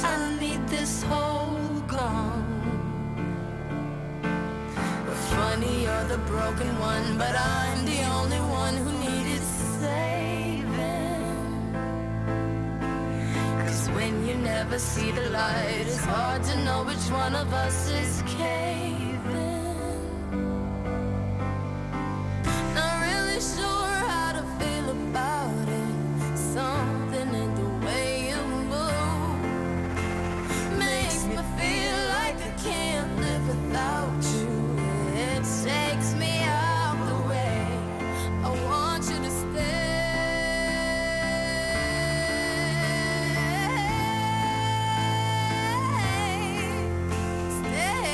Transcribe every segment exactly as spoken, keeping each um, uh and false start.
I need this hole gone. Funny, you're the broken one, but I'm the only one who needed saving. 'Cause when you never see the light, it's hard to know which one of us is caving. Not really sure how to feel about it. Something in the way you move makes me feel like I can't live without you. It takes me out the way. I want you to stay. Stay.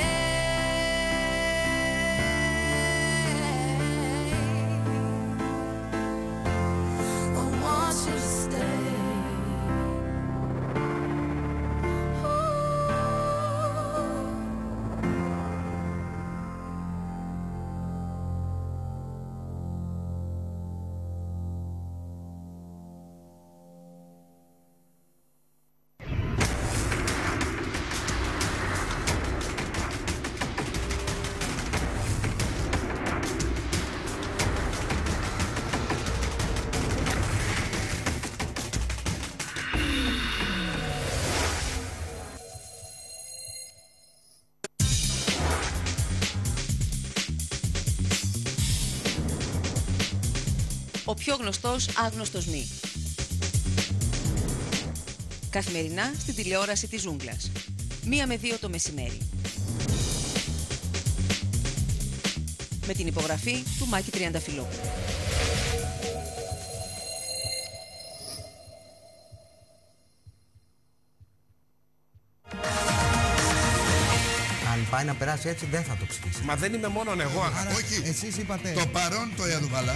I want you to stay. Ο πιο γνωστός άγνωστος μη. Καθημερινά στην τηλεόραση της ζούγκλας. Μία με δύο το μεσημέρι. Με την υπογραφή του Μάκη Τριανταφυλλού. Αν πάει να περάσει έτσι δεν θα το ψηφίσει. Μα δεν είμαι μόνον εγώ. Άρα, όχι. Εσείς είπατε. Το παρόν το έβαλα.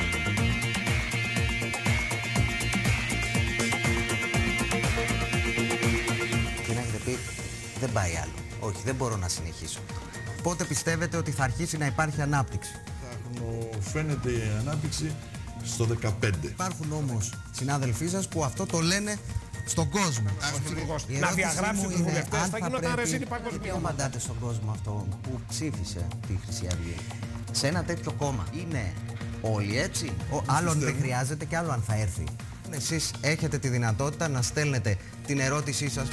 Και να έχετε πει δεν πάει άλλο. Όχι, δεν μπορώ να συνεχίσω. Πότε πιστεύετε ότι θα αρχίσει να υπάρχει ανάπτυξη? Θα φαίνεται η ανάπτυξη στο δεκαπέντε. Υπάρχουν όμως συνάδελφοί σας που αυτό το λένε στον κόσμο. Η Να ερώτησή διαγράψει μου τους είναι βουλευτές, αν θα θα γινόταν πρέπει- ρεζίλη Τι παγκοσμίω. απαντάτε στον κόσμο αυτό που ψήφισε τη Χρυσή Αυγή? Σε ένα τέτοιο κόμμα είναι όλοι έτσι? Ο, άλλον δεν χρειάζεται και άλλο αν θα έρθει. Εσείς έχετε τη δυνατότητα να στέλνετε την ερώτησή σας.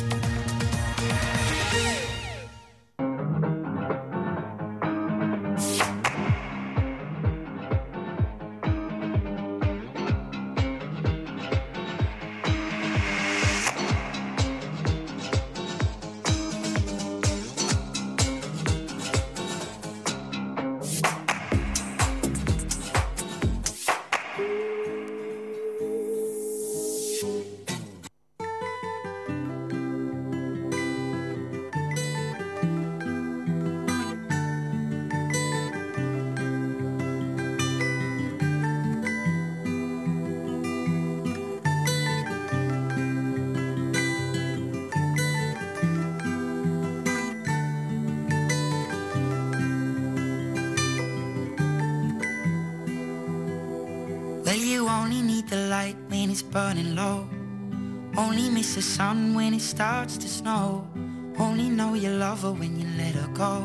Well, you only need the light when it's burning low. Only miss the sun when it starts to snow. Only know you love her when you let her go.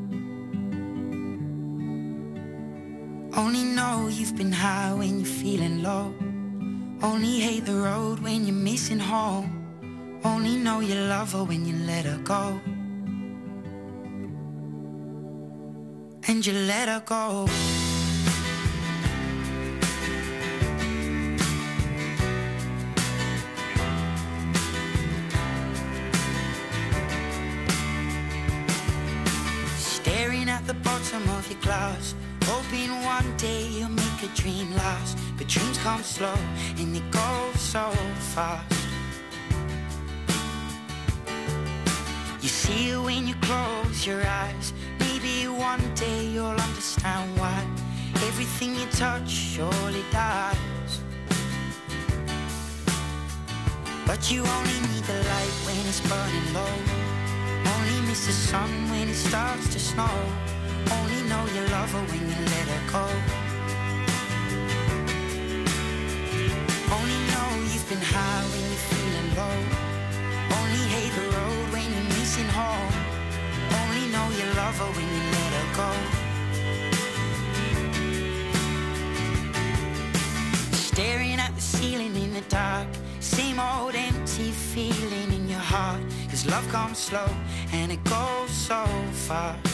Only know you've been high when you're feeling low. Only hate the road when you're missing home. Only know you love her when you let her go. And you let her go. Staring at the bottom of your glass, hoping one day you'll make a dream last. But dreams come slow and they go so fast. You see it when you close your eyes. Maybe one day you'll understand why everything you touch surely dies. But you only need the light when it's burning low. Only miss the sun when it starts to snow. Only know you love her when you let her go. Only know you've been high when you're feeling low. Only hate the 'cause love comes slow and it goes so fast.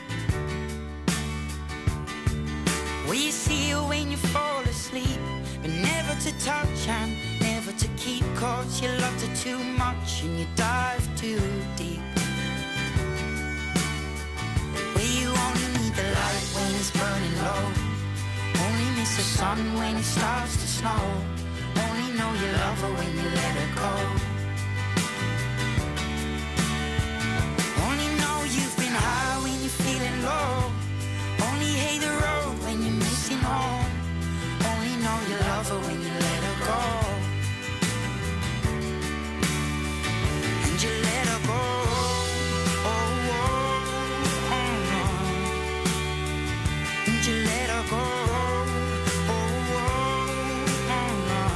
Will you see her when you fall asleep, but never to touch and never to keep, 'cause you loved her too much and you dive too deep. Will you only need the light when it's burning low, only miss the sun when it starts to snow, only know you love her when you let her go, only know you've been high when you're feeling low, only hate the road when you're missing home, only know you love her when you let her go, and you let her go. Oh, oh, oh, no. And you let her go. Oh, oh, oh, no.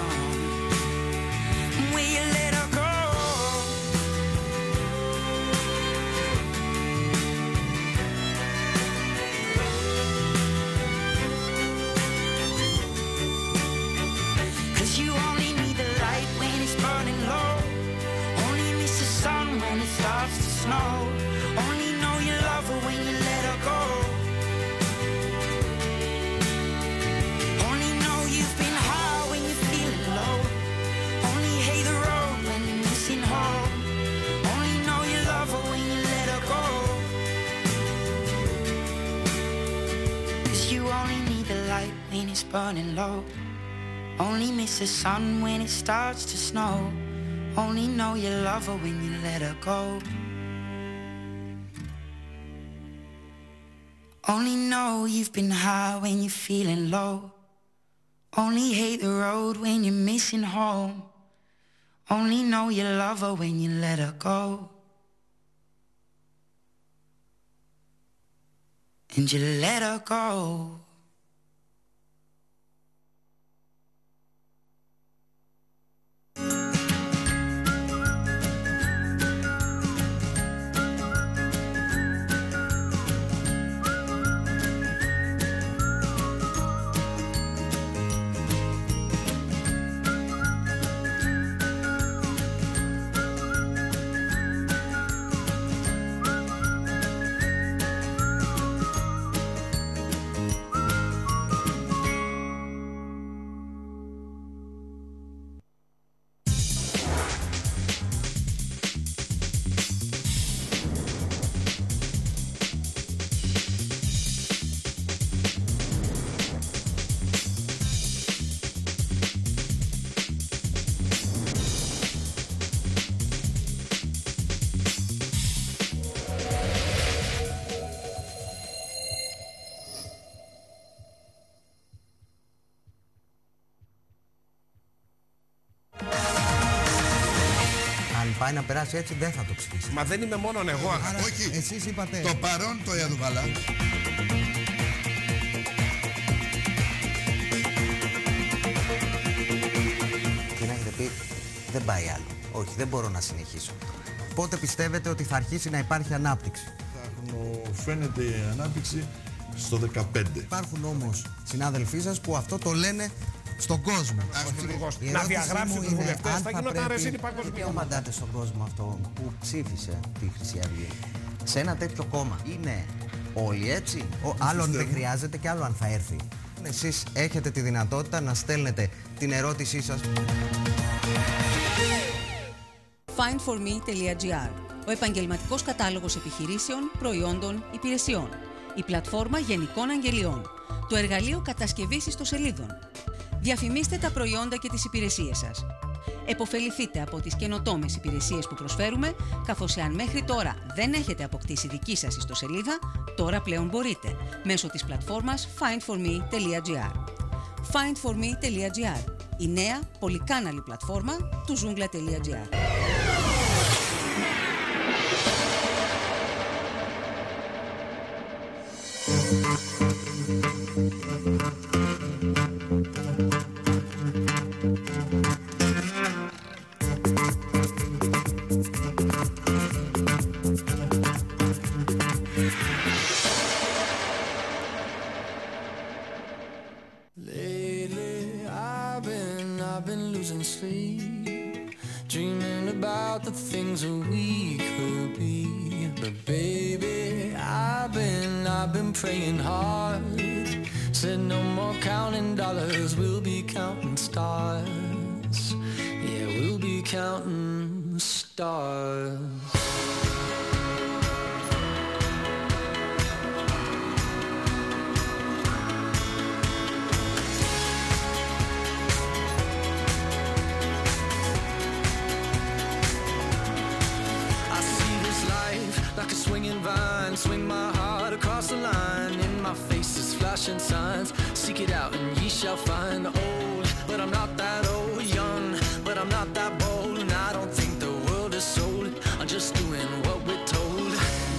Will you let her go? You only need the light when it's burning low, only miss the sun when it starts to snow, only know you love her when you let her go, only know you've been high when you're feeling low, only hate the road when you're missing home, only know you love her when you let her go, 'cause you only need the light when it's burning low, only miss the sun when it starts to snow, only know you love her when you let her go, only know you've been high when you're feeling low, only hate the road when you're missing home, only know you love her when you let her go, and you let her go. Πάει να περάσει έτσι, δεν θα το ψηφίσει. Μα δεν είμαι μόνον εγώ. Άρα, όχι. Εσείς είπατε. Το παρόν το έβαλα. Και να έχετε πει, δεν πάει άλλο. Όχι, δεν μπορώ να συνεχίσω. Πότε πιστεύετε ότι θα αρχίσει να υπάρχει ανάπτυξη? Θα φαίνεται η ανάπτυξη στο δεκαπέντε. Υπάρχουν όμως συνάδελφοί σας που αυτό το λένε στον κόσμο. Να διαγράψουν τους βουλευτές, θα γινόταν ρεζίλη παγκοσμίως. Τι απαντάτε στον κόσμο αυτό που ψήφισε τη Χρυσή Αυγή? Σε ένα τέτοιο κόμμα είναι όλοι έτσι? Ο, άλλον δεν χρειάζεται και άλλο αν θα έρθει. Εσείς έχετε τη δυνατότητα να στέλνετε την ερώτησή σας. φάιντ φορ μη τελεία τζι άρ, ο επαγγελματικός κατάλογος επιχειρήσεων, προϊόντων, υπηρεσιών. Η πλατφόρμα γενικών αγγελιών. Το εργαλείο κατασκευής ιστοσελίδων. Διαφημίστε τα προϊόντα και τις υπηρεσίες σας. Εποφεληθείτε από τις καινοτόμες υπηρεσίες που προσφέρουμε, καθώς εάν μέχρι τώρα δεν έχετε αποκτήσει δική σας ιστοσελίδα, τώρα πλέον μπορείτε, μέσω της πλατφόρμας φάιντ φορ μη τελεία τζι άρ. φάιντ φορ μη τελεία τζι άρ, η νέα πολυκάναλη πλατφόρμα του ζούγκλα τελεία τζι άρ. Lately I've been, I've been losing sleep, dreaming about the things that we could be. But baby, I've been, I've been praying hard. Said no more counting dollars, we'll be counting stars. Yeah, we'll be counting stars. Like a swinging vine, swing my heart across the line. In my face is flashing signs. Seek it out and ye shall find. Old, but I'm not that old. Young, but I'm not that bold. And I don't think the world is sold. I'm just doing what we're told.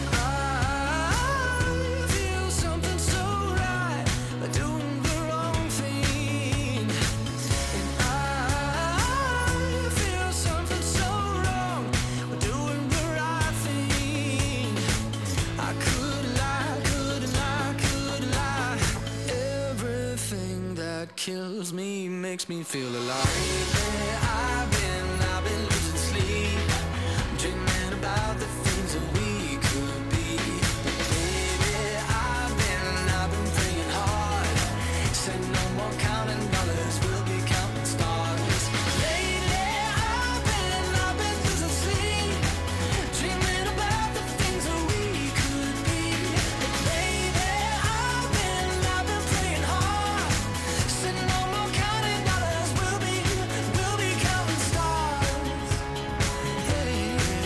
I feel something so right, but doing the wrong thing. And I feel something so wrong, but doing the right thing. I could lie, could lie, could lie. Everything that kills me makes me feel alive. I've been, I've been losing sleep, dreaming about the things that we could be. Baby, I've been, I've been praying hard. Said no more counting dollars, we'll be counting stars. Lately, I've been, I've been losing sleep, dreaming about the things that we could be. Baby, I've been, I've been praying hard. Said no more counting dollars, we'll be, we'll be counting stars. Hey.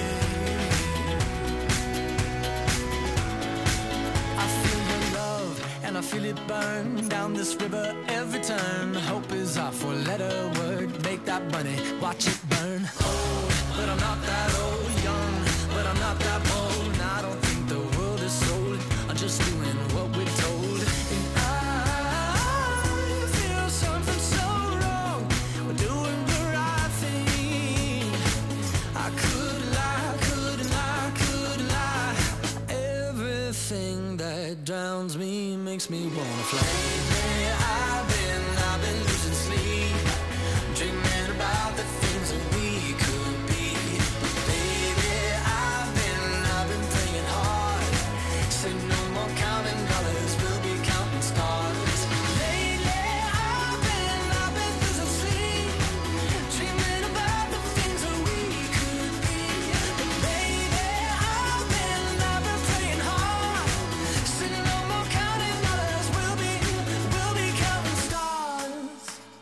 I feel your love and I feel it burn down this river every turn. Hope is our four-letter word. Make that money, watch it burn. Old, but I'm not that old. Young, but I'm not that bold. And I don't think the world is sold. I'm just doing what we're told. And I feel something so wrong, we're doing the right thing. I could lie, could lie, could lie. Everything that drowns me makes me wanna fly. Hey, I've been, I've been losing sleep, dreaming about the things that we could be. Baby, I've been, I've been praying hard. Say no more counting dollars, we'll be counting stars. Lately, I've been, I've been losing sleep, dreaming about the things that we could be. Baby, I've been, I've been praying hard. Say no more counting dollars, we'll be, we'll be counting stars.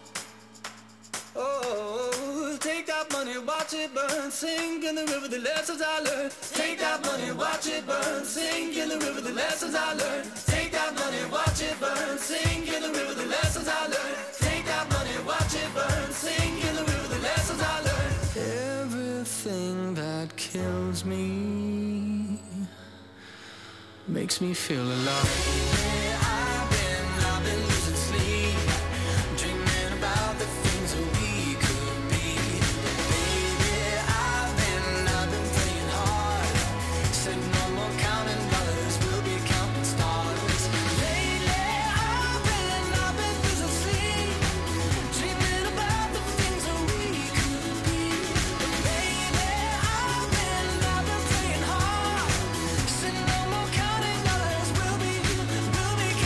Oh, take that money, watch it burn, sink in the river, the lessons I learned. Take that money, watch it burn, sink in the river, the lessons I learned. Take that money, watch it burn, sink in the river, the lessons I learned. Take that money, watch it burn, sink in the river, the lessons I learned. Everything that kills me makes me feel alive. I've been, I've been losing sleep, dreaming about the things that we could be. Baby, I've been, I've been praying hard. Said no more counting dollars, we'll be counting stars. Lately, I've been, I've been losing sleep, dreaming about the things that we could be. Baby, I've been, I've been praying hard. Said no more counting dollars, we'll be, we'll be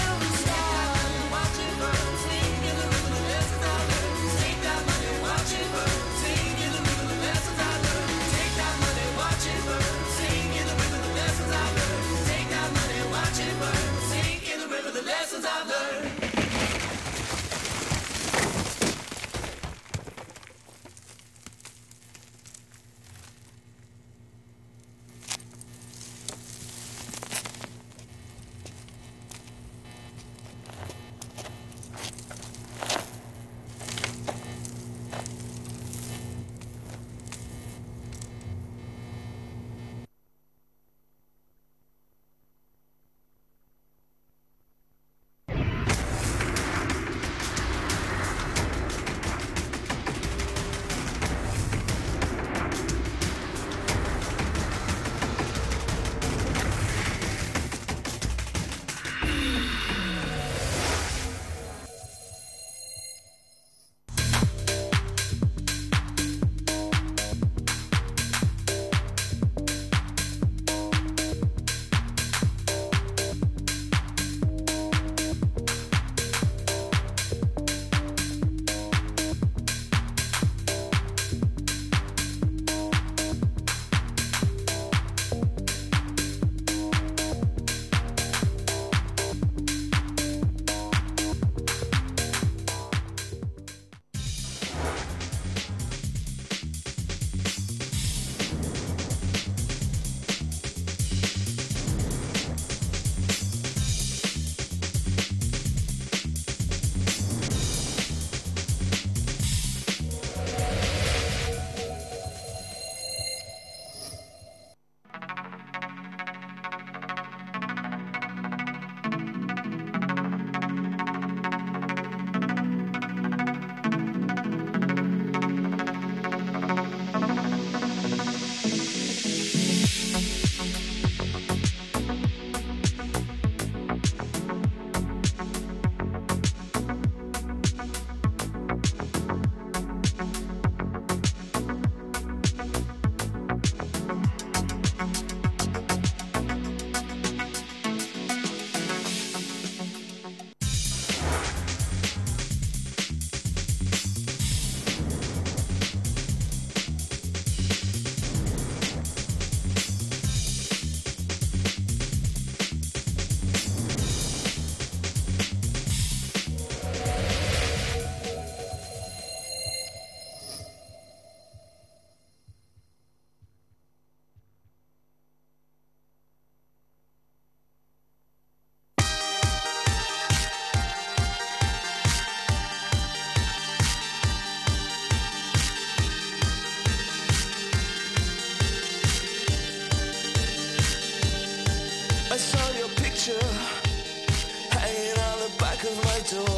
I saw your picture hanging on the back of my door.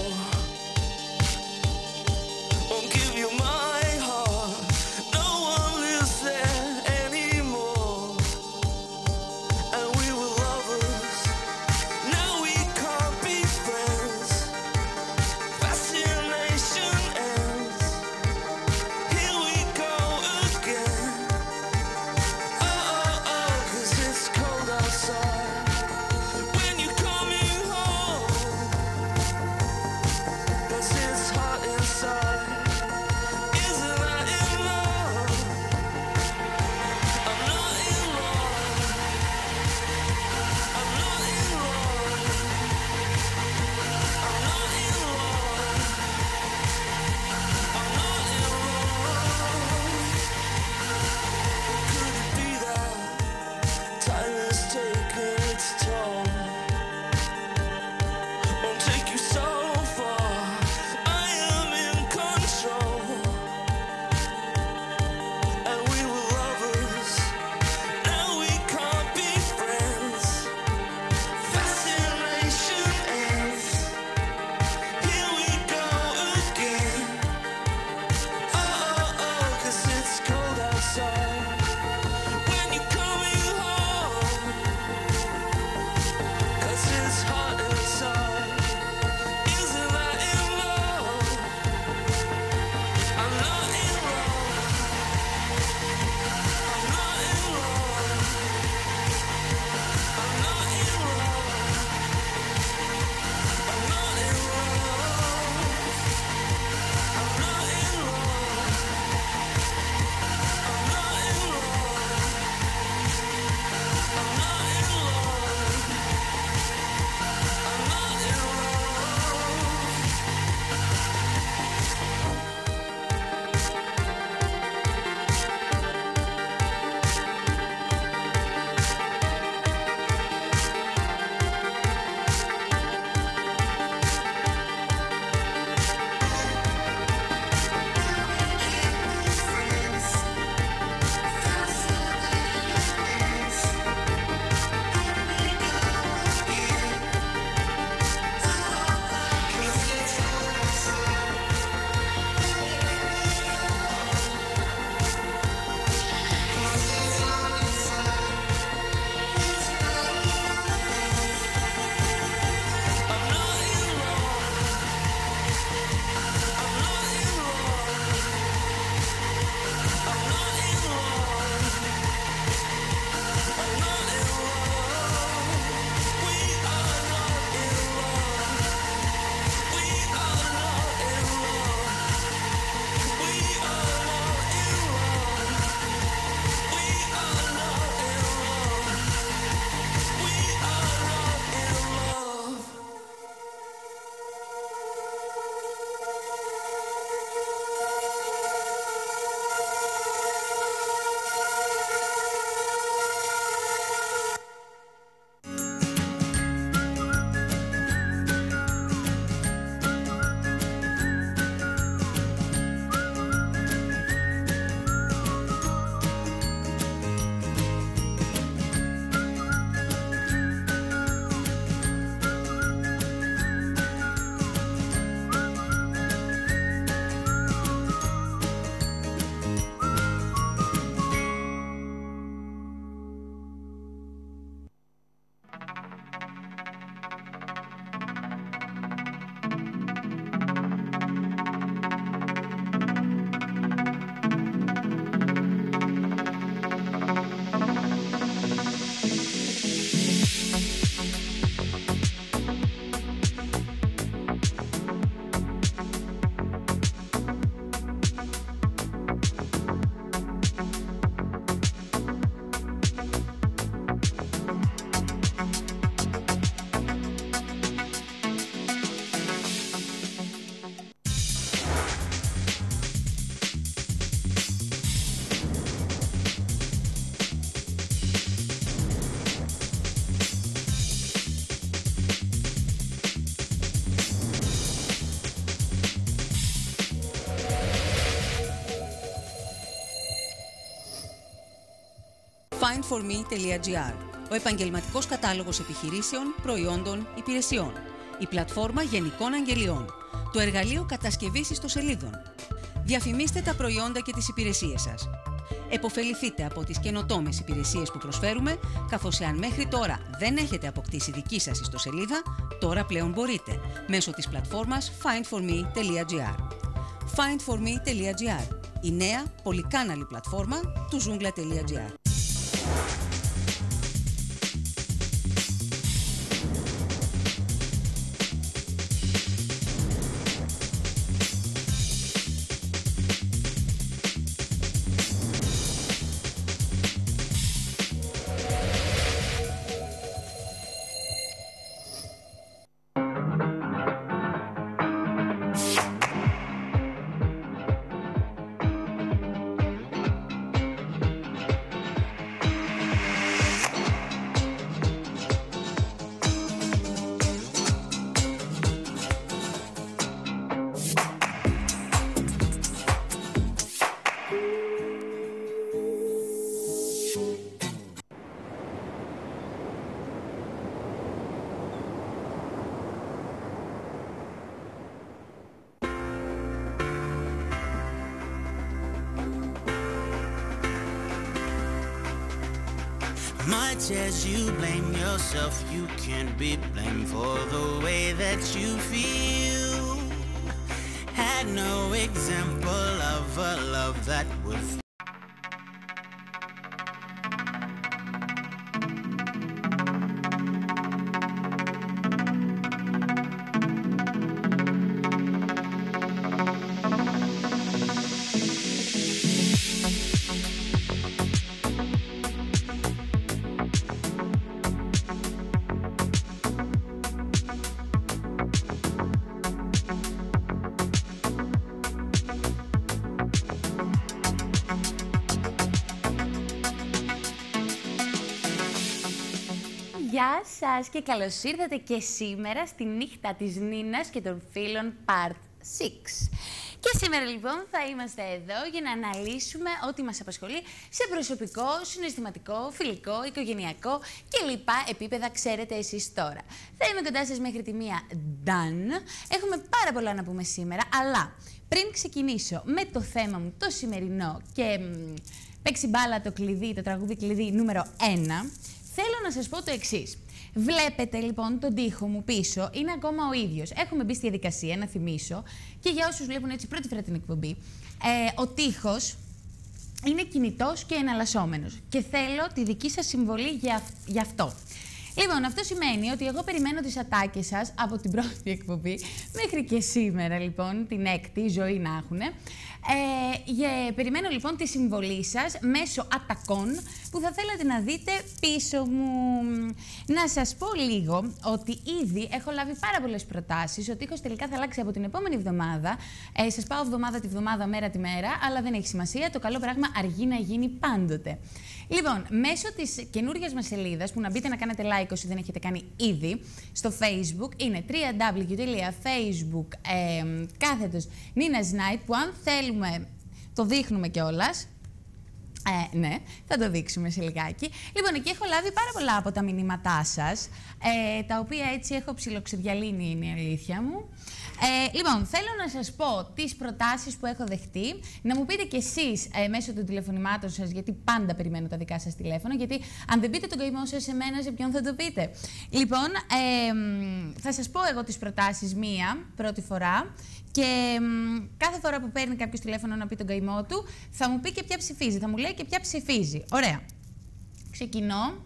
Won't give you my heart, no one lives there anymore. And we were lovers, now we can't be friends. Fascination ends, here we go again. Oh, oh, oh, 'cause it's cold outside. When you're coming home, 'cause it's hot inside. Isn't I in love? I'm not in love. I'm not in love. I'm not in love. I'm not in love. Could it be that time has taken its toll? Won't take you so far. I am in control. And we were lovers, now we can't be friends. Fascination ends, here we go again. Oh, oh, oh, 'cause it's cold outside. When you're coming home, 'cause it's hot inside. Isn't I in love? I'm not in love. I'm not in love. I'm not in love. I'm not in love. I'm not in love. I'm not in love. I'm not in love. I'm not in find for me dot gr. ο επαγγελματικός κατάλογος επιχειρήσεων, προϊόντων, υπηρεσιών, η πλατφόρμα γενικών αγγελιών, το εργαλείο κατασκευής ιστοσελίδων. Διαφημίστε τα προϊόντα και τις υπηρεσίες σας. Εποφεληθείτε από τις καινοτόμες υπηρεσίες που προσφέρουμε, καθώς εάν μέχρι τώρα δεν έχετε αποκτήσει δική σας ιστοσελίδα, τώρα πλέον μπορείτε, μέσω της πλατφόρμας find for me τελεία gr. find for me τελεία gr, η νέα πολυκάναλη πλατφόρμα του ζούγκλα τελεία gr. Much as you blame yourself, you can't be blamed for the way that you feel. Had no example of a love that would. Γεια σας και καλώς ήρθατε και σήμερα στη νύχτα της Νίνας και των φίλων Part έξι. Και σήμερα λοιπόν θα είμαστε εδώ για να αναλύσουμε ό,τι μας απασχολεί σε προσωπικό, συναισθηματικό, φιλικό, οικογενειακό και λοιπά επίπεδα, ξέρετε εσείς τώρα. Θα είμαι κοντά σας μέχρι τη μία done. Έχουμε πάρα πολλά να πούμε σήμερα, αλλά πριν ξεκινήσω με το θέμα μου το σημερινό και μ, παίξει μπάλα το κλειδί, το τραγούδι κλειδί νούμερο ένα, θέλω να σας πω το εξής. Βλέπετε λοιπόν τον τοίχο μου πίσω, είναι ακόμα ο ίδιος. Έχουμε μπει στη διαδικασία, να θυμίσω, και για όσους βλέπουν έτσι πρώτη φορά την εκπομπή, ε, ο τοίχος είναι κινητός και εναλλασσόμενος. Και θέλω τη δική σας συμβολή για, γι' αυτό. Λοιπόν, αυτό σημαίνει ότι εγώ περιμένω τις ατάκες σας από την πρώτη εκπομπή μέχρι και σήμερα, λοιπόν, την έκτη, ζωή να έχουν. Ε, yeah, περιμένω λοιπόν τη συμβολή σας μέσω ατακών που θα θέλατε να δείτε πίσω μου. Να σας πω λίγο ότι ήδη έχω λάβει πάρα πολλές προτάσεις. Ο τοίχος τελικά θα αλλάξει από την επόμενη εβδομάδα. Ε, σας πάω εβδομάδα τη βδομάδα, μέρα τη μέρα, αλλά δεν έχει σημασία. Το καλό πράγμα αργεί να γίνει πάντοτε. Λοιπόν, μέσω της καινούργιας μας σελίδας, που να μπείτε να κάνετε like όσοι δεν έχετε κάνει ήδη, στο Facebook, είναι double-u double-u double-u τελεία facebook ε, κάθετος Nina's Night, που αν θέλουμε το δείχνουμε κιόλας. Ε, ναι, θα το δείξουμε σε λιγάκι. Λοιπόν, εκεί έχω λάβει πάρα πολλά από τα μηνύματά σας, ε, τα οποία έτσι έχω ψιλοξεδιαλύνει, είναι η αλήθεια μου. Ε, λοιπόν, θέλω να σας πω τις προτάσεις που έχω δεχτεί, να μου πείτε κι εσείς ε, μέσω των τηλεφωνημάτων σας, γιατί πάντα περιμένω τα δικά σας τηλέφωνα, γιατί αν δεν πείτε τον καημό σας σε μένα, σε ποιον θα το πείτε. Λοιπόν, ε, θα σας πω εγώ τις προτάσεις μία, πρώτη φορά, και μ, κάθε φορά που παίρνει κάποιος τηλέφωνο να πει τον καημό του, θα μου πει και ποια ψηφίζει, θα μου λέει και ποια ψηφίζει. Ωραία. Ξεκινώ.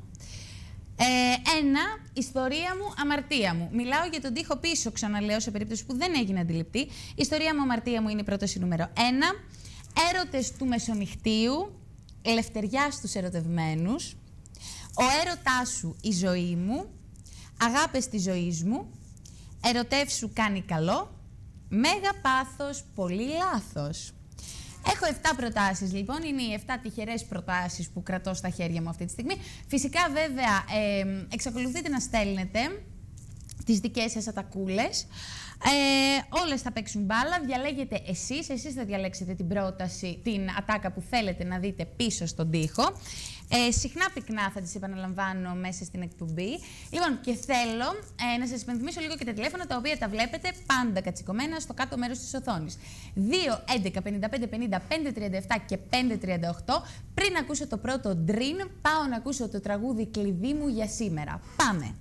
Ε, ένα, ιστορία μου, αμαρτία μου. Μιλάω για τον τοίχο πίσω, ξαναλέω, σε περίπτωση που δεν έγινε αντιληπτή. Ιστορία μου, αμαρτία μου είναι η πρόταση νούμερο ένα. Έρωτες του μεσονυχτίου, ελευθεριά στους ερωτευμένους. Ο έρωτάς σου, η ζωή μου. Αγάπες της ζωής μου. Ερωτεύσου κάνει καλό. Μέγα πάθος, πολύ λάθος. Έχω επτά προτάσεις, λοιπόν. Είναι οι επτά τυχερές προτάσεις που κρατώ στα χέρια μου αυτή τη στιγμή. Φυσικά, βέβαια, ε, εξακολουθείτε να στέλνετε τις δικές σας ατακούλες. Ε, όλες θα παίξουν μπάλα, διαλέγετε εσείς, εσείς θα διαλέξετε την πρόταση, την ατάκα που θέλετε να δείτε πίσω στον τοίχο. Ε, συχνά πυκνά θα τις επαναλαμβάνω μέσα στην εκπομπή. Λοιπόν, και θέλω ε, να σας υπενθυμίσω λίγο και τα τηλέφωνα, τα οποία τα βλέπετε πάντα κατσικωμένα στο κάτω μέρος της οθόνης. δύο έντεκα πενήντα πέντε πενήντα πέντε τριάντα επτά και πέντε τριάντα οκτώ. Πριν ακούσω το πρώτο ντριν, πάω να ακούσω το τραγούδι κλειδί μου για σήμερα. Πάμε!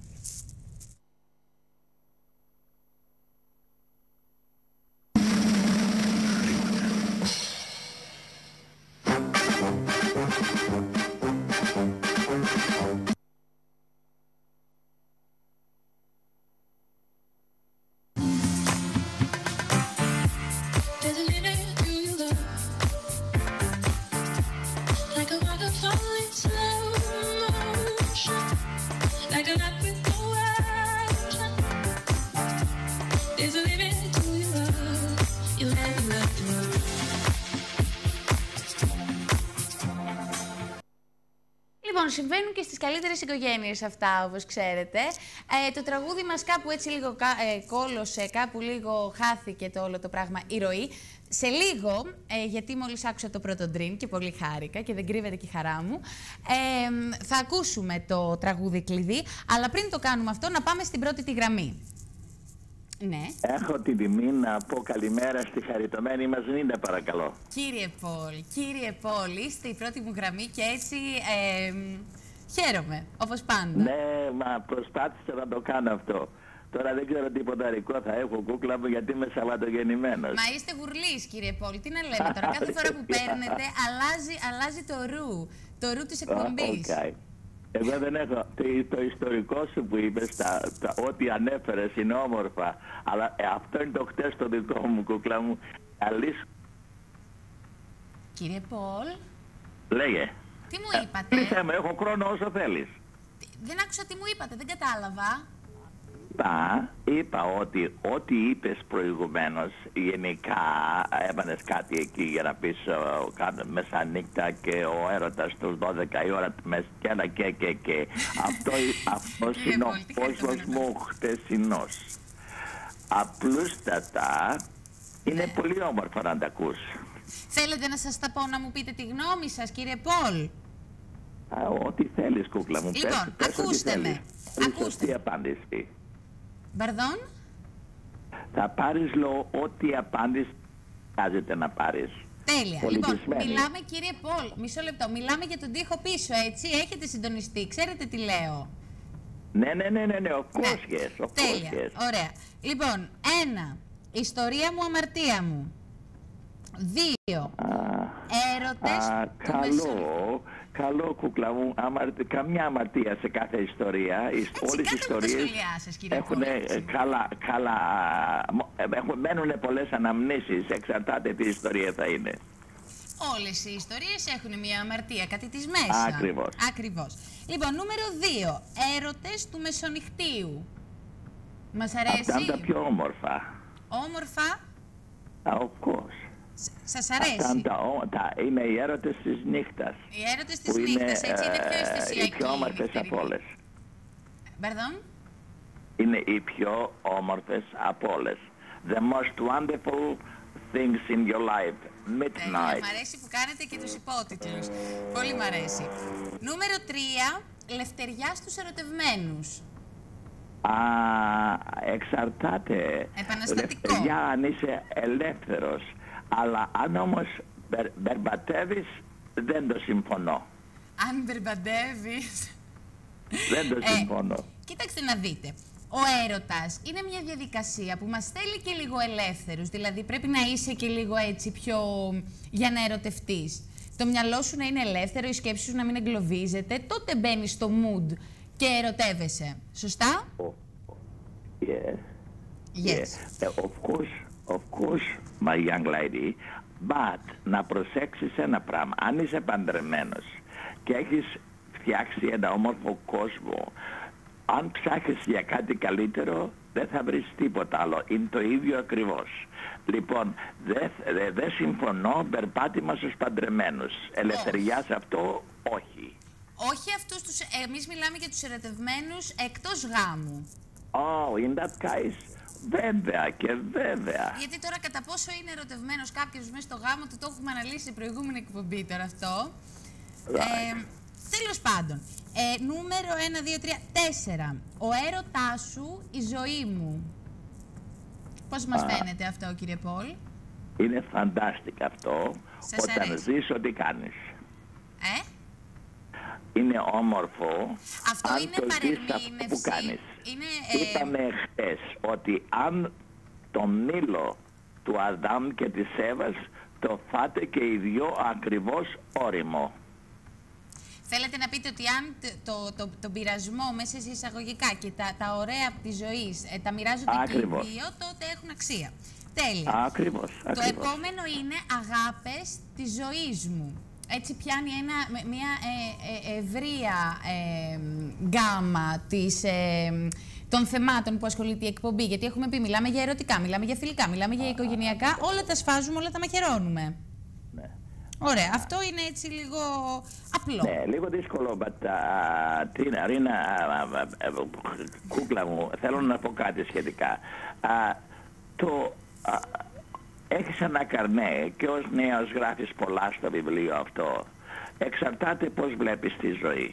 Λοιπόν, συμβαίνουν και στις καλύτερες οικογένειες αυτά, όπως ξέρετε. Ε, το τραγούδι μας κάπου έτσι λίγο ε, κόλωσε, κάπου λίγο χάθηκε το όλο το πράγμα, η ροή. Σε λίγο, ε, γιατί μόλις άκουσα το πρώτο ντριν και πολύ χάρηκα και δεν κρύβεται και η χαρά μου, ε, θα ακούσουμε το τραγούδι κλειδί, αλλά πριν το κάνουμε αυτό, να πάμε στην πρώτη τη γραμμή. Ναι. Έχω την τιμή να πω καλημέρα στη χαριτωμένη μας Νίνα, παρακαλώ. Κύριε Πολ, κύριε Πολ, είστε η πρώτη μου γραμμή και έτσι ε, χαίρομαι, όπως πάντα. Ναι, μα προσπάθησα να το κάνω αυτό. Τώρα δεν ξέρω τι πονταρικό θα έχω, κούκλα μου, γιατί είμαι Σαββατογεννημένος. Μα είστε γουρλής, κύριε Πολ, τι να λέμε τώρα. Κάθε φορά που παίρνετε αλλάζει, αλλάζει το ρου, το ρου της εκπομπής. Okay. Εγώ δεν έχω το, το ιστορικό σου που είπες, τα, τα, ό,τι ανέφερες είναι όμορφα, αλλά ε, αυτό είναι το χτες το δικό μου, κούκλα μου. Αλήθεια. Κύριε Πολ. Λέγε. Τι μου είπατε. Λύσε με, έχω χρόνο όσο θέλεις. Δεν άκουσα τι μου είπατε, δεν κατάλαβα. Τα είπα ότι ό,τι είπες προηγουμένως, γενικά έβαλες κάτι εκεί για να πεις uh, μεσανύκτα και ο έρωτας στους δώδεκα η ώρα και ένα και και και. Αυτό, αυτός είναι ο κόσμος μου χτεσινός. Απλούστατα είναι πολύ όμορφο να τα ακούς. Θέλετε να σας τα πω, να μου πείτε τη γνώμη σας, κύριε Πολ. Α, ό,τι θέλεις, κούκλα μου. Λοιπόν, πες, ακούστε πες με. Ακούστε. Τι απάντηση. Μπαρδόν. Θα πάρεις λέω ό,τι απάντηση χρειάζεται να πάρεις. Τέλεια. Λοιπόν, μιλάμε κύριε Πολ, μισό λεπτό, μιλάμε για τον τοίχο πίσω, έτσι, έχετε συντονιστεί, ξέρετε τι λέω. Ναι, ναι, ναι, ναι, ναι, of course, ναι. yes, of Τέλεια, course, yes. Ωραία. Λοιπόν, ένα, ιστορία μου, αμαρτία μου. Δύο, α, έρωτες α, του καλό, μεσο... καλό κούκλα μου, αμαρτι, καμιά αμαρτία σε κάθε ιστορία. Έτσι, όλες οι ιστορίες έχουν καλά, καλά, έχουν, μένουν πολλές αναμνήσεις, εξαρτάται τι ιστορία θα είναι. Όλες οι ιστορίες έχουν μια αμαρτία, κάτι της μέσα. Ακριβώς. Ακριβώς. Λοιπόν, νούμερο δύο, έρωτες του μεσονυχτίου. Μας αρέσει. Αυτά είναι τα πιο όμορφα. Όμορφα. Of course. Σας αρέσει. Αυτά τα, τα, είναι οι έρωτες της νύχτας. Οι έρωτες της νύχτας, έτσι είναι πιο αισθησιακοί. Οι πιο όμορφες από όλες. Pardon? Είναι οι πιο όμορφες από όλες. The most wonderful things in your life. Midnight. Μ' αρέσει που κάνετε και τους υπότιτλους. Πολύ μ' αρέσει. Νούμερο τρία, λευτεριά στους ερωτευμένους. Α, εξαρτάται. Επαναστατικό. Λευτεριά αν είσαι ελεύθερος. Αλλά αν όμως μπερ, μπερμπατεύεις, δεν το συμφωνώ. Αν μπερμπατεύεις... Δεν το συμφωνώ. Ε, κοίταξτε να δείτε. Ο έρωτας είναι μια διαδικασία που μας θέλει και λίγο ελεύθερους. Δηλαδή πρέπει να είσαι και λίγο έτσι πιο... για να ερωτευτείς. Το μυαλό σου να είναι ελεύθερο, η σκέψη σου να μην εγκλωβίζεται. Τότε μπαίνεις στο mood και ερωτεύεσαι. Σωστά? Oh, yes. Yes. Yeah. Uh, of course, of course, my young lady. But να προσέξεις ένα πράγμα. Αν είσαι παντρεμένος και έχεις φτιάξει ένα όμορφο κόσμο, αν ψάχνεις για κάτι καλύτερο, δεν θα βρεις τίποτα άλλο. Είναι το ίδιο ακριβώς. Λοιπόν, δεν δε, δε συμφωνώ περπάτημα στους παντρεμένους. Ελευθεριά σε αυτό, όχι. Όχι αυτούς τους... Εμείς μιλάμε για τους ερωτευμένους εκτός γάμου. Oh, in that case, Βέβαια και βέβαια. Γιατί τώρα κατά πόσο είναι ερωτευμένος κάποιος μέσα στο γάμο του, το έχουμε αναλύσει σε προηγούμενη εκπομπή τώρα αυτό. Right. Ε, τέλος πάντων, ε, νούμερο ένα, δύο, τρία, τέσσερα. Ο έρωτάς σου, η ζωή μου. Πώς μας Α. φαίνεται αυτό, κύριε Πολ? Είναι φαντάστικα αυτό. Σας όταν αρέσει? ζεις ό,τι κάνεις. Ε? Είναι όμορφο. Αυτό αν είναι το ζεις αυτό παρερμήνευση. που κάνεις. Είναι, ε, Είπαμε χθες ότι αν το μήλο του Αδάμ και της Εύας το φάτε και οι δυο ακριβώς όριμο. Θέλετε να πείτε ότι αν το, το, το, τον πειρασμό μέσα σε εισαγωγικά και τα, τα ωραία της ζωής ε, τα μοιράζονται Ακριβώς. και οι δύο, τότε έχουν αξία. Τέλεια. Ακριβώς, Το ακριβώς. επόμενο είναι αγάπες της ζωής μου. Έτσι πιάνει ένα, με- μια ε, ε, ευρεία ε, γκάμα της, ε, των θεμάτων που ασχολείται η εκπομπή. Γιατί έχουμε πει, μιλάμε για ερωτικά, μιλάμε για φιλικά, μιλάμε για οικογενειακά, όλα τα σφάζουμε, όλα τα μαχαιρώνουμε. Ναι. Ωραία, αυτό είναι έτσι λίγο απλό. Ναι, λίγο δύσκολο, but, uh, Τίνα, Ρίνα, uh, uh, uh, κούκλα μου, θέλω να πω κάτι σχετικά. Uh, το, uh, έχεις ένα καρνέ και ως νέος γράφεις πολλά στο βιβλίο αυτό. Εξαρτάται πώς βλέπεις τη ζωή.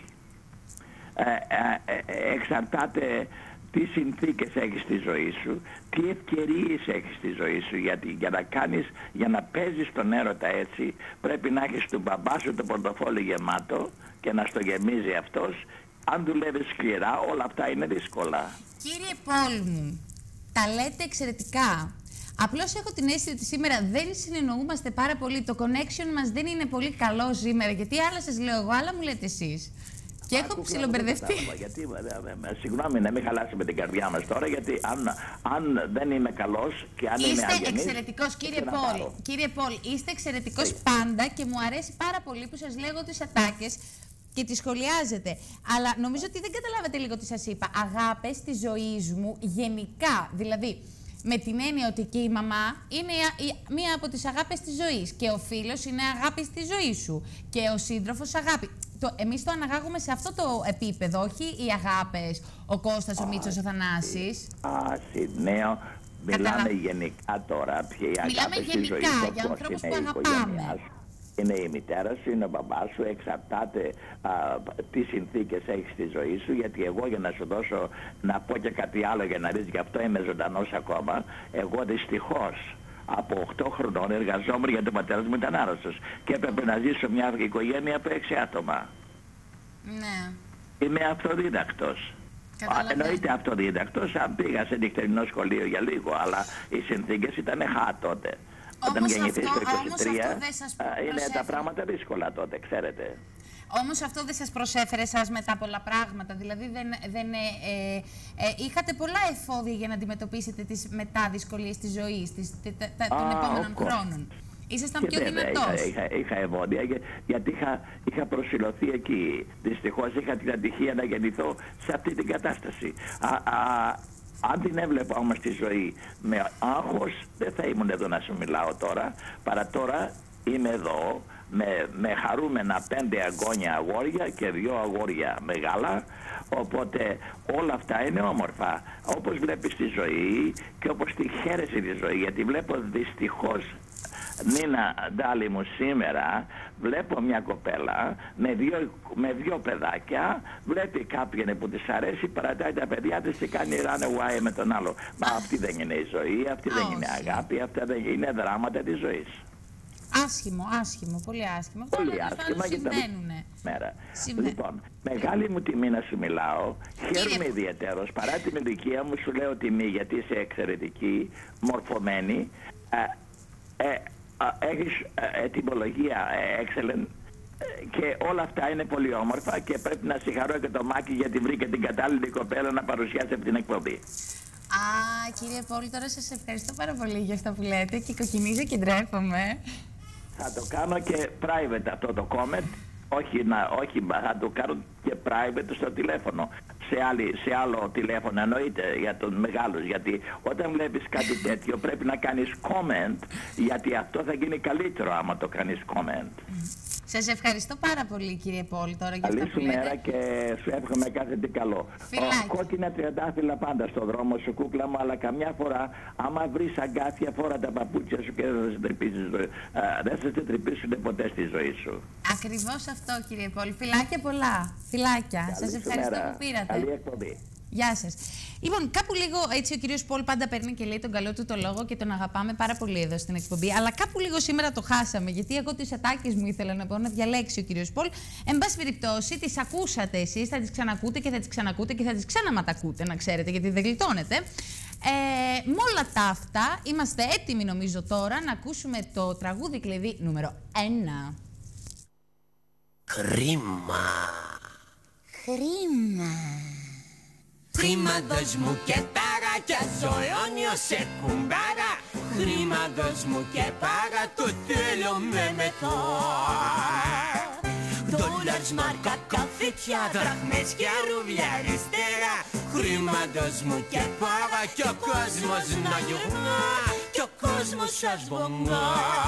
Ε, ε, ε, εξαρτάται τι συνθήκες έχεις στη ζωή σου, τι ευκαιρίες έχεις στη ζωή σου, γιατί για να κάνεις, για να παίζεις τον έρωτα έτσι, πρέπει να έχεις τον μπαμπά σου το πορτοφόλι γεμάτο και να στο γεμίζει αυτός. Αν δουλεύεις σκληρά, όλα αυτά είναι δύσκολα. Κύριε Πολ μου, τα λέτε εξαιρετικά. Απλώς έχω την αίσθηση ότι σήμερα δεν συνεννοούμαστε πάρα πολύ. Το connection μας δεν είναι πολύ καλό σήμερα, γιατί άλλα σας λέω εγώ, άλλα μου λέτε εσείς. Και έχω Άκου, ψιλομπερδευτεί. δεν κατάλαβα, Γιατί, ε, ε, ε, συγγνώμη, να μην χαλάσουμε την καρδιά μας τώρα, γιατί αν, αν δεν είμαι καλός και αν είμαι Είστε αγενής, εξαιρετικός, κύριε τι να Πολ. πάρω. Κύριε Πολ, είστε εξαιρετικός πάντα και μου αρέσει πάρα πολύ που σας λέγω τις ατάκες και τις σχολιάζετε. Αλλά νομίζω ότι δεν καταλάβατε λίγο τι σας είπα. Αγάπες της ζωής μου γενικά. Δηλαδή, με την έννοια ότι και η μαμά είναι η- η- μία από τις αγάπες της ζωής και ο φίλος είναι αγάπη της ζωής σου και ο σύντροφος αγάπη. Το, εμείς το αναγάγουμε σε αυτό το επίπεδο, όχι οι αγάπες, ο Κώστας, ο Μίτσος, ο Θανάσης. Α, νέο, μιλάμε Καταλα- γενικά τώρα. Ποια η Μιλάμε αγάπη στη ζωή γενικά, σου, για πώς ανθρώπους είναι που η αγαπάμε. οικογένειά σου, είναι η μητέρα σου, είναι ο μπαμπάς σου, εξαρτάται α, τι συνθήκες έχεις στη ζωή σου, γιατί εγώ για να σου δώσω, να πω και κάτι άλλο για να δεις, γι' αυτό είμαι ζωντανός ακόμα, εγώ δυστυχώς από οκτώ χρονών εργαζόμουν γιατί ο πατέρας μου ήταν άρρωστος και έπρεπε να ζήσω μια οικογένεια από έξι άτομα. Ναι. Είμαι αυτοδίδακτος. Καταλαβαίνω. Εννοείται αυτοδίδακτος, αν πήγα σε νυχτερινό σχολείο για λίγο, αλλά οι συνθήκες ήταν χα τότε. Όταν Όμως γεννηθείς αυτό- το όμως είκοσι τρία, αυτό δεν σας α, είναι προσέφερε. τα πράγματα δύσκολα τότε, ξέρετε. Όμως αυτό δεν σας προσέφερε εσάς μετά πολλά πράγματα. Δηλαδή δεν, δεν, ε, ε, ε, είχατε πολλά εφόδια για να αντιμετωπίσετε τις μετά δυσκολίες της ζωής, τις, τε- τε- τα- των Α, επόμενων of course. χρόνων. Ήσασταν Και πιο βέβαια δυνατός. είχα, είχα, είχα ευώδια για- γιατί είχα, είχα προσιλωθεί εκεί. Δυστυχώς είχα την ατυχία να γεννηθώ σε αυτή την κατάσταση. Α, α, αν την έβλεπα όμως τη ζωή με άγχος, δεν θα ήμουν εδώ να σου μιλάω τώρα. Παρά τώρα είμαι εδώ με, με χαρούμενα πέντε αγώνια αγόρια και δύο αγόρια μεγάλα. Οπότε όλα αυτά είναι όμορφα. Όπως βλέπεις τη ζωή και όπως τη χαίρεσαι τη ζωή. Γιατί βλέπω δυστυχώς, Νίνα Ντάλη μου, σήμερα βλέπω μια κοπέλα με δύο, με δύο παιδάκια, βλέπει κάποιον που της αρέσει, παρατάει τα παιδιά της και κάνει run away με τον άλλο. Μα αυτή δεν είναι η ζωή, αυτή δεν Α, είναι όχι. αγάπη, αυτά δεν είναι δράματα της ζωής. Άσχημο, άσχημο, πολύ άσχημο. Αυτά Πολύ όλα τέλος άσχημα πάντων και τα συμβαίνουνε. μέρα. Συμβαίνει. Λοιπόν, μεγάλη μου τιμή να σου μιλάω. Χαίρομαι Κύριε- ιδιαίτερος. Παρά την ηλικία μου, σου λέω τιμή γιατί είσαι εξαιρετική, μορφωμένη. Ε, ε, ε, έχεις ε, ετοιμολογία ε, excellent. Ε, και όλα αυτά είναι πολύ όμορφα και πρέπει να συγχαρώ και το Μάκη γιατί βρήκε την κατάλληλη κοπέλα να παρουσιάσει αυτή την εκπομπή. Α, κύριε Πόλη, τώρα σας ευχαριστώ πάρα πολύ για αυτά που λέτε και κοκκινίζω και ντρέπομαι. Θα το κάνω και private αυτό το comment. Όχι, να, όχι, θα το κάνω και private στο τηλέφωνο. Σε, άλλη, σε άλλο τηλέφωνο εννοείται για τον μεγάλους. Γιατί όταν βλέπεις κάτι τέτοιο πρέπει να κάνεις comment. Γιατί αυτό θα γίνει καλύτερο άμα το κάνεις comment. Σας ευχαριστώ πάρα πολύ, κύριε Πολ, τώρα για αυτά Καλή που σου λέτε. μέρα και σου εύχομαι κάθε τι καλό. Φιλάκια. Ο, κόκκινα τριαντάφυλλα πάντα στο δρόμο σου, κούκλα μου, αλλά καμιά φορά άμα βρεις αγκάθια φορά τα παπούτσια σου και δεν σε τρυπήσεις, δεν σε τρυπήσουν ποτέ στη ζωή σου. Ακριβώς αυτό, κύριε Πολ. Φιλάκια πολλά. Φιλάκια. Καλή Σας σου ευχαριστώ μέρα. που πήρατε. Καλή εκπομπή. Γεια σας. Λοιπόν, κάπου λίγο έτσι ο κύριος Πολ πάντα παίρνει και λέει τον καλό του το λόγο και τον αγαπάμε πάρα πολύ εδώ στην εκπομπή. Αλλά κάπου λίγο σήμερα το χάσαμε, γιατί εγώ τις ατάκες μου ήθελα να πω να διαλέξει ο κύριος Πολ. Εν πάση περιπτώσει, τις ακούσατε εσείς, θα τις ξανακούτε και θα τις ξανακούτε και θα τις ξαναματακούτε, να ξέρετε, γιατί δεν γλιτώνετε. Ε, με όλα τα αυτά, είμαστε έτοιμοι νομίζω τώρα να ακούσουμε το τραγούδι κλειδί νούμερο ένα. Χρήμα. Χρήμα. Χρήμα δώσ' μου και παρακιάζω αιώνιο σε κουμπάρα. Χρήμα δώσ' μου και παρά, το θέλω με μεθό. Δόλαρς, μάρκα, καφετιά, δραχμές και αρούβια αριστερά. Χρήμα δώσ' μου και παρά κι ο κόσμος να γυρνά κι ο κόσμος σας βομνά.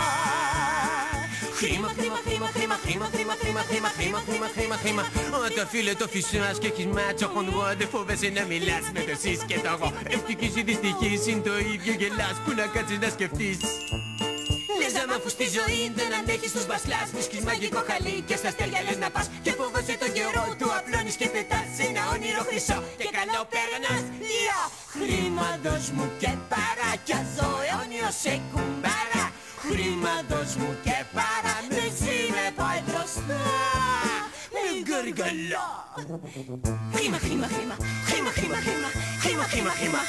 Χρήμα, χρήμα, χρήμα, χρήμα, χρήμα, χρήμα, χρήμα, χρήμα, χρήμα, χρήμα, χρήμα, χρήμα. Όταν φίλε το φυσάς και έχεις μάτσο χονδρό, δεν φοβάσαι να μιλάς με το σεις και το εγώ. Ευτυχής ή δυστυχής είναι το ίδιο, γελάς που να κάτσεις να σκεφτείς. Λες άμα αφού στη ζωή δεν αντέχεις τους μπασλάς, βρίσκεις μαγικό χαλί και στα αστέρια λες να πας. Και φοβάσαι τον καιρό του απλώνεις και πετάς σε ένα όνειρο χρυσό και καλό περνάς. Δυο χρήμα δώσ' μου και παρακιάζω αιώνιο σε κουμπάρα. Χρήμα δώσ' μου και παρά, με ζει με πάει μπροστά, με γκαργαλά. Χρήμα, χρήμα, χρήμα, χρήμα, χρήμα, χρήμα, χρήμα, χρήμα, χρήμα.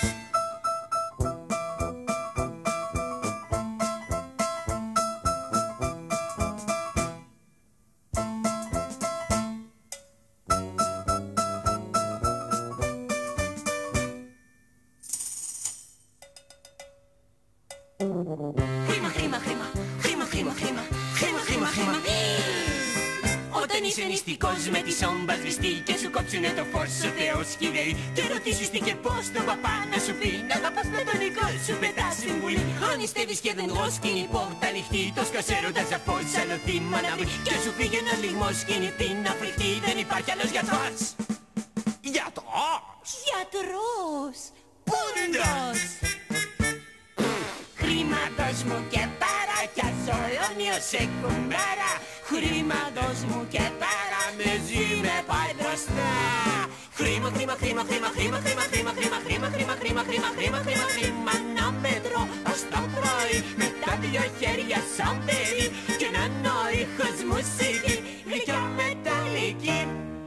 Χρήμα, χρήμα, χρήμα, χρήμα, χρήμα, χρήμα, χρήμα, χρήμα, χρήμα. Όταν είσαι νηστικός με τη σόμπα σβηστή και σου κόψουνε το φως ο Θεός κύριε, και ρωτήσεις τι και πώς τον παπά να σου πει, να αγαπάς με τον Νικό σου πετά συμβουλή. Αν νηστεύεις και δεν δώσκει η πόρτα ανοιχτή, το σκασέρωτα σαφώς άλλο θύμα να βρει, και σου φύγει ένας λιγμός κινητή να φρικτεί, δεν υπάρχει άλλος γιατρός. Γιατρός! Γιατρός! Πούντος! Χρήμα δώσ' μου και παρακιάζω αιώνιο σε κουμπάρα. Χρήμα δώσ' μου και παρά, με ζει με πάει μπροστά. Χρήμα, χρήμα, χρήμα, χρήμα, χρήμα, χρήμα, χρήμα, χρήμα, χρήμα, χρήμα, χρήμα, χρήμα, χρήμα, χρήμα, χρήμα, να μετρώ ως το πρωί με τα δυο χέρια σαν παιδί και να είναι ο ήχος μουσική γλυκιά μεταλλική.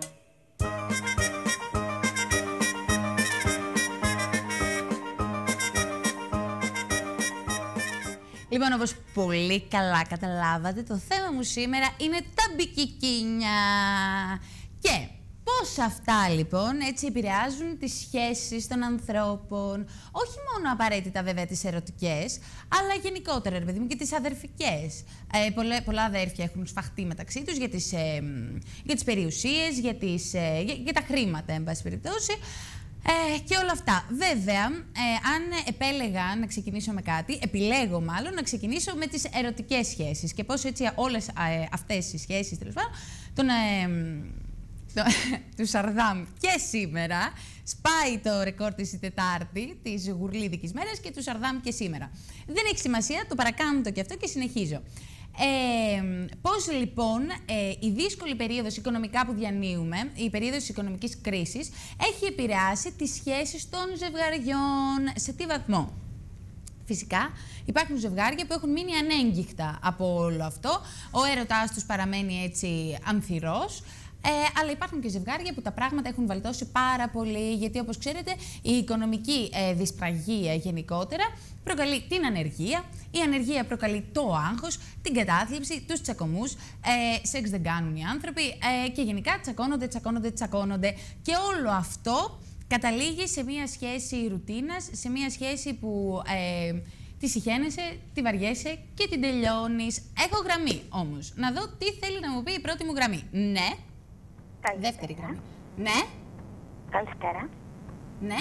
Λοιπόν, όπως πολύ καλά καταλάβατε, το θέμα μου σήμερα είναι τα μπικικίνια. Και πώς αυτά λοιπόν έτσι επηρεάζουν τις σχέσεις των ανθρώπων, όχι μόνο απαραίτητα βέβαια τις ερωτικές, αλλά γενικότερα ρε παιδί μου και τις αδερφικές. Ε, πολλά, πολλά αδέρφια έχουν σφαχτεί μεταξύ τους για τις, ε, για τις περιουσίες, για, τις, ε, για, για τα χρήματα, εν πάση περιπτώσει. Ε, και όλα αυτά. Βέβαια, ε, αν επέλεγα να ξεκινήσω με κάτι, επιλέγω μάλλον να ξεκινήσω με τις ερωτικές σχέσεις και πώς έτσι όλες ε, αυτές οι σχέσεις, τέλος πάντων, τον, ε, το, του Σαρδάμ και σήμερα σπάει το ρεκόρ της η Τετάρτη, της γουρλίδικης μέρας και του Σαρδάμ και σήμερα. Δεν έχει σημασία, το παρακάμπτω και αυτό και συνεχίζω. Ε, πώς λοιπόν ε, η δύσκολη περίοδος οικονομικά που διανύουμε, η περίοδος της οικονομικής κρίσης, έχει επηρεάσει τις σχέσεις των ζευγαριών, σε τι βαθμό? Φυσικά υπάρχουν ζευγάρια που έχουν μείνει ανέγγιχτα από όλο αυτό, ο έρωτάς τους παραμένει έτσι ανθυρός. Ε, αλλά υπάρχουν και ζευγάρια που τα πράγματα έχουν βαλτώσει πάρα πολύ, γιατί όπως ξέρετε η οικονομική ε, δυσπραγία γενικότερα προκαλεί την ανεργία, η ανεργία προκαλεί το άγχος, την κατάθλιψη, τους τσακωμούς, ε, σεξ δεν κάνουν οι άνθρωποι ε, και γενικά τσακώνονται, τσακώνονται, τσακώνονται και όλο αυτό καταλήγει σε μια σχέση ρουτίνας, σε μια σχέση που ε, τη συχαίνεσαι, τη βαριέσαι και την τελειώνεις. Έχω γραμμή όμως, να δω τι θέλει να μου πει η πρώτη μου γραμμή. Ναι. Καλησπέρα. Δεύτερη γραμμή. Ναι. Καλησπέρα. Ναι.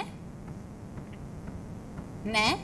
Ναι.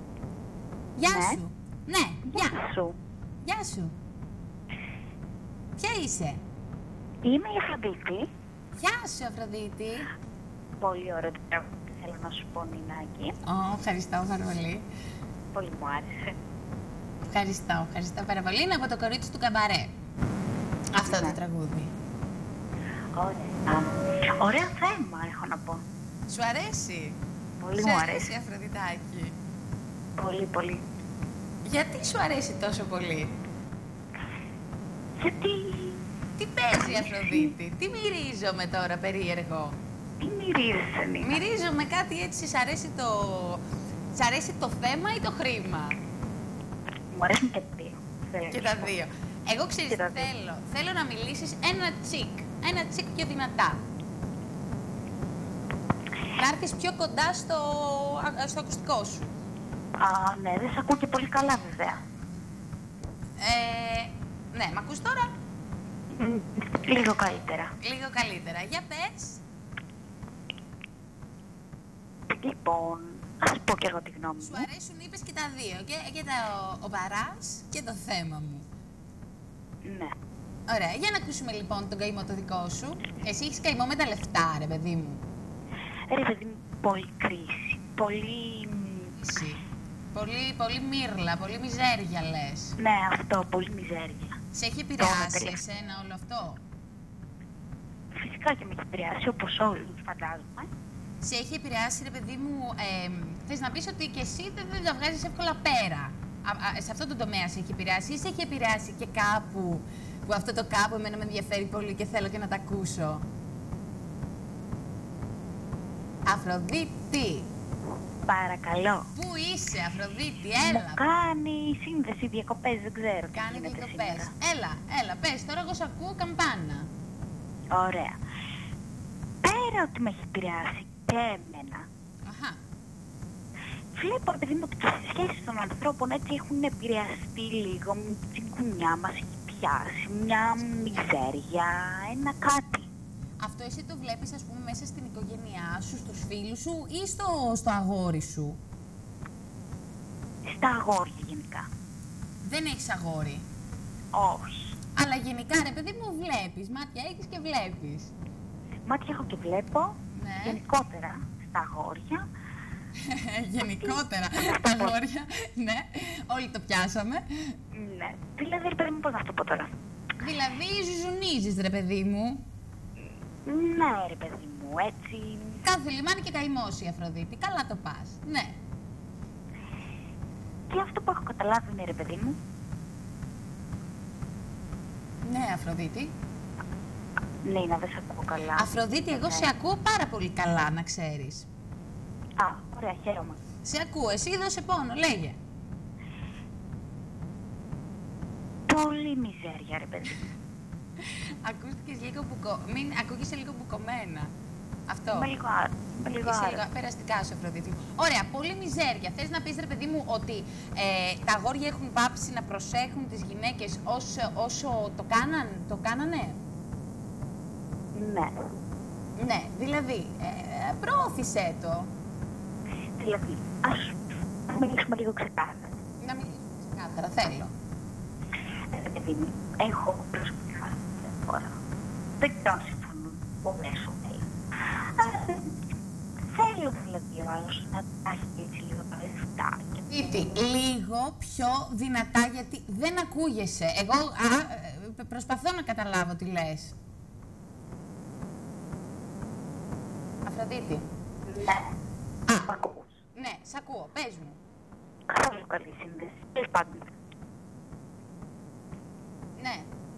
Γεια Ναι. σου. Ναι. Γεια σου. Γεια σου. Ποια είσαι? Είμαι η Αφροδίτη. Γεια σου, Αφροδίτη. Πολύ ωραίο το τραγούδι, θέλω να σου πω, Νινάκη. Ω, ευχαριστώ πάρα πολύ. Πολύ μου άρεσε. Ευχαριστώ, ευχαριστώ πάρα πολύ. Είναι από το κορίτσι του καμπαρέ. Αυτό Ναι. το τραγούδι. Ωραία. Ωραίο θέμα, έχω να πω. Σου αρέσει? Πολύ Σου μου αρέσει, αρέσει. Αφροδιτάκη? Πολύ, πολύ. Γιατί σου αρέσει τόσο πολύ? Γιατί... Τι παίζει, Αφροδίτη? Τι μυρίζομαι τώρα περίεργο? Τι μυρίζεσαι, Νίνα? Μυρίζομαι κάτι έτσι, σ' αρέσει το... Σ' αρέσει το θέμα ή το χρήμα? Μου αρέσουν και δύο. Θέλω Και να τα σου πω. δύο. Εγώ ξέρεις τι θέλω. Θέλω να μιλήσεις ένα τσικ. Ένα τσικ πιο δυνατά. Να έρθεις πιο κοντά στο, α, στο ακουστικό σου. Α, ναι, δεν σε ακούω και πολύ καλά, βέβαια. Ε, ναι, μ' ακούς τώρα? Μ, Λίγο καλύτερα. Λίγο καλύτερα. Για πες. Λοιπόν, ας πω και εγώ τη γνώμη Σου μου. αρέσουν, είπες, και τα δύο. Και, και τα, ο, ο παράς και το θέμα μου. Ναι. Ωραία. Για να ακούσουμε λοιπόν τον καημό το δικό σου. Εσύ έχεις καημό με τα λεφτά, ρε παιδί μου. Ρε παιδί μου, πολύ κρίση. Πολύ... Εσύ. Πολύ, πολύ μύρλα, πολύ μιζέρια λες. Ναι, αυτό, πολύ μιζέρια. Σε έχει επηρεάσει τρία. εσένα όλο αυτό? Φυσικά και με έχει επηρεάσει, όπως όλους, φαντάζομαι. Σε έχει επηρεάσει, ρε παιδί μου, ε, θες να πεις ότι και εσύ δεν, δεν τα βγάζεις εύκολα πέρα. Α, α, σε αυτό το τομέα σε έχει επηρεάσει ή σε έχει επηρεάσει και κάπου που αυτό το κάπου εμένα με ενδιαφέρει πολύ και θέλω και να τα ακούσω? Αφροδίτη! Παρακαλώ. Πού είσαι, Αφροδίτη, Μου έλα. κάνει σύνδεση, διακοπές, δεν ξέρω τι Κάνει γίνεται διακοπές. σήμερα. Έλα, έλα, πες, τώρα εγώ σ' ακούω καμπάνα. Ωραία. Πέρα ότι με έχει επηρεάσει και εμένα, Αχα. βλέπω, παιδί μου, ότι και στις σχέσεις των ανθρώπων έτσι έχουν επηρεαστεί λίγο. Την τσιγκουνιά μας έχει πιάσει, μια μιζέρια, ένα κάτι. Αυτό εσύ το βλέπεις, ας πούμε, μέσα στην οικογένειά σου, στους φίλους σου ή στο, στο αγόρι σου? Στα αγόρια γενικά. Δεν έχεις αγόρι. Όχι. Αλλά γενικά, ρε παιδί μου, βλέπεις. Μάτια έχεις και βλέπεις. Μάτια έχω και βλέπω, Ναι. γενικότερα, στα αγόρια. Γενικότερα, τα αγόρια. Ναι, όλοι το πιάσαμε. Ναι. Δηλαδή, ρε παιδί μου, πώς να το πω τώρα. Δηλαδή, ζουζουνίζεις, ρε παιδί μου. Ναι, ρε παιδί μου, έτσι. Κάθε λιμάνι και καημός η Αφροδίτη. Καλά το πας. Ναι. Και αυτό που έχω καταλάβει είναι, ρε παιδί μου, Ναι, Αφροδίτη. ναι, να δεν σε ακούω καλά. Αφροδίτη, εγώ Ναι. σε ακούω πάρα πολύ καλά, να ξέρεις. Α, ωραία, χαίρομαι. Σε ακούω. Εσύ δώσε πόνο, λέγε. Πολύ μιζέρια, ρε παιδί μου. Ακούστηκες λίγο μπουκο... Μην ακούγεσαι λίγο μπουκωμένα. Αυτό. Είμαι λίγο άρα. Είμαι λίγο Είσαι άρα. λίγο περαστικά σου, Αφροδίτη. Ωραία, πολύ μιζέρια. Θες να πεις, ρε παιδί μου, ότι ε, τα αγόρια έχουν πάψει να προσέχουν τις γυναίκες όσο, όσο το, κάναν, το κάνανε? Ναι. Ναι, δηλαδή, ε, προώθησέ το. Δηλαδή, ας μιλήσουμε λίγο ξεκάθαρα. Να μιλήσουμε ξεκάθαρα, θέλω. Ε, Ρε παιδί μου, έχω προσωπικά τώρα. Δεν ξέρω αν συμφωνούν πολλές ομάδες. Αλλά θέλω δηλαδή ο άλλος να τα έχει έτσι λίγο τα λεφτά. Ήτη, λίγο πιο δυνατά, γιατί δεν ακούγεσαι. Εγώ α, ε, προσπαθώ να καταλάβω τι λες. Αφροδίτη. Ναι. Α, Μ' ακούς. ναι, σ' ακούω, πες μου. Καθόλου καλή σύνδεση. Τέλος πάντων. Ναι.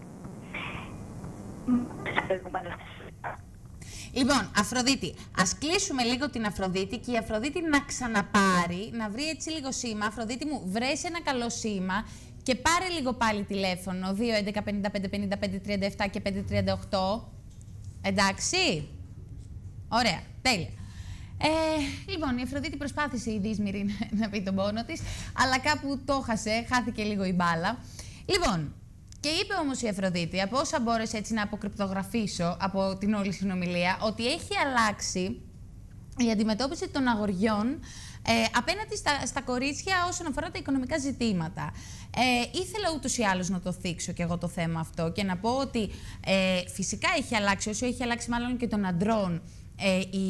Σε προηγούμενο Λοιπόν, Αφροδίτη, ας κλείσουμε λίγο την Αφροδίτη και η Αφροδίτη να ξαναπάρει, να βρει έτσι λίγο σήμα. Αφροδίτη μου, βρες ένα καλό σήμα και πάρε λίγο πάλι τηλέφωνο, δύο έντεκα πενήντα πέντε πενήντα πέντε τριάντα επτά και πέντε τριάντα οκτώ. Εντάξει. Ωραία, τέλεια. Ε, λοιπόν, η Αφροδίτη προσπάθησε η δύσμηρη να πει τον πόνο της, αλλά κάπου το χάσε, χάθηκε λίγο η μπάλα. Λοιπόν, και είπε όμως η Αφροδίτη, από όσα μπόρεσε έτσι να αποκρυπτογραφήσω από την όλη συνομιλία, ότι έχει αλλάξει η αντιμετώπιση των αγοριών ε, απέναντι στα, στα κορίτσια όσον αφορά τα οικονομικά ζητήματα. Ε, ήθελα ούτως ή άλλως να το θίξω και εγώ το θέμα αυτό και να πω ότι ε, φυσικά έχει αλλάξει, όσο έχει αλλάξει μάλλον και των αντρών ε, η,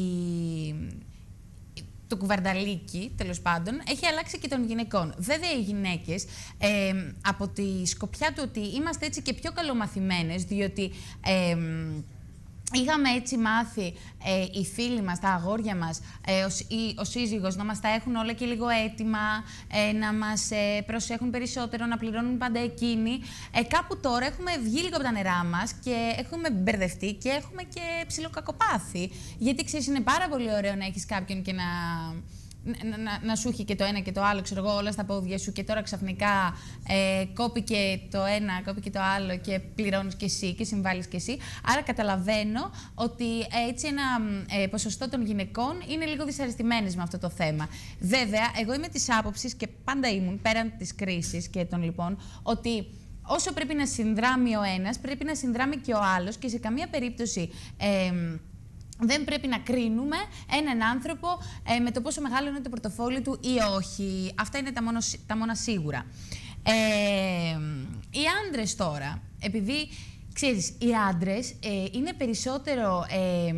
το κουβαρνταλίκι, τέλος πάντων, έχει αλλάξει και των γυναικών. Βέβαια, οι γυναίκες, ε, από τη σκοπιά του ότι είμαστε έτσι και πιο καλομαθημένες, διότι... Ε, είχαμε έτσι μάθει ε, οι φίλοι μας, τα αγόρια μας, ε, ο, η, ο σύζυγος να μας τα έχουν όλα και λίγο έτοιμα, ε, να μας ε, προσέχουν περισσότερο, να πληρώνουν πάντα εκείνοι. Ε, κάπου τώρα έχουμε βγει λίγο από τα νερά μας και έχουμε μπερδευτεί και έχουμε και ψιλοκακοπάθει. Γιατί ξέρεις, είναι πάρα πολύ ωραίο να έχεις κάποιον και να... Να, να, να σου έχει και το ένα και το άλλο, ξέρω εγώ, όλα στα πόδια σου και τώρα ξαφνικά ε, κόπηκε το ένα, κόπηκε το άλλο και πληρώνεις και εσύ και συμβάλλεις και εσύ. Άρα καταλαβαίνω ότι έτσι ένα ε, ποσοστό των γυναικών είναι λίγο δυσαρεστημένες με αυτό το θέμα. Βέβαια, εγώ είμαι της άποψης και πάντα ήμουν πέραν της κρίσης και των λοιπόν, ότι όσο πρέπει να συνδράμει ο ένας, πρέπει να συνδράμει και ο άλλος και σε καμία περίπτωση... Ε, δεν πρέπει να κρίνουμε έναν άνθρωπο ε, με το πόσο μεγάλο είναι το πορτοφόλι του ή όχι. Αυτά είναι τα, μόνο, τα μόνα σίγουρα. Ε, οι άντρες τώρα, επειδή, ξέρεις, οι άντρες ε, είναι περισσότερο... Ε,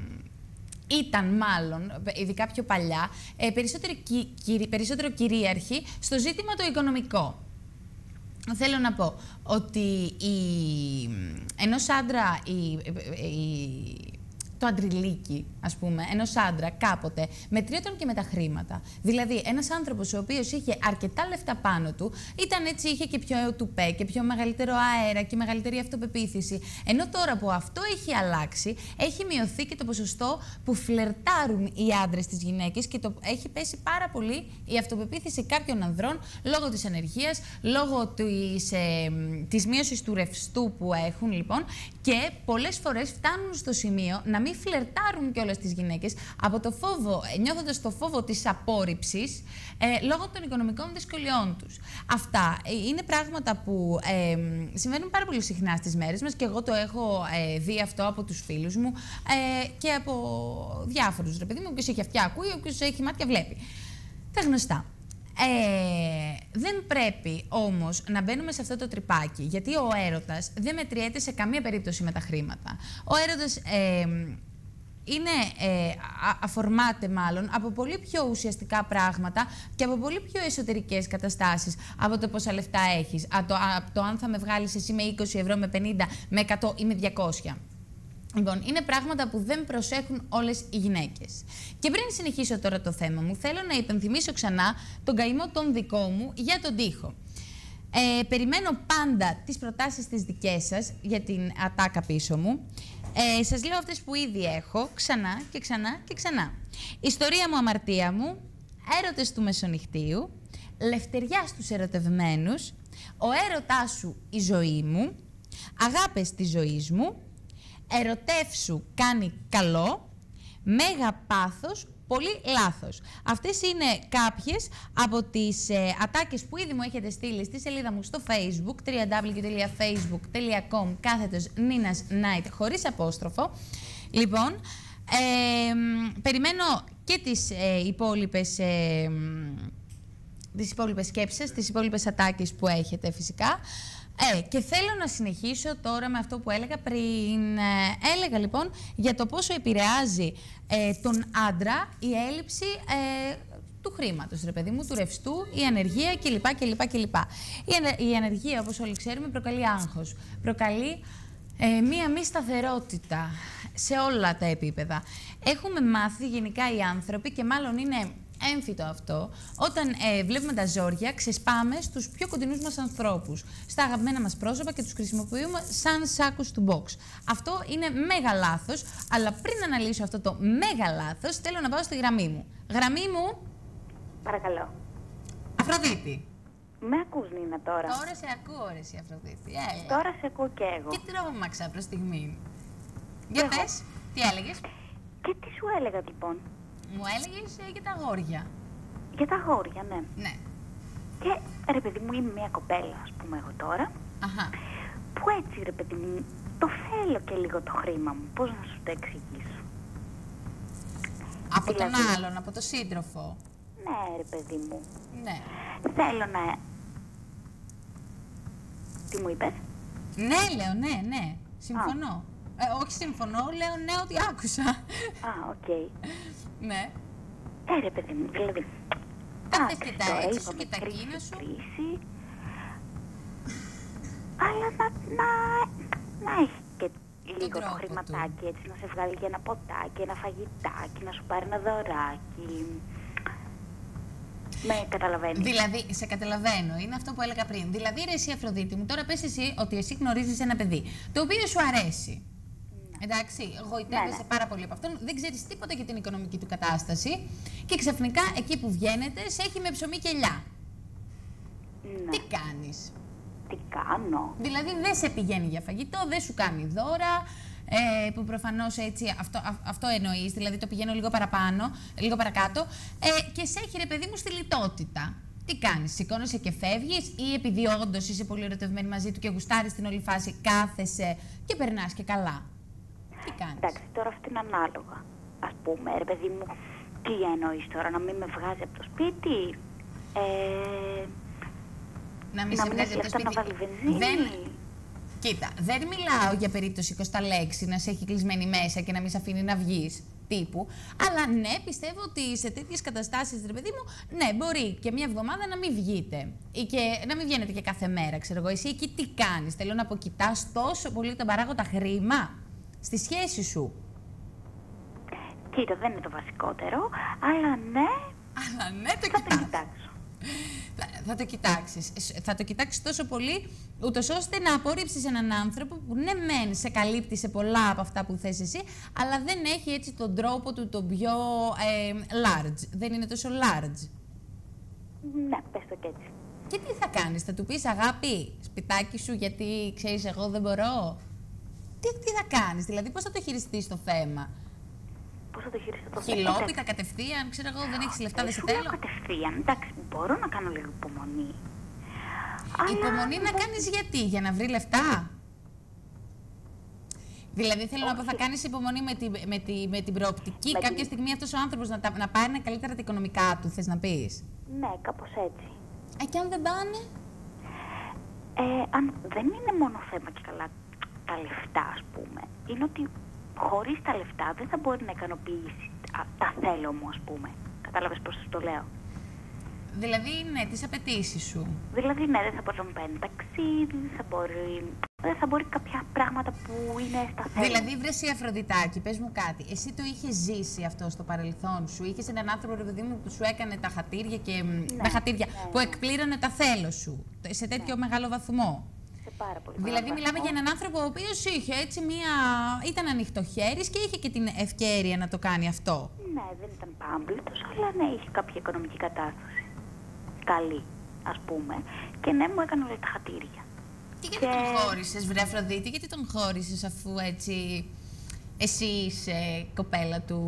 ήταν μάλλον, ειδικά πιο παλιά, ε, περισσότερο, κυ, κυ, περισσότερο κυρίαρχοι στο ζήτημα το οικονομικό. Θέλω να πω ότι η, ενός άντρα... Η, η, το αντριλίκι, ας πούμε, ενός άντρα κάποτε μετριόταν και με τα χρήματα. Δηλαδή, ένας άνθρωπος ο οποίος είχε αρκετά λεφτά πάνω του, ήταν έτσι, είχε και πιο τουπέ και πιο μεγαλύτερο αέρα και μεγαλύτερη αυτοπεποίθηση. Ενώ τώρα που αυτό έχει αλλάξει, έχει μειωθεί και το ποσοστό που φλερτάρουν οι άντρες στις γυναίκες και το, έχει πέσει πάρα πολύ η αυτοπεποίθηση κάποιων ανδρών λόγω της ανεργίας, λόγω της, ε, της μείωσης του ρευστού που έχουν, λοιπόν, και πολλές φορές φτάνουν στο σημείο να μην φλερτάρουν κιόλας τις γυναίκες από το φόβο, νιώθοντας το φόβο της απόρριψης ε, λόγω των οικονομικών δυσκολιών τους. Αυτά ε, είναι πράγματα που ε, συμβαίνουν πάρα πολύ συχνά στις μέρες μας και εγώ το έχω ε, δει αυτό από τους φίλους μου ε, και από διάφορους, ρε παιδί μου, όποιος έχει αυτιά ακούει, όποιος έχει μάτια βλέπει. Τα γνωστά. Ε, δεν πρέπει όμως να μπαίνουμε σε αυτό το τρυπάκι, γιατί ο έρωτας δεν μετριέται σε καμία περίπτωση με τα χρήματα. Ο έρωτας ε, είναι, ε, αφορμάται μάλλον από πολύ πιο ουσιαστικά πράγματα και από πολύ πιο εσωτερικές καταστάσεις από το πόσα λεφτά έχεις, από το, από το αν θα με βγάλεις εσύ με είκοσι ευρώ, με πενήντα, με εκατό ή με διακόσια. Λοιπόν, είναι πράγματα που δεν προσέχουν όλες οι γυναίκες. Και πριν συνεχίσω τώρα το θέμα μου, θέλω να υπενθυμίσω ξανά τον καημό τον δικό μου για τον τοίχο. Ε, περιμένω πάντα τις προτάσεις τις δικές σας για την ατάκα πίσω μου. Ε, σας λέω αυτές που ήδη έχω, ξανά και ξανά και ξανά. Ιστορία μου, αμαρτία μου, έρωτες του μεσονυχτίου, λευτεριά στους ερωτευμένους, ο έρωτάς σου η ζωή μου, αγάπες της ζωής μου, ερωτεύσου κάνει καλό, μέγα πάθος, πολύ λάθος. Αυτές είναι κάποιες από τις ε, ατάκες που ήδη μου έχετε στείλει στη σελίδα μου στο Facebook, double-u double-u double-u τελεία facebook τελεία com κάθετος Nina's Night χωρίς απόστροφο. Λοιπόν, ε, περιμένω και τις ε, υπόλοιπες, ε, τις υπόλοιπες σκέψεις, τις υπόλοιπες ατάκες που έχετε φυσικά. Ε, και θέλω να συνεχίσω τώρα με αυτό που έλεγα πριν. Ε, έλεγα λοιπόν για το πόσο επηρεάζει ε, τον άντρα η έλλειψη ε, του χρήματος, ρε παιδί μου, του ρευστού, η ανεργία κλπ. κλπ, κλπ. Η, ανε, η ανεργία, όπως όλοι ξέρουμε, προκαλεί άγχος. Προκαλεί ε, μία μη σταθερότητα σε όλα τα επίπεδα. Έχουμε μάθει γενικά οι άνθρωποι και μάλλον είναι έμφυτο αυτό, όταν ε, βλέπουμε τα ζόρια, ξεσπάμε στους πιο κοντινούς μας ανθρώπους, στα αγαπημένα μας πρόσωπα και τους χρησιμοποιούμε σαν σάκους του box. Αυτό είναι μέγα λάθος, αλλά πριν αναλύσω αυτό το μέγα λάθος, θέλω να πάω στη γραμμή μου. Γραμμή μου. Παρακαλώ. Αφροδίτη. Με ακούς, Νίνα, τώρα? Τώρα σε ακούω, ρε εσύ, Αφροδίτη. Έλα. Τώρα σε ακούω και εγώ. Και τρόμαξα προς στιγμή. Για πες, τι έλεγες? Και τι σου έλεγα, λοιπόν? Μου έλεγες ε, για τα αγόρια. Για τα αγόρια, ναι. Ναι. Και ρε παιδί μου, είμαι μια κοπέλα, ας πούμε εγώ τώρα, Αχα. που έτσι ρε παιδί μου, το θέλω και λίγο το χρήμα μου. Πώς να σου το εξηγήσω? Από Δηλαδή- τον άλλον, από τον σύντροφο. Ναι, ρε παιδί μου. Ναι. Θέλω να... Τι μου είπες? Ναι, λέω, ναι, ναι. Συμφωνώ. Ε, όχι συμφωνώ, λέω ναι ότι άκουσα. Α, οκ. Ναι. Ε, ρε παιδί μου, δηλαδή... Τα θες και τα τώρα έτσι σου είπαμε και τα κρίση, εκείνα σου. κρίση. Αλλά να, να, να έχει και λίγο το τρόπο χρηματάκι, έτσι, να σε βγάλει και ένα ποτάκι, ένα φαγητάκι, να σου πάρει ένα δωράκι. Με καταλαβαίνεις. Δηλαδή, σε καταλαβαίνω, είναι αυτό που έλεγα πριν. Δηλαδή, ρε εσύ Αφροδίτη μου, τώρα πες εσύ ότι εσύ γνωρίζεις ένα παιδί, το οποίο σου αρέσει. Εντάξει, γοητεύεσαι Ναι, ναι. πάρα πολύ από αυτόν, δεν ξέρεις τίποτα για την οικονομική του κατάσταση και ξαφνικά εκεί που βγαίνετε σε έχει με ψωμί και ελιά. Ναι. Τι κάνεις? Τι κάνω? Δηλαδή δεν σε πηγαίνει για φαγητό, δεν σου κάνει δώρα, ε, που προφανώς έτσι αυτό, α, αυτό εννοείς, δηλαδή το πηγαίνω λίγο παραπάνω, λίγο παρακάτω, ε, και σε έχει ρε παιδί μου στη λιτότητα. Τι κάνεις, σηκώνεσαι και φεύγεις ή επειδή όντως είσαι πολύ ερωτευμένη μαζί του και γουστάρεις την όλη φάση, κάθεσαι και περνάς και καλά? Τι κάνεις? Εντάξει, τώρα αυτό είναι ανάλογα. Ας πούμε, ρε παιδί μου, τι εννοείς τώρα, να μην με βγάζει από το σπίτι, ε, Να μην να σε μην βγάζει έχει από το λεφτά να σπίτι. βάλει βενζίνη. Δεν... Κοίτα, δεν μιλάω για περίπτωση Κωνσταλέξη να σε έχει κλεισμένη μέσα και να μην σε αφήνει να βγεις τύπου. Αλλά ναι, πιστεύω ότι σε τέτοιες καταστάσεις, ρε παιδί μου, ναι, μπορεί και μια εβδομάδα να μην βγείτε. Ή και να μην βγαίνετε και κάθε μέρα, ξέρω εγώ. Εσύ εκεί τι κάνεις? Θέλω να αποκοιτάς τόσο πολύ τον παράγοντα χρήμα στη σχέση σου. Κοίτα, δεν είναι το βασικότερο, αλλά ναι, Αλλά ναι, το θα το κοιτάς. κοιτάξω. Θα, θα το κοιτάξεις. Θα το κοιτάξεις τόσο πολύ, ούτως ώστε να απορρίψεις έναν άνθρωπο που ναι μεν σε καλύπτει σε πολλά από αυτά που θες εσύ, αλλά δεν έχει έτσι τον τρόπο του τον πιο ε, large. Δεν είναι τόσο large. Ναι, πες το και έτσι. Και τι θα κάνεις, θα του πεις αγάπη, σπιτάκι σου γιατί ξέρεις εγώ δεν μπορώ? Τι, τι θα κάνεις, δηλαδή πώς θα το χειριστείς το θέμα? Πώς θα το χειριστώ το θέμα? Χιλόπιτα κατευθείαν, ξέρω εγώ δεν έχεις λεφτά, δεν σε Σου λέω θέλω. κατευθείαν, εντάξει, μπορώ να κάνω λίγο υπομονή. Υπομονή να κάνεις γιατί, για να βρει λεφτά? Δηλαδή θέλω να πω, θα κάνεις υπομονή με, τη, με, τη, με την προοπτική Με κάποια την- στιγμή αυτός ο άνθρωπος να, τα- να πάρει καλύτερα τα οικονομικά του, θες να πεις? Ναι, κάπως έτσι. Ε, και αν δεν πάνε? Ε, αν δεν είναι μόνο θέμα και καλά τα λεφτά, ας πούμε, είναι ότι χωρίς τα λεφτά δεν θα μπορεί να ικανοποιήσει α, τα θέλω μου, ας πούμε. Κατάλαβες πώς το λέω? Δηλαδή, ναι, τις απαιτήσεις σου. Δηλαδή, ναι, δεν θα μπορεί να μου παίρνει ταξίδι, δεν θα μπορεί, δεν θα μπορεί κάποια πράγματα που είναι στα θέλω. Δηλαδή, βρε εσύ Αφροδιτάκη, πες μου κάτι. Εσύ το είχες ζήσει αυτό στο παρελθόν σου? Είχες έναν άνθρωπο, ρε παιδί μου, που σου έκανε τα χατήρια και. Ναι, τα χατήρια, ναι, που ναι. εκπλήρωνε τα θέλω σου. Σε τέτοιο μεγάλο βαθμό. Σε πάρα πολύ Δηλαδή, μεγάλο μιλάμε βαθμό. για έναν άνθρωπο ο οποίος είχε έτσι μία. Ήταν ανοιχτοχέρης και είχε και την ευκαιρία να το κάνει αυτό. Ναι, δεν ήταν πάμπλητος, αλλά ναι, είχε κάποια οικονομική κατάσταση. Καλή, ας πούμε. Και ναι, μου έκανε όλα τα χατήρια. Και γιατί τον χώρισες, βρε Αφροδίτη, γιατί τον χώρισες αφού έτσι εσύ είσαι κοπέλα του.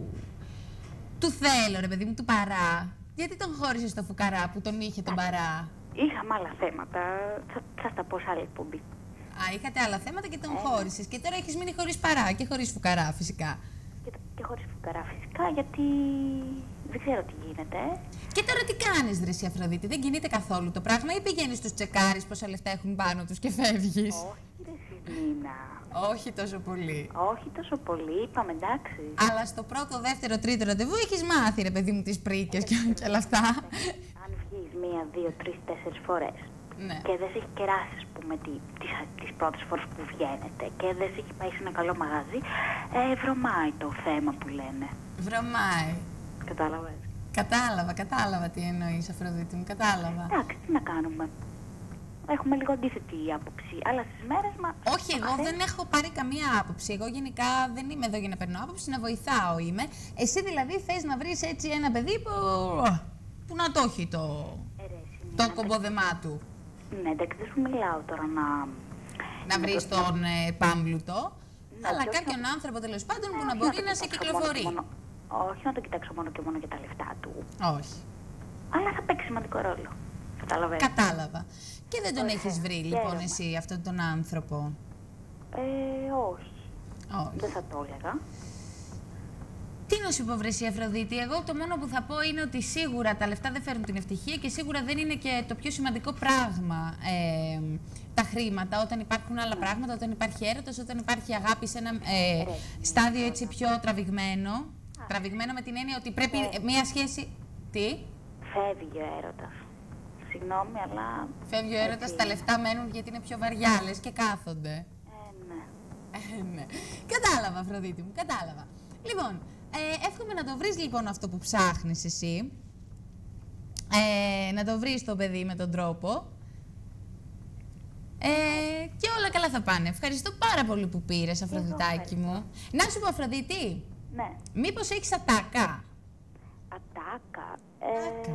Του θέλω, ρε παιδί μου, του παρά. Γιατί τον χώρισες το φουκαρά που τον είχε τον παρά? Είχαμε άλλα θέματα, θα, θα στα πω σε άλλη εκπομπή. Α, είχατε άλλα θέματα και τον χώρισες. Και τώρα έχεις μείνει χωρίς παρά και χωρίς φουκαρά, φυσικά. Και, και χωρίς φουκαρά φυσικά, γιατί δεν ξέρω τι γίνεται. Και τώρα τι κάνεις, ρε εσύ Αφροδίτη, δεν κινείται καθόλου το πράγμα ή πηγαίνεις στους τσεκάρεις πόσα λεφτά έχουν πάνω τους και φεύγεις? Όχι ρε Σισμίνα. Όχι τόσο πολύ. Όχι τόσο πολύ, είπαμε εντάξει. Αλλά στο πρώτο, δεύτερο, τρίτο ραντεβού έχεις μάθει, ρε παιδί μου, τις πρίκες και, και όλα αυτά. Αν βγεις μία, δύο, τρεις, τέσσερις φορές Ναι. και δεν σε έχει κεράσει, ας πούμε, τι, τις, τις πρώτες φορές που βγαίνετε και δεν σε έχει πάει σε ένα καλό μαγαζί, ε, βρωμάει το θέμα που λένε. Βρωμάει. Κατάλαβες? Κατάλαβα, κατάλαβα τι εννοείς, Αφροδίτη μου, κατάλαβα. Εντάξει, τι να κάνουμε. Έχουμε λίγο αντίθετη άποψη, αλλά στις μέρες μας... Όχι, εγώ δεν έχω πάρει καμία άποψη. Εγώ γενικά δεν είμαι εδώ για να παίρνω άποψη, να βοηθάω είμαι. Εσύ δηλαδή θες να βρεις έτσι ένα παιδί που, που να το έχει το, το κομπόδεμά του. Ναι, εντάξει, δεν σου μιλάω τώρα να... Να βρεις τον ε, πάμπλουτο, Ναι, αλλά και όχι κάποιον να- άνθρωπο τέλος πάντων που Ναι, να όχι μπορεί το να σε κοιτάξω μόνο και κυκλοφορεί. μόνο- Όχι να το κοιτάξω μόνο και μόνο για τα λεφτά του. Όχι. Αλλά θα παίξει σημαντικό ρόλο. Καταλαβαίνεις. Κατάλαβα. Και δεν τον Ωραία, έχεις βρει λοιπόν χαίρομαι. εσύ αυτόν τον άνθρωπο? Ε, όχι. Όχι. Δεν θα το έλεγα. Τι να σου πω, βρεσί Αφροδίτη, εγώ το μόνο που θα πω είναι ότι σίγουρα τα λεφτά δεν φέρνουν την ευτυχία και σίγουρα δεν είναι και το πιο σημαντικό πράγμα ε, τα χρήματα. Όταν υπάρχουν άλλα πράγματα, όταν υπάρχει έρωτας, όταν υπάρχει αγάπη σε ένα ε, στάδιο έτσι πιο τραβηγμένο. Τραβηγμένο με την έννοια ότι πρέπει μία σχέση... Τι? Φεύγει ο έρωτας. Συγγνώμη, αλλά... Φεύγει ο έρωτας, τα λεφτά μένουν γιατί είναι πιο βαριά, λες και κάθονται. Ε, ναι. Ε, ναι. Κατάλαβα, Αφροδίτη μου, κατάλαβα. Λοιπόν, ε, εύχομαι να το βρεις λοιπόν αυτό που ψάχνεις εσύ. Ε, να το βρεις το παιδί με τον τρόπο. Ε, και όλα καλά θα πάνε. Ευχαριστώ πάρα πολύ που πήρες, Αφροδιτάκι μου. Να σου πω, Αφροδίτη, ναι. Μήπως έχεις ατάκα? Ατάκα. Ε,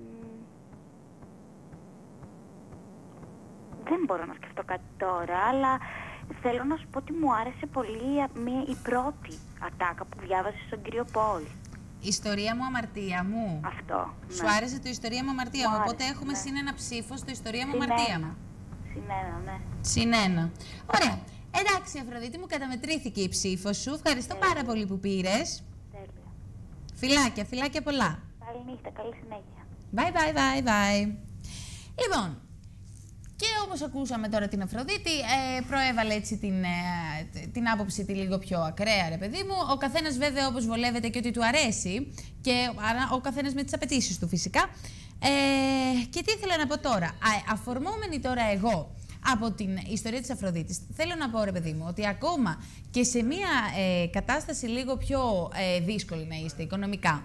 δεν μπορώ να σκεφτώ κάτι τώρα, αλλά θέλω να σου πω ότι μου άρεσε πολύ μια, η πρώτη ατάκα που διάβασε στον κύριο Πολ. Ιστορία μου, αμαρτία μου. Αυτό. Σου Ναι. άρεσε το Ιστορία μου, αμαρτία Μου μου. άρεσε, Οπότε έχουμε ναι. συν ένα ψήφο στο Ιστορία μου, Συν αμαρτία ένα. μου. Συν ένα, ναι. Συν ένα. Ωραία. Εντάξει, Αφροδίτη μου, καταμετρήθηκε η ψήφο σου. Ευχαριστώ Τέλεια. πάρα πολύ που πήρες. Τέλεια. Φιλάκια, φιλάκια πολλά. Καλή νύχτα, καλή συνέχεια. Bye, bye, bye, bye. Λοιπόν, και όπως ακούσαμε τώρα την Αφροδίτη, ε, προέβαλε έτσι την, ε, την άποψη τη λίγο πιο ακραία, ρε παιδί μου. Ο καθένας βέβαια όπως βολεύεται και ότι του αρέσει, και άρα ο καθένας με τις απαιτήσεις του φυσικά. Ε, και τι ήθελα να πω τώρα. Α, αφορμόμενη τώρα εγώ από την ιστορία της Αφροδίτης, θέλω να πω, ρε παιδί μου, ότι ακόμα και σε μια ε, κατάσταση λίγο πιο ε, δύσκολη να είστε οικονομικά,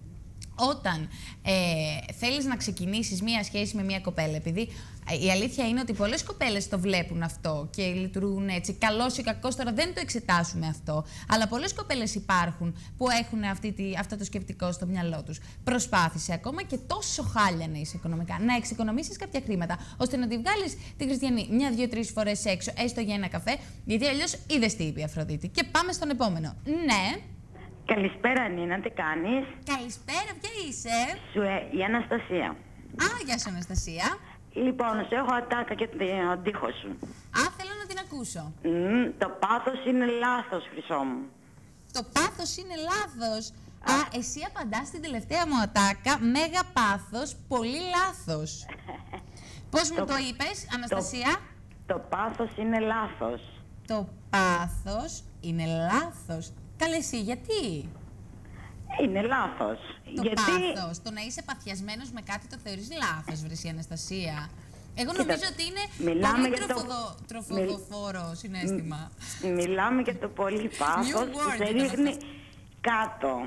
όταν ε, θέλεις να ξεκινήσεις μία σχέση με μία κοπέλα, επειδή ε, η αλήθεια είναι ότι πολλές κοπέλες το βλέπουν αυτό και λειτουργούν έτσι, καλός ή κακός, τώρα δεν το εξετάσουμε αυτό, αλλά πολλές κοπέλες υπάρχουν που έχουν αυτή τη, αυτό το σκεπτικό στο μυαλό τους. Προσπάθησε ακόμα και τόσο χάλια να είσαι οικονομικά, να εξοικονομήσεις κάποια χρήματα, ώστε να τη βγάλεις τη Χριστιανή μια-δύο-τρεις φορές έξω, έστω για ένα καφέ, γιατί αλλιώς είδες τι είπε η Αφροδίτη. Και πάμε στον επόμενο. Ναι. Καλησπέρα, Νίνα, τι κάνεις? Καλησπέρα, ποια είσαι? Σου, ε, η Αναστασία. Α, γεια σου, Αναστασία. Λοιπόν, σου έχω ατάκα και τον τοίχο σου. Α, θέλω να την ακούσω. Mm, το πάθος είναι λάθος, χρυσό μου. Το πάθος είναι λάθος. Α, Α εσύ απαντάς στην τελευταία μου ατάκα, μέγα πάθος, πολύ λάθος. Πώς μου το, το είπες, Αναστασία? Το, το πάθος είναι λάθος. Το πάθος είναι λάθος. Καλέ εσύ, γιατί? Είναι λάθος. Το γιατί... πάθος, το να είσαι παθιασμένος με κάτι το θεωρείς λάθος, βρεσί Αναστασία. Εγώ νομίζω Κοίτα, ότι είναι πολύ τροφοδο... το... τροφοδοφόρο Μιλ... συναίσθημα. Μιλάμε για το πολύ πάθος που σε ρίχνει κάτω.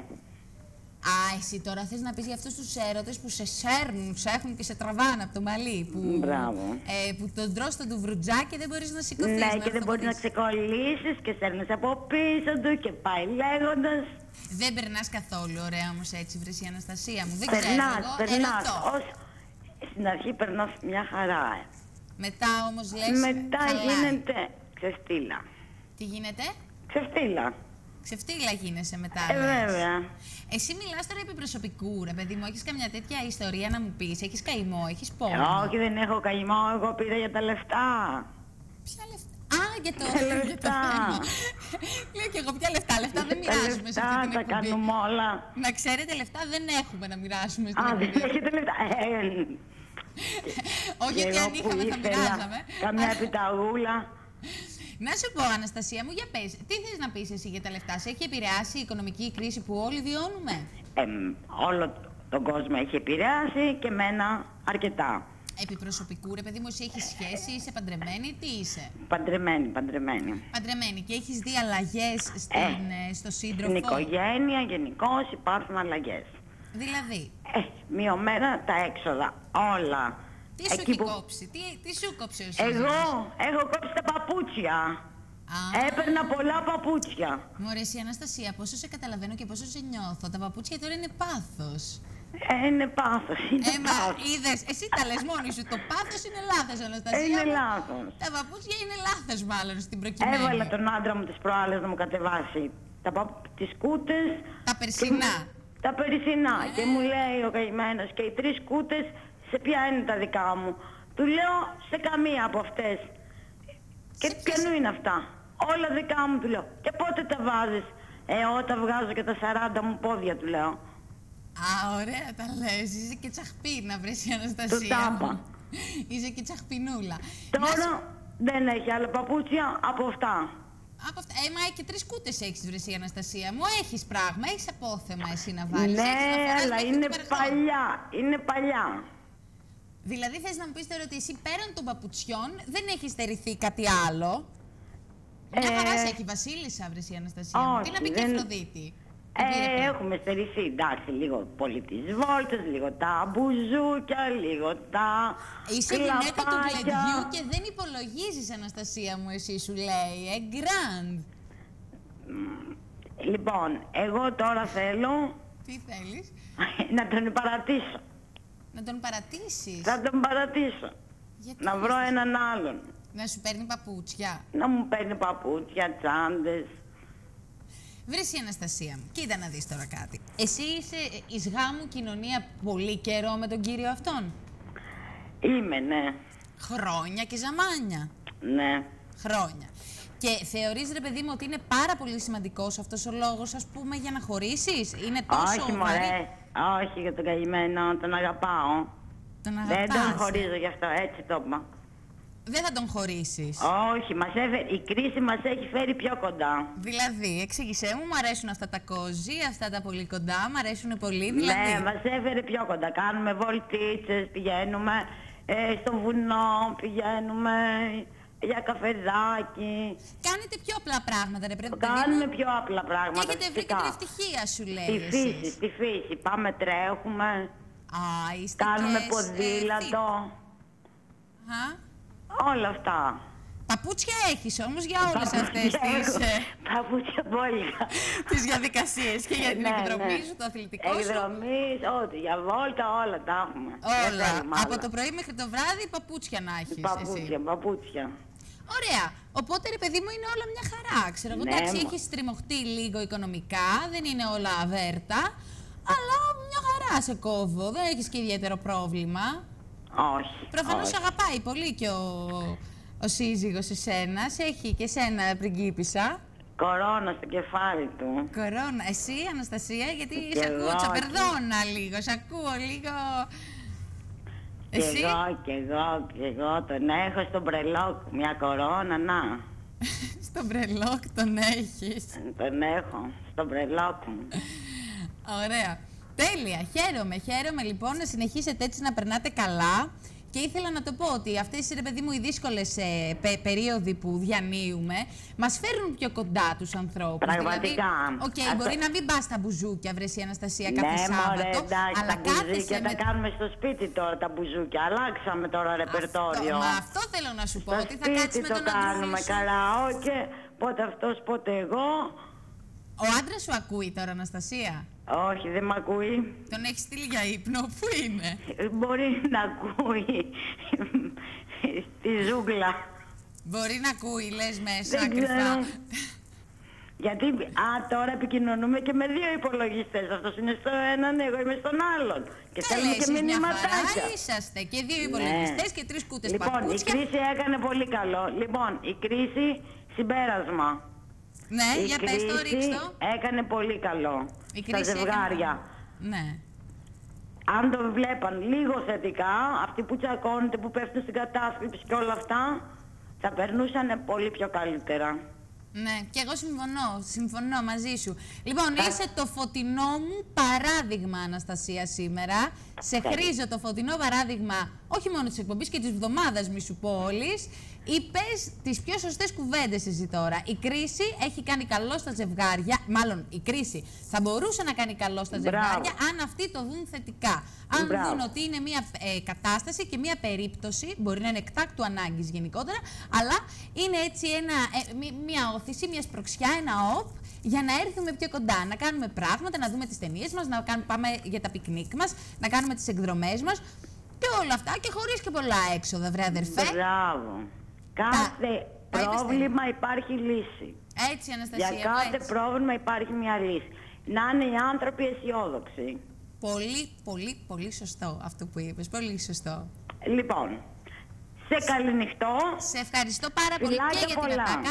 Α, εσύ τώρα θες να πεις για αυτούς τους έρωτες που σε σέρνουν, σε έχουν και σε τραβάνε από το μαλλί. Που, ε, που τον τρως τον τουβρουτζά και δεν μπορείς να σηκωθείς. Ναι, και δεν μπορείς να ξεκολλήσεις και σέρνεις από πίσω του και πάει λέγοντας. Δεν περνάς καθόλου ωραία όμως έτσι, βρεσί Αναστασία μου. Δεν περνάς, ξέρω, εγώ περνάς. Ως... Στην αρχή περνάς μια χαρά. Ε. Μετά όμως λες Μετά χαλάει. γίνεται ξεφτύλα. Τι γίνεται? Ξεφτύλα. Ξεφτύλα γίνεσαι μετά. Ε, βέβαια. Εσύ μιλάς τώρα επί προσωπικού, ρε παιδί μου. Έχεις καμιά τέτοια ιστορία να μου πεις? Έχεις καημό, έχεις πόνο? Ε, όχι, δεν έχω καημό. Εγώ πήρα για τα λεφτά. Ποια λεφτά? Α, για το, για το θέμα. Λέω και εγώ ποια λεφτά. Λεφτά δεν μοιράζουμε σε αυτή την εκπομπή. Τα κάνουμε όλα. Να ξέρετε, λεφτά δεν έχουμε να μοιράσουμε στην εκπομπή. Α, εκπομπή. δεν έχετε λεφτά. Όχι ότι αν είχαμε θα μοιράζαμε. Καμιά επιταγούλα. Να σου πω, Αναστασία μου, για πες, τι θες να πεις εσύ για τα λεφτά? Σε έχει επηρεάσει η οικονομική κρίση που όλοι βιώνουμε? Ε, όλο τον κόσμο έχει επηρεάσει και εμένα αρκετά. Επί προσωπικού, ρε παιδί μου, εσύ έχεις σχέση, είσαι παντρεμένη, τι είσαι? Παντρεμένη, παντρεμένη. Παντρεμένη και έχεις δει αλλαγές στην, ε, στο σύντροφο? Στην οικογένεια γενικώς υπάρχουν αλλαγές. Δηλαδή? Ε, μειωμένα τα έξοδα, όλα. Τι σου έχει που... κόψει, τι, τι σου κόψει ο σύζυγος? Εγώ έχω κόψει τα παπούτσια. Α. Έπαιρνα πολλά παπούτσια. Μωρέ, η Αναστασία, πόσο σε καταλαβαίνω και πόσο σε νιώθω. Τα παπούτσια τώρα είναι πάθος. Ε, είναι πάθος, είναι ε, πάθος. Μα, είδες, εσύ τα λες μόνη σου, το πάθος είναι λάθος, Αναστασία. Είναι λάθος. Τα παπούτσια είναι λάθος μάλλον στην προκειμένη. Έβαλα τον άντρα μου τις προάλλες να μου κατεβάσει τα πα... τις κούτες. Τα περσινά. Και... Τα περσινά. Ε. Και μου λέει ο καημένος, και οι τρεις κούτες σε ποια είναι τα δικά μου? Του λέω σε καμία από αυτές. Και ποιανού είναι αυτά? Όλα δικά μου, του λέω. Και πότε τα βάζεις? Ε, όταν βγάζω και τα σαράντα μου πόδια, του λέω. Α, ωραία τα λες. Είσαι και τσαχπίνα, βρες η Αναστασία. Του τάπα. Είσαι και τσαχπινούλα. Τώρα σου... δεν έχει άλλα παπούτσια από αυτά. Από αυτά. Ε, μα και τρεις κούτες έχεις, βρες η Αναστασία μου. Έχεις πράγμα, έχεις απόθεμα εσύ να βάλεις. Ναι, αλλά είναι παλιά. Είναι παλιά. Δηλαδή θες να μου πεις τώρα ότι εσύ πέραν των παπουτσιών δεν έχεις στερηθεί κάτι άλλο. Μια Ε, χαρά σε έχει η Βασίλισσα, βρες η Αναστασία μου. Τι να πει και δεν- Αφροδίτη. Ε, έχουμε στερηθεί, εντάξει, λίγο πολύ τις βόλτες, λίγο τα μπουζούκια, λίγο τα Είσαι γυναίκα του κλαπάκια. γλεντιού και δεν υπολογίζεις, Αναστασία μου, εσύ σου λέει. Ε, γκραντ. Λοιπόν, εγώ τώρα θέλω Τι θέλεις? να τον παρατήσω. Να τον παρατήσεις. Θα τον παρατήσω. Γιατί Να βρω θες- έναν άλλον. Να σου παίρνει παπούτσια. Να μου παίρνει παπούτσια, τσάντες. Βρες η Αναστασία μου, κοίτα να δεις τώρα κάτι. Εσύ είσαι εις γάμου κοινωνία πολύ καιρό με τον κύριο αυτόν. Είμαι, ναι. Χρόνια και ζαμάνια. Ναι. Χρόνια. Και θεωρείς, ρε παιδί μου, ότι είναι πάρα πολύ σημαντικός αυτός ο λόγος, ας πούμε, για να χωρίσεις. Είναι τόσο Όχι, βαρύ. μωρέ. Όχι για τον καημένο, τον αγαπάω. Τον Δεν αγαπάς. τον χωρίζω γι' αυτό, έτσι το είπα. Δεν θα τον χωρίσεις. Όχι, μας έφερε, η κρίση μας έχει φέρει πιο κοντά. Δηλαδή, εξήγησέ μου, μου αρέσουν αυτά τα κόζι, αυτά τα πολύ κοντά, μου αρέσουν πολύ, δηλαδή. Ναι, μας έφερε πιο κοντά. Κάνουμε βολτίτσες, πηγαίνουμε ε, στο βουνό, πηγαίνουμε για καφεδάκι. Κάνετε πιο απλά πράγματα, ρε παιδί. Κάνουμε πιο απλά Και πράγματα. έχετε βρει και φυσικά. την ευτυχία σου, λέει. Στη εσείς. φύση, στη φύση. Πάμε, τρέχουμε. Α, είστε Κάνουμε και σε ποδήλατο. Α, Όλα αυτά. παπούτσια έχεις όμως για όλες Παπούτσια αυτές τις, έχω. ε, Παπούτσια μπόλικα. τις διαδικασίες και για την Ναι, εκδρομή ναι. σου, το αθλητικό σου. Εκδρομή, ό,τι. Για βόλτα όλα τα έχουμε. Δεν Όλα. θέλουμε Από άλλα. το πρωί μέχρι το βράδυ παπούτσια να έχεις Παπούτσια, εσύ. παπούτσια. Ωραία. Οπότε, ρε παιδί μου, είναι όλα μια χαρά. Ξέρω εγώ, Ναι, εντάξει, μα. έχεις στριμωχτεί λίγο οικονομικά, δεν είναι όλα αβέρτα, αλλά μια χαρά σε κόβω. Δεν έχεις και ιδιαίτερο πρόβλημα. Όχι. Προφανώς όχι. αγαπάει πολύ και ο, ο σύζυγος εσένα. Σε έχει και εσένα πριγκίπισσα. Κορώνα στο κεφάλι του. Κορώνα. Εσύ, Αναστασία, γιατί Και σε ακούω εγώ. τσαπερδόνα λίγο. Σε ακούω λίγο. Κι Εσύ. εγώ, κι εγώ, κι εγώ τον έχω στον μπρελόκ. Μια κορώνα, να. Στο μπρελόκ τον έχεις. Τον έχω στον μπρελόκ μου. Ωραία. Τέλεια. Χαίρομαι. Χαίρομαι λοιπόν να συνεχίσετε έτσι να περνάτε καλά. Και ήθελα να το πω ότι αυτές, ρε παιδί μου, οι δύσκολες ε, πε, περίοδοι που διανύουμε μας φέρνουν πιο κοντά τους ανθρώπους. Πραγματικά. Δηλαδή, οκ, Αυτό- μπορεί να μην πας στα μπουζούκια, βρες η Αναστασία, κάθε Ναι, Σάββατο. μωρέ, εντάξει, αλλά τα κάθεσαι μπουζούκια με... τα κάνουμε στο σπίτι τώρα, τα μπουζούκια. Αλλάξαμε τώρα ρεπερτόριο. Αυτό, μα αυτό θέλω να σου πω, Στο ότι θα κάτσεις σπίτι με το τον αντρούλη κάνουμε, σου. καραόκε, πότε αυτός, πότε εγώ. Ο άντρας σου ακούει τώρα, Αναστασία. Όχι, δεν μ' ακούει. Τον έχει στείλει για ύπνο. Πού είναι? Μπορεί να ακούει στη ζούγκλα. Μπορεί να ακούει, λες μέσα Δεν κρυφά. ξέρω. Γιατί, α, τώρα επικοινωνούμε και με δύο υπολογιστές. Αυτός είναι στο έναν, εγώ είμαι στον άλλον. Και Καλά, στέλνουμε και εσείς μια μηνύματάκια. χαρά είσαστε. Και δύο υπολογιστές και τρεις κούτες Λοιπόν, παπούτσια. η κρίση έκανε πολύ καλό. Λοιπόν, η κρίση, συμπέρασμα. Ναι, η για πες το, κρίση ρίξ' το. έκανε πολύ καλό Η στα κρίση ζευγάρια. έκανε- Ναι. Αν το βλέπαν λίγο θετικά, αυτοί που τσακώνονται, που πέφτουν στην κατάσκεψη και όλα αυτά, θα περνούσαν πολύ πιο καλύτερα. Ναι, και εγώ συμφωνώ, συμφωνώ μαζί σου. Λοιπόν, είσαι το φωτεινό μου παράδειγμα, Αναστασία, σήμερα. Σε χρήζω το φωτεινό παράδειγμα, όχι μόνο της εκπομπής και της εβδομάδας, μη σου πω όλης. Είπες τις πιο σωστές κουβέντες εσύ τώρα. Η κρίση έχει κάνει καλό στα ζευγάρια, μάλλον η κρίση θα μπορούσε να κάνει καλό στα Μπράβο. ζευγάρια αν αυτοί το δουν θετικά. Αν Μπράβο. δουν ότι είναι μια ε, κατάσταση και μια περίπτωση, μπορεί να είναι εκτάκτου ανάγκης γενικότερα, αλλά είναι έτσι ένα, ε, μη- μια όθηση, μια σπρωξιά, ένα οπ, για να έρθουμε πιο κοντά, να κάνουμε πράγματα, να δούμε τις ταινίες μας, να κάνουμε, πάμε για τα πικνίκ μας, να κάνουμε τις εκδρομές μας και όλα αυτά και χωρίς και πολλά έξοδα, βρε αδερφέ. Μπράβο. Κάθε τα είπες πρόβλημα υπάρχει λύση. Έτσι, Αναστασία. Για μου, κάθε έτσι. πρόβλημα υπάρχει μια λύση. Να είναι οι άνθρωποι αισιόδοξοι. Πολύ, πολύ, πολύ σωστό αυτό που είπες. Πολύ σωστό. Λοιπόν, σε καληνυχτώ. Σε ευχαριστώ πάρα πολύ Φιλάκια και για την πολλά. ατάκα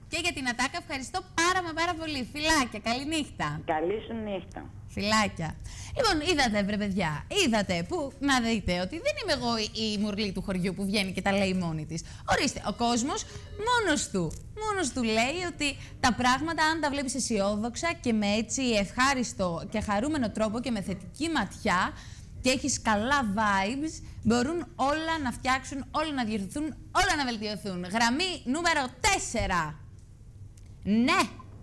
Και για την ατάκα ευχαριστώ πάρα μα πάρα πολύ. Φιλάκια, καληνύχτα. Καλή σου νύχτα. Φιλάκια. Λοιπόν, είδατε βρε παιδιά, είδατε που να δείτε ότι δεν είμαι εγώ η μουρλή του χωριού που βγαίνει και τα λέει μόνη της. Ορίστε, ο κόσμος μόνος του, μόνος του λέει ότι τα πράγματα αν τα βλέπεις αισιόδοξα και με έτσι ευχάριστο και χαρούμενο τρόπο και με θετική ματιά και έχεις καλά vibes, μπορούν όλα να φτιάξουν, όλα να διορθωθούν, όλα να βελτιωθούν. Γραμμή νούμερο τέσσερα. Ναι.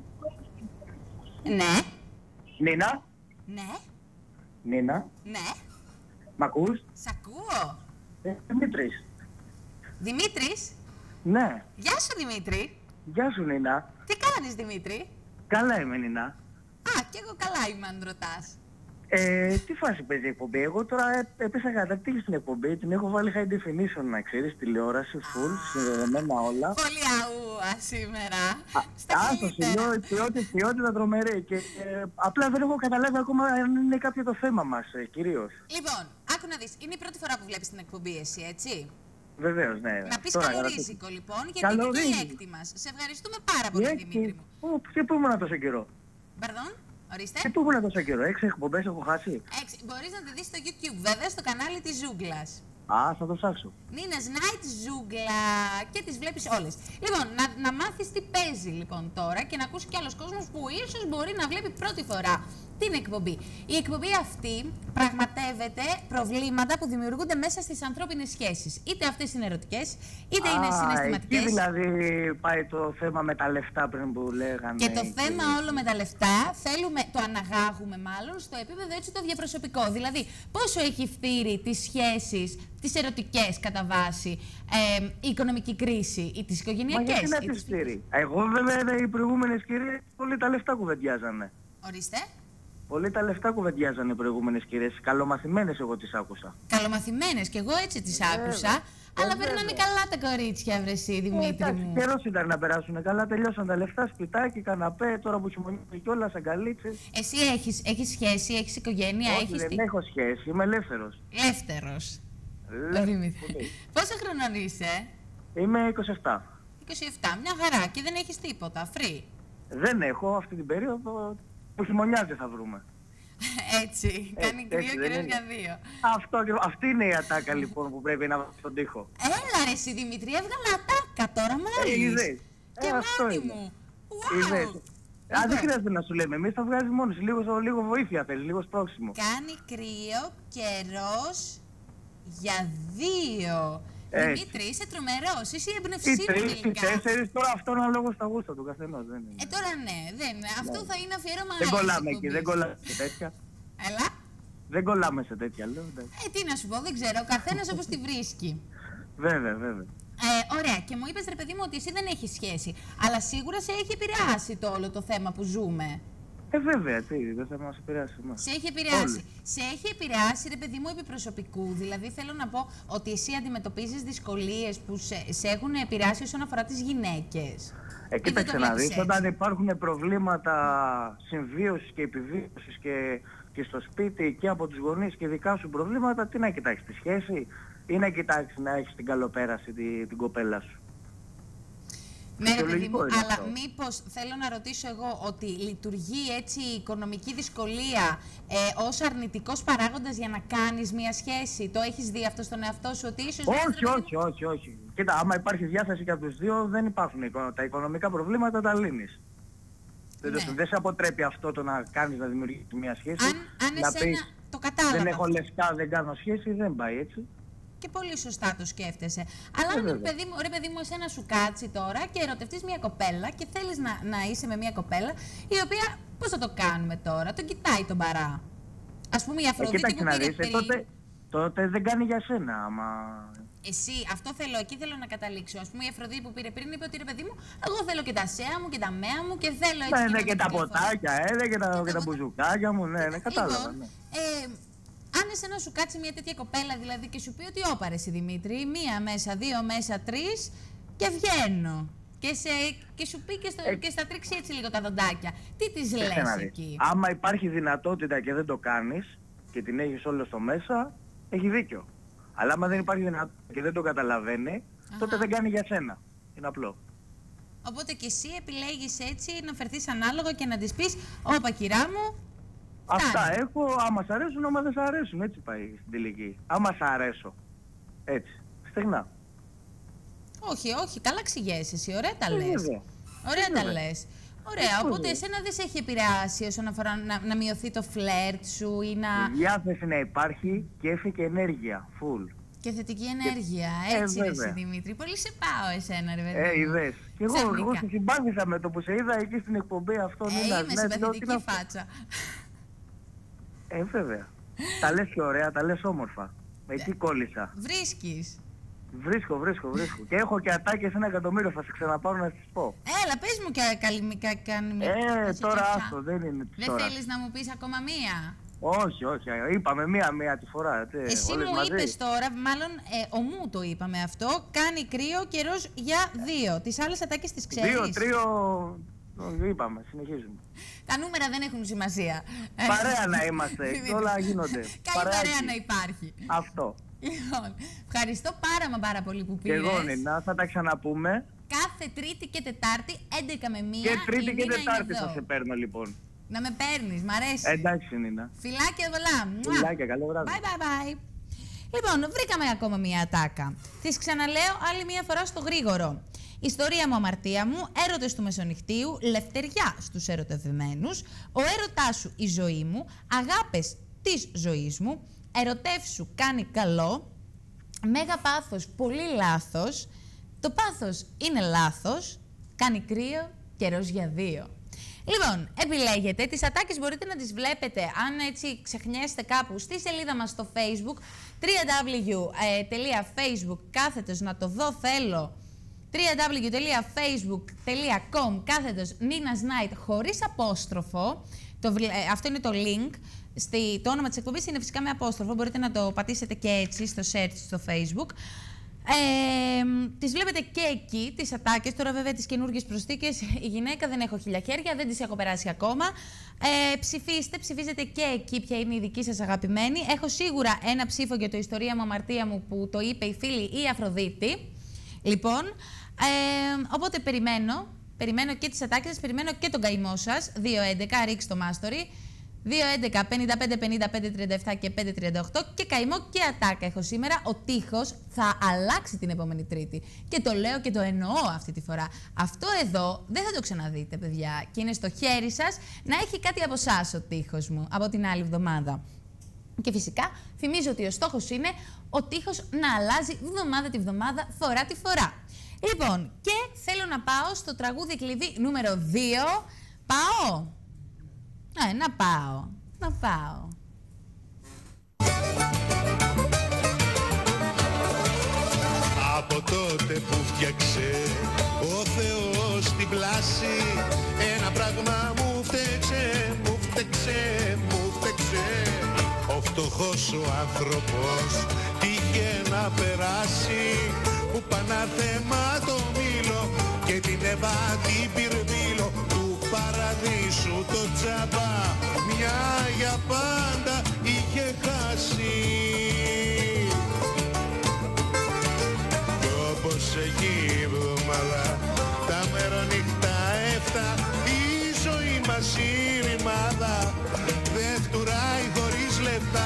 Ναι. Νίνα. Ναι. Νίνα. Ναι. Μ' ακούς? Σ' ακούω. Ε, Δημήτρης. Δημήτρης. Ναι. Γεια σου Δημήτρη. Γεια σου Νίνα. Τι κάνεις Δημήτρη? Καλά είμαι Νίνα. Α, κι εγώ καλά είμαι αν ρωτάς. Ε, τι φάση παίζει η εκπομπή? Εγώ τώρα ε, έπεσα κατατύχει στην εκπομπή, την έχω βάλει high definition να ξέρεις, τηλεόραση, full, συνδεδεμένα όλα. Πολύ αούα σήμερα. Α, το σημείο, η ποιότητα, η ποιότητα τρομερή και ε, απλά δεν έχω καταλάβει ακόμα αν είναι κάποιο το θέμα μας, ε, κυρίως. Λοιπόν, άκου να δεις, είναι η πρώτη φορά που βλέπεις την εκπομπή εσύ, έτσι. Βεβαίως, ναι. Να πεις Τώρα, καλορίζικο λοιπόν, γιατί είναι και η έκτη μας. Σε ευχαριστούμε πάρα πολύ Δημήτρη μου. Ω, και πού ήμουν τόσο καιρό? Pardon, ορίστε. Και πού ήμουν τόσο καιρό, έξι εκπομπές έχω χάσει. Έξι. Μπορείς να τη δεις στο YouTube, βέβαια, στο κανάλι της Ζούγκλας. Α, θα το ψάξω. Νίνας Night Ζούγκλα και τις βλέπεις όλες. Λοιπόν, να, να μάθεις τι παίζει λοιπόν τώρα και να ακούσει κι άλλος κόσμος που ίσως μπορεί να βλέπει πρώτη φορά την εκπομπή. Η εκπομπή αυτή πραγματεύεται προβλήματα που δημιουργούνται μέσα στις ανθρώπινες σχέσεις. Είτε αυτές είναι ερωτικές, είτε Α, είναι συναισθηματικές. Εκεί δηλαδή πάει το θέμα με τα λεφτά πριν που λέγανε. Και το θέμα όλο με τα λεφτά θέλουμε, το αναγάγουμε μάλλον στο επίπεδο έτσι το διαπροσωπικό. Δηλαδή, πόσο έχει φθείρει τις σχέσεις, τις ερωτικές κατά βάση, ε, η οικονομική κρίση ή τις οικογενειακές. Μα γιατί να τις φθείρει? Εγώ βέβαια οι προηγούμενες κυρίες πολύ τα λεφτά κουβεντιάζανε. Ορίστε. Πολύ τα λεφτά κουβεντιάζανε οι προηγούμενες κυρίες. Καλομαθημένες εγώ τις άκουσα. Καλομαθημένες και εγώ έτσι τις άκουσα. Αλλά περνάνε καλά τα κορίτσια, βρε εσύ, Δημήτρη ε, μου. Καιρός ήταν να περάσουν καλά, τελειώσαν τα λεφτά, σπιτάκι, καναπέ, τώρα που χειμωνίζει κιόλας, αγκαλίτσες. Εσύ έχεις, έχεις σχέση, έχεις οικογένεια, Όχι, έχεις... δεν τι... έχω σχέση, είμαι ελεύθερος. Ελεύθερος. Ελεύθερος. Πόσο χρονών είσαι? Είμαι είκοσι επτά. είκοσι επτά, μια χαρά και δεν έχεις τίποτα, free. Δεν έχω αυτή την περίοδο που χειμωνιάζει θα βρούμε. Έτσι, κάνει κρύο κυρίως για δύο. Αυτό, αυτή είναι η ατάκα λοιπόν που πρέπει να βάλει στον τοίχο. Έλα ρε εσύ Δημήτρη, έβγαλα ατάκα τώρα μόλις. Είδες. Και Ε, αυτό μόνη είναι. μου. Είδες. Wow. Α, δεν χρειάζεται να σου λέμε, εμείς θα βγάζεις μόνος, λίγο, λίγο βοήθεια θέλεις, λίγο σπρώξιμο. Κάνει κρύο, καιρός για δύο. Έτσι. Δημήτρη, είσαι τρομερός, είσαι η Ή εμπνευσή μου τρεις, ή τελικά. τέσσερις, τώρα αυτό είναι ανάλογο στα γούστα του καθενός. Δεν είναι. Ε, τώρα ναι, δεν, αυτό θα είναι αφιέρωμα Δεν άλλης κολλάμε εκεί, εκπομπής. δεν κολλάμε σε τέτοια. Έλα. Δεν κολλάμε σε τέτοια, λέω. εντάξει. Ε, τι να σου πω, δεν ξέρω, ο καθένας όπως τη βρίσκει. Βέβαια, βέβαια. Ε, ωραία, και μου είπες ρε παιδί μου ότι εσύ δεν έχεις σχέση, αλλά σίγουρα σε έχει επηρεάσει το όλο το θέμα που ζούμε. Ε, βέβαια, τι, δεν θα μας επηρεάσει εμάς. Σε έχει επηρεάσει. Όλοι. Σε έχει επηρεάσει, ρε παιδί μου, επί προσωπικού. Δηλαδή, θέλω να πω ότι εσύ αντιμετωπίζεις δυσκολίες που σε, σε έχουν επηρεάσει όσον αφορά τις γυναίκες. Ε, κοίταξε να δεις, όταν υπάρχουν προβλήματα συμβίωσης και επιβίωσης και, και στο σπίτι και από τους γονείς και δικά σου προβλήματα, τι να κοιτάξεις, τη σχέση ή να κοιτάξεις να έχεις την καλοπέραση τη, την κοπέλα σου. Ναι, ρε παιδί μου, είναι αλλά αυτό. μήπως θέλω να ρωτήσω εγώ ότι λειτουργεί έτσι η οικονομική δυσκολία ε, ως αρνητικός παράγοντας για να κάνεις μια σχέση. Το έχεις δει αυτό στον εαυτό σου, ότι ίσως... λες, Όχι, ρε παιδί όχι, όχι, όχι. Κοίτα, άμα υπάρχει διάθεση και από τους δύο, δεν υπάρχουν οικο- τα οικονομικά προβλήματα, τα λύνεις. Δεν, Ναι. δεν σε αποτρέπει αυτό το να κάνεις να δημιουργήσεις μια σχέση. Αν, αν να εσένα πεις, το κατάλαβα. δεν έχω λεφτά, δεν κάνω σχέση, δεν πάει έτσι. Και πολύ σωστά το σκέφτεσαι. Αλλά Ε, αν, βέβαια. παιδί μου, ρε παιδί μου, εσένα σου κάτσει τώρα και ερωτευτείς μια κοπέλα και θέλεις να, να είσαι με μια κοπέλα η οποία, πώς θα το κάνουμε τώρα, τον κοιτάει τον παρά. Ας πούμε η Ε, Αφροδίτη κοίταξε που να πήρε δεις, ε, πριν. τότε, τότε δεν κάνει για σένα, άμα... Εσύ, αυτό θέλω, εκεί θέλω να καταλήξω. Ας πούμε η Αφροδίτη που πήρε πριν είπε ότι ρε παιδί μου, εγώ θέλω και τα σέα μου και τα μέα μου και θέλω έτσι. Ναι, και ναι, να και τα κυκλοφορώ. ποτάκια, ε, ναι, και τα, και τα μπουζουκάκια μου, ναι, ναι, κατάλαβα. Λοιπόν, Ναι. ε, αν εσένα σου κάτσει μια τέτοια κοπέλα δηλαδή και σου πει ότι όπα ρε εσύ Δημήτρη, μία μέσα, δύο μέσα, τρεις και βγαίνω. Και, σε, και σου πει και, στο, Ε, και στα τρίξει έτσι λίγο τα δοντάκια. Τι της Κοίταξε να λες δεις. εκεί. Άμα υπάρχει δυνατότητα και δεν το κάνεις και την έχεις όλο στο μέσα, έχει δίκιο. Αλλά άμα δεν υπάρχει δυνατότητα και δεν το καταλαβαίνει, τότε δεν κάνει για σένα. Είναι απλό. Οπότε και εσύ επιλέγεις έτσι να φερθείς ανάλογα και να της πεις «Όπα κυρά μου». Αυτά κάνε». έχω, άμα σ' αρέσουν, άμα δεν σ' αρέσουν, έτσι πάει στην τελική. Άμα σ' αρέσω, έτσι, στεγνά. Όχι, όχι, καλά ξηγέσαι εσύ, ωραία τα Ε, λες. βέβαια. Ωραία Ε, τα βέβαια. λες. Ωραία, Ε, οπότε βέβαια. εσένα δεν σε έχει επηρεάσει όσον αφορά να, να μειωθεί το φλερτ σου ή να... Η διάθεση να υπάρχει, κέφι και ενέργεια, full. Και θετική ενέργεια, Ε, έτσι ρε βέβαια. εσύ Δημήτρη. Πολύ σε πάω εσένα ρε παιδί Ε, μου. είδες. Και εγώ, Ξαφνικά. εγώ σε συμπάθησα με το που σε είδα εκεί στην εκπομπή αυτό. Ε, Νίνας, είμαι ναι, λέω, τι συμπαθητική να πω. φάτσα. Ε, βέβαια. Τα λες και ωραία, τα λες όμορφα. Εκεί κόλλησα. Βρίσκεις. Βρίσκω, βρίσκω, βρίσκω. Και έχω και ατάκες ένα εκατομμύριο, θα σε ξαναπάρω να τις πω. Έλα, πες μου και καλή κα, κα, Ε, τώρα άστο, δεν είναι της Δεν τώρα. θέλεις να μου πεις ακόμα μία. Όχι, όχι, είπαμε μία-μία τη φορά. τε, Εσύ όλες μου μαζί. είπες τώρα, μάλλον ε, ο μου το είπαμε αυτό, κάνει κρύο καιρός για δύο. Τις άλλες ατάκες τις ξέρεις. Δύο, τρίο, το είπαμε, συνεχίζουμε. Τα νούμερα δεν έχουν σημασία. Παρέα να είμαστε, και όλα γίνονται. Καλή παρέα Παρεάκι. να υπάρχει. Αυτό. Λοιπόν, ευχαριστώ πάρα μα πάρα πολύ που Και πήρες. εγώ, Νίνα, θα τα ξαναπούμε. Κάθε Τρίτη και Τετάρτη, έντεκα με μία. Και Τρίτη η και Νίνα Τετάρτη είναι θα εδώ. σε παίρνω λοιπόν. Να με παίρνεις, μ' αρέσει. Εντάξει, Νίνα. Φιλάκια πολλά. Μουα. Φιλάκια, καλό βράδυ. Bye bye bye. Λοιπόν, βρήκαμε ακόμα μία ατάκα. Τις ξαναλέω άλλη μία φορά στο γρήγορο. Ιστορία μου, αμαρτία μου, έρωτες του μεσονυχτίου, λευτεριά στους ερωτευμένους, ο έρωτάς σου η ζωή μου, αγάπες της ζωής μου, ερωτεύσου κάνει καλό, μέγα πάθος, πολύ λάθος, το πάθος είναι λάθος, κάνει κρύο, καιρός για δύο. Λοιπόν, επιλέγετε, τις ατάκες μπορείτε να τις βλέπετε, αν έτσι ξεχνιέστε κάπου, στη σελίδα μας στο Facebook, double-u double-u double-u τελεία facebook κάθετος να το δω θέλω, double-u double-u double-u τελεία facebook τελεία com κάθετος Nina's Night χωρίς απόστροφο, το, ε, αυτό είναι το link, στη, το όνομα της εκπομπής είναι φυσικά με απόστροφο, μπορείτε να το πατήσετε και έτσι στο search στο Facebook. Ε, τις βλέπετε και εκεί, τις ατάκες. Τώρα βέβαια τις καινούργιες προσθήκες, η γυναίκα δεν έχω χίλια χέρια, δεν τις έχω περάσει ακόμα. Ε, ψηφίστε, ψηφίζετε και εκεί ποια είναι η δική σας αγαπημένη. Έχω σίγουρα ένα ψήφο για το ιστορία μου, αμαρτία μου που το είπε η φίλη η Αφροδίτη. Λοιπόν, ε, οπότε περιμένω, περιμένω και τις ατάκες σας, περιμένω και τον καημό σας. δύο έντεκα, ρίξτε το μάστορι. δύο έντεκα πενήντα πέντε πενήντα πέντε τριάντα επτά και πέντε τριάντα οκτώ και καημό και ατάκα έχω σήμερα. Ο τείχος θα αλλάξει την επόμενη Τρίτη. Και το λέω και το εννοώ αυτή τη φορά. Αυτό εδώ δεν θα το ξαναδείτε, παιδιά. Και είναι στο χέρι σας να έχει κάτι από εσάς ο τείχος μου από την άλλη εβδομάδα. Και φυσικά θυμίζω ότι ο στόχος είναι ο τείχος να αλλάζει βδομάδα τη βδομάδα, φορά τη φορά. Λοιπόν, και θέλω να πάω στο τραγούδι κλειδί νούμερο δύο. Πάω. Ναι, να πάω. Να πάω. Από τότε που φτιάξε ο Θεός την πλάση, ένα πράγμα μου φταίξε, μου φταίξε, μου φταίξε. Ο φτωχός ο άνθρωπος τύχε να περάσει, που πανάθεμα το μήλο και την Εύα την πυρμήλο του παραδείσου το τσάμπα, μια για πάντα είχε χάσει. Κι όπως εκεί η εβδομάδα, τα μερονύχτα έφτα, η ζωή μας η ρημάδα δεν φτουράει χωρίς λεπτά.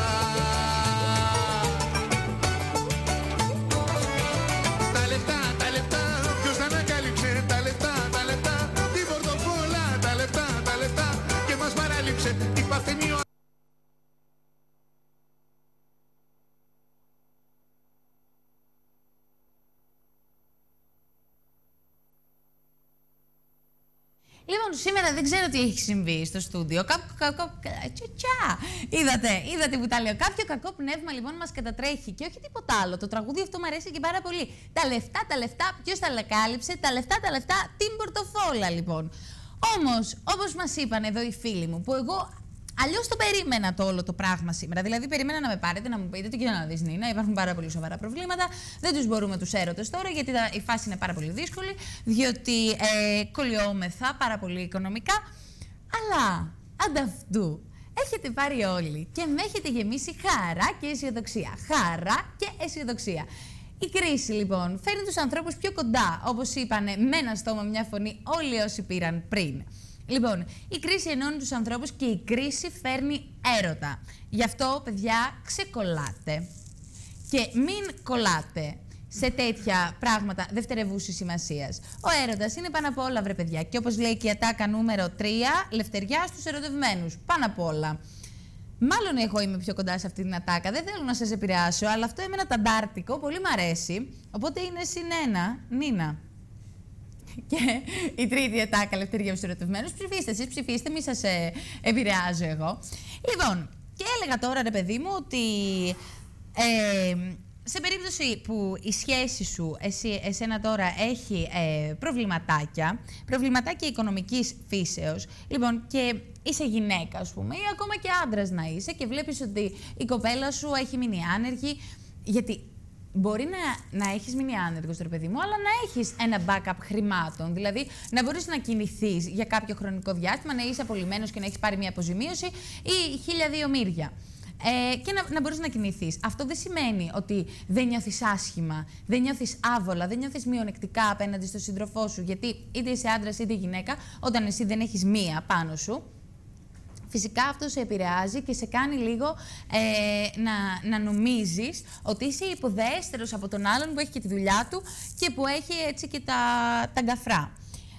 Τα λεπτά, τα λεπτά, ποιος τα ανακάλυψε, τα λεπτά, τα λεπτά, την πορτοφόλα, τα λεπτά, τα λεπτά, και μας παράλειψε η παρθενή. Λοιπόν, σήμερα δεν ξέρω τι έχει συμβεί στο στούντιο. Κάποιο κακό. Τσουτσά! Είδατε, είδατε που τα λέω. Κάποιο κακό πνεύμα λοιπόν μας κατατρέχει. Και όχι τίποτα άλλο. Το τραγούδι αυτό μου αρέσει και πάρα πολύ. Τα λεφτά, τα λεφτά, ποιος τα κάλυψε. Τα λεφτά, τα λεφτά, την πορτοφόλα λοιπόν. Όμως, όπως μας είπαν εδώ οι φίλοι μου, που εγώ αλλιώς το περίμενα το όλο το πράγμα σήμερα. Δηλαδή, περίμενα να με πάρετε, να μου πείτε τι, κοίτα να δεις Νίνα, υπάρχουν πάρα πολύ σοβαρά προβλήματα. Δεν τους μπορούμε τους έρωτες τώρα, γιατί τα, η φάση είναι πάρα πολύ δύσκολη, διότι ε, κολλιόμεθα πάρα πολύ οικονομικά. Αλλά ανταυτού έχετε πάρει όλοι και με έχετε γεμίσει χαρά και αισιοδοξία. Χαρά και αισιοδοξία. Η κρίση λοιπόν φέρνει τους ανθρώπους πιο κοντά, όπως είπανε με ένα στόμα μια φωνή όλοι όσοι πήραν πριν. Λοιπόν, η κρίση ενώνει τους ανθρώπους και η κρίση φέρνει έρωτα. Γι' αυτό, παιδιά, ξεκολλάτε και μην κολλάτε σε τέτοια πράγματα δευτερευούσης σημασίας. Ο έρωτας είναι πάνω απ' όλα, βρε παιδιά. Και όπως λέει και η ατάκα νούμερο τρία, λευτεριά στους ερωτευμένους. Πάνω απ' όλα. Μάλλον εγώ είμαι πιο κοντά σε αυτή την ατάκα. Δεν θέλω να σας επηρεάσω, αλλά αυτό εμένα ταντάρτικο πολύ μ' αρέσει. Οπότε είναι συνένα, Νίνα. Και η τρίτη ατάκα, ελευθερία στους ερωτευμένους. Ψηφίστε εσείς, ψηφίστε, μη σας ε, επηρεάζω εγώ. Λοιπόν, και έλεγα τώρα, ρε παιδί μου, ότι ε, σε περίπτωση που η σχέση σου, εσύ, εσένα τώρα, έχει ε, προβληματάκια, προβληματάκια οικονομικής φύσεως, λοιπόν, και είσαι γυναίκα, ας πούμε, ή ακόμα και άντρας να είσαι και βλέπεις ότι η κοπέλα σου έχει μείνει άνεργη, γιατί μπορεί να, να έχεις μείνει άνεργος, ρε παιδί μου, αλλά να έχεις ένα backup χρημάτων. Δηλαδή, να μπορείς να κινηθείς για κάποιο χρονικό διάστημα, να είσαι απολυμμένος και να έχεις πάρει μια αποζημίωση ή χίλια δύο μύρια. Ε, και να, να μπορείς να κινηθείς. Αυτό δεν σημαίνει ότι δεν νιώθεις άσχημα, δεν νιώθεις άβολα, δεν νιώθεις μειονεκτικά απέναντι στον σύντροφό σου. Γιατί είτε είσαι άντρας είτε γυναίκα, όταν εσύ δεν έχεις μία πάνω σου, φυσικά αυτό σε επηρεάζει και σε κάνει λίγο ε, να, να νομίζεις ότι είσαι υποδέστερος από τον άλλον που έχει και τη δουλειά του και που έχει έτσι και τα, τα γκαφρά.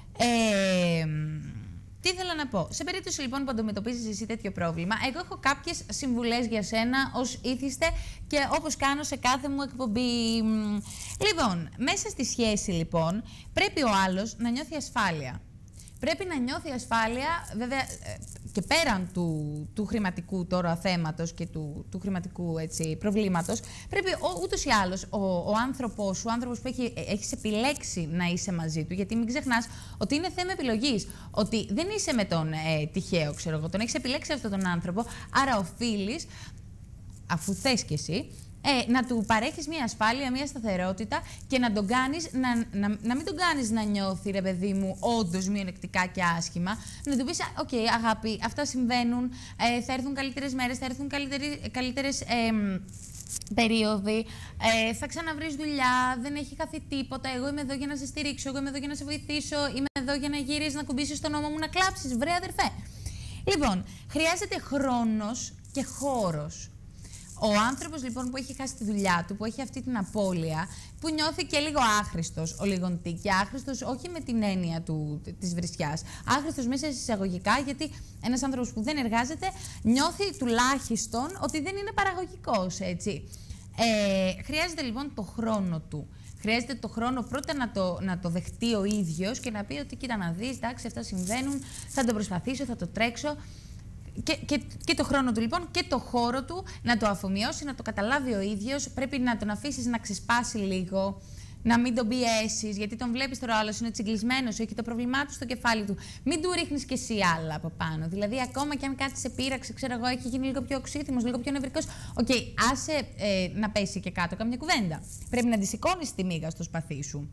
Ε, τι ήθελα να πω. Σε περίπτωση λοιπόν που αντιμετωπίζεις εσύ τέτοιο πρόβλημα, εγώ έχω κάποιες συμβουλές για σένα ως ήθιστε και όπως κάνω σε κάθε μου εκπομπή. Λοιπόν, μέσα στη σχέση λοιπόν πρέπει ο άλλος να νιώθει ασφάλεια. Πρέπει να νιώθει ασφάλεια, βέβαια, και πέραν του, του χρηματικού τώρα θέματος και του, του χρηματικού έτσι, προβλήματος, πρέπει ο, ούτως ή άλλως ο, ο άνθρωπος σου, ο άνθρωπος που έχει, έχεις επιλέξει να είσαι μαζί του, γιατί μην ξεχνάς ότι είναι θέμα επιλογής, ότι δεν είσαι με τον ε, τυχαίο, ξέρω εγώ, τον έχεις επιλέξει αυτόν τον άνθρωπο, άρα οφείλεις, αφού θες κι εσύ, Ε, να του παρέχεις μια ασφάλεια, μια σταθερότητα και να τον κάνεις, να, να, να μην τον κάνεις να νιώθει, ρε παιδί μου, όντως μειονεκτικά και άσχημα. Να του πεις, οκ, okay, αγάπη, αυτά συμβαίνουν, ε, θα έρθουν καλύτερες μέρες, θα έρθουν καλύτερες ε, περίοδοι, ε, θα ξαναβρεις δουλειά, δεν έχει χαθεί τίποτα, εγώ είμαι εδώ για να σε στηρίξω, εγώ είμαι εδώ για να σε βοηθήσω, είμαι εδώ για να γυρίσεις, να κουμπίσεις τον ώμο μου, να κλάψεις, βρε αδερφέ. Λοιπόν, χρειάζεται χρόνος και χώρος. Ο άνθρωπος λοιπόν που έχει χάσει τη δουλειά του, που έχει αυτή την απώλεια, που νιώθει και λίγο άχρηστος, ο λιγοντή, και άχρηστος όχι με την έννοια του, της βρισιάς, άχρηστος μέσα σε εισαγωγικά, γιατί ένας άνθρωπος που δεν εργάζεται νιώθει τουλάχιστον ότι δεν είναι παραγωγικός, έτσι. Ε, χρειάζεται λοιπόν το χρόνο του. Χρειάζεται το χρόνο πρώτα να το, να το δεχτεί ο ίδιος και να πει ότι κοίτα να δεις, εντάξει, αυτά συμβαίνουν, θα το προσπαθήσω, θα το τρέξω. Και, και, και το χρόνο του λοιπόν και το χώρο του να το αφομοιώσει, να το καταλάβει ο ίδιος. Πρέπει να τον αφήσεις να ξεσπάσει λίγο, να μην τον πιέσεις, γιατί τον βλέπεις τώρα ο άλλος είναι τσιγκλισμένος, έχει το πρόβλημά του στο κεφάλι του. Μην του ρίχνεις κι εσύ άλλα από πάνω. Δηλαδή, ακόμα κι αν κάτι σε πείραξε, ξέρω εγώ, έχει γίνει λίγο πιο οξύθυμος, λίγο πιο νευρικός. Οκ, okay, άσε ε, να πέσει και κάτω καμιά κουβέντα. Πρέπει να αντισηκώνεις τη μύγα στο σπαθί σου.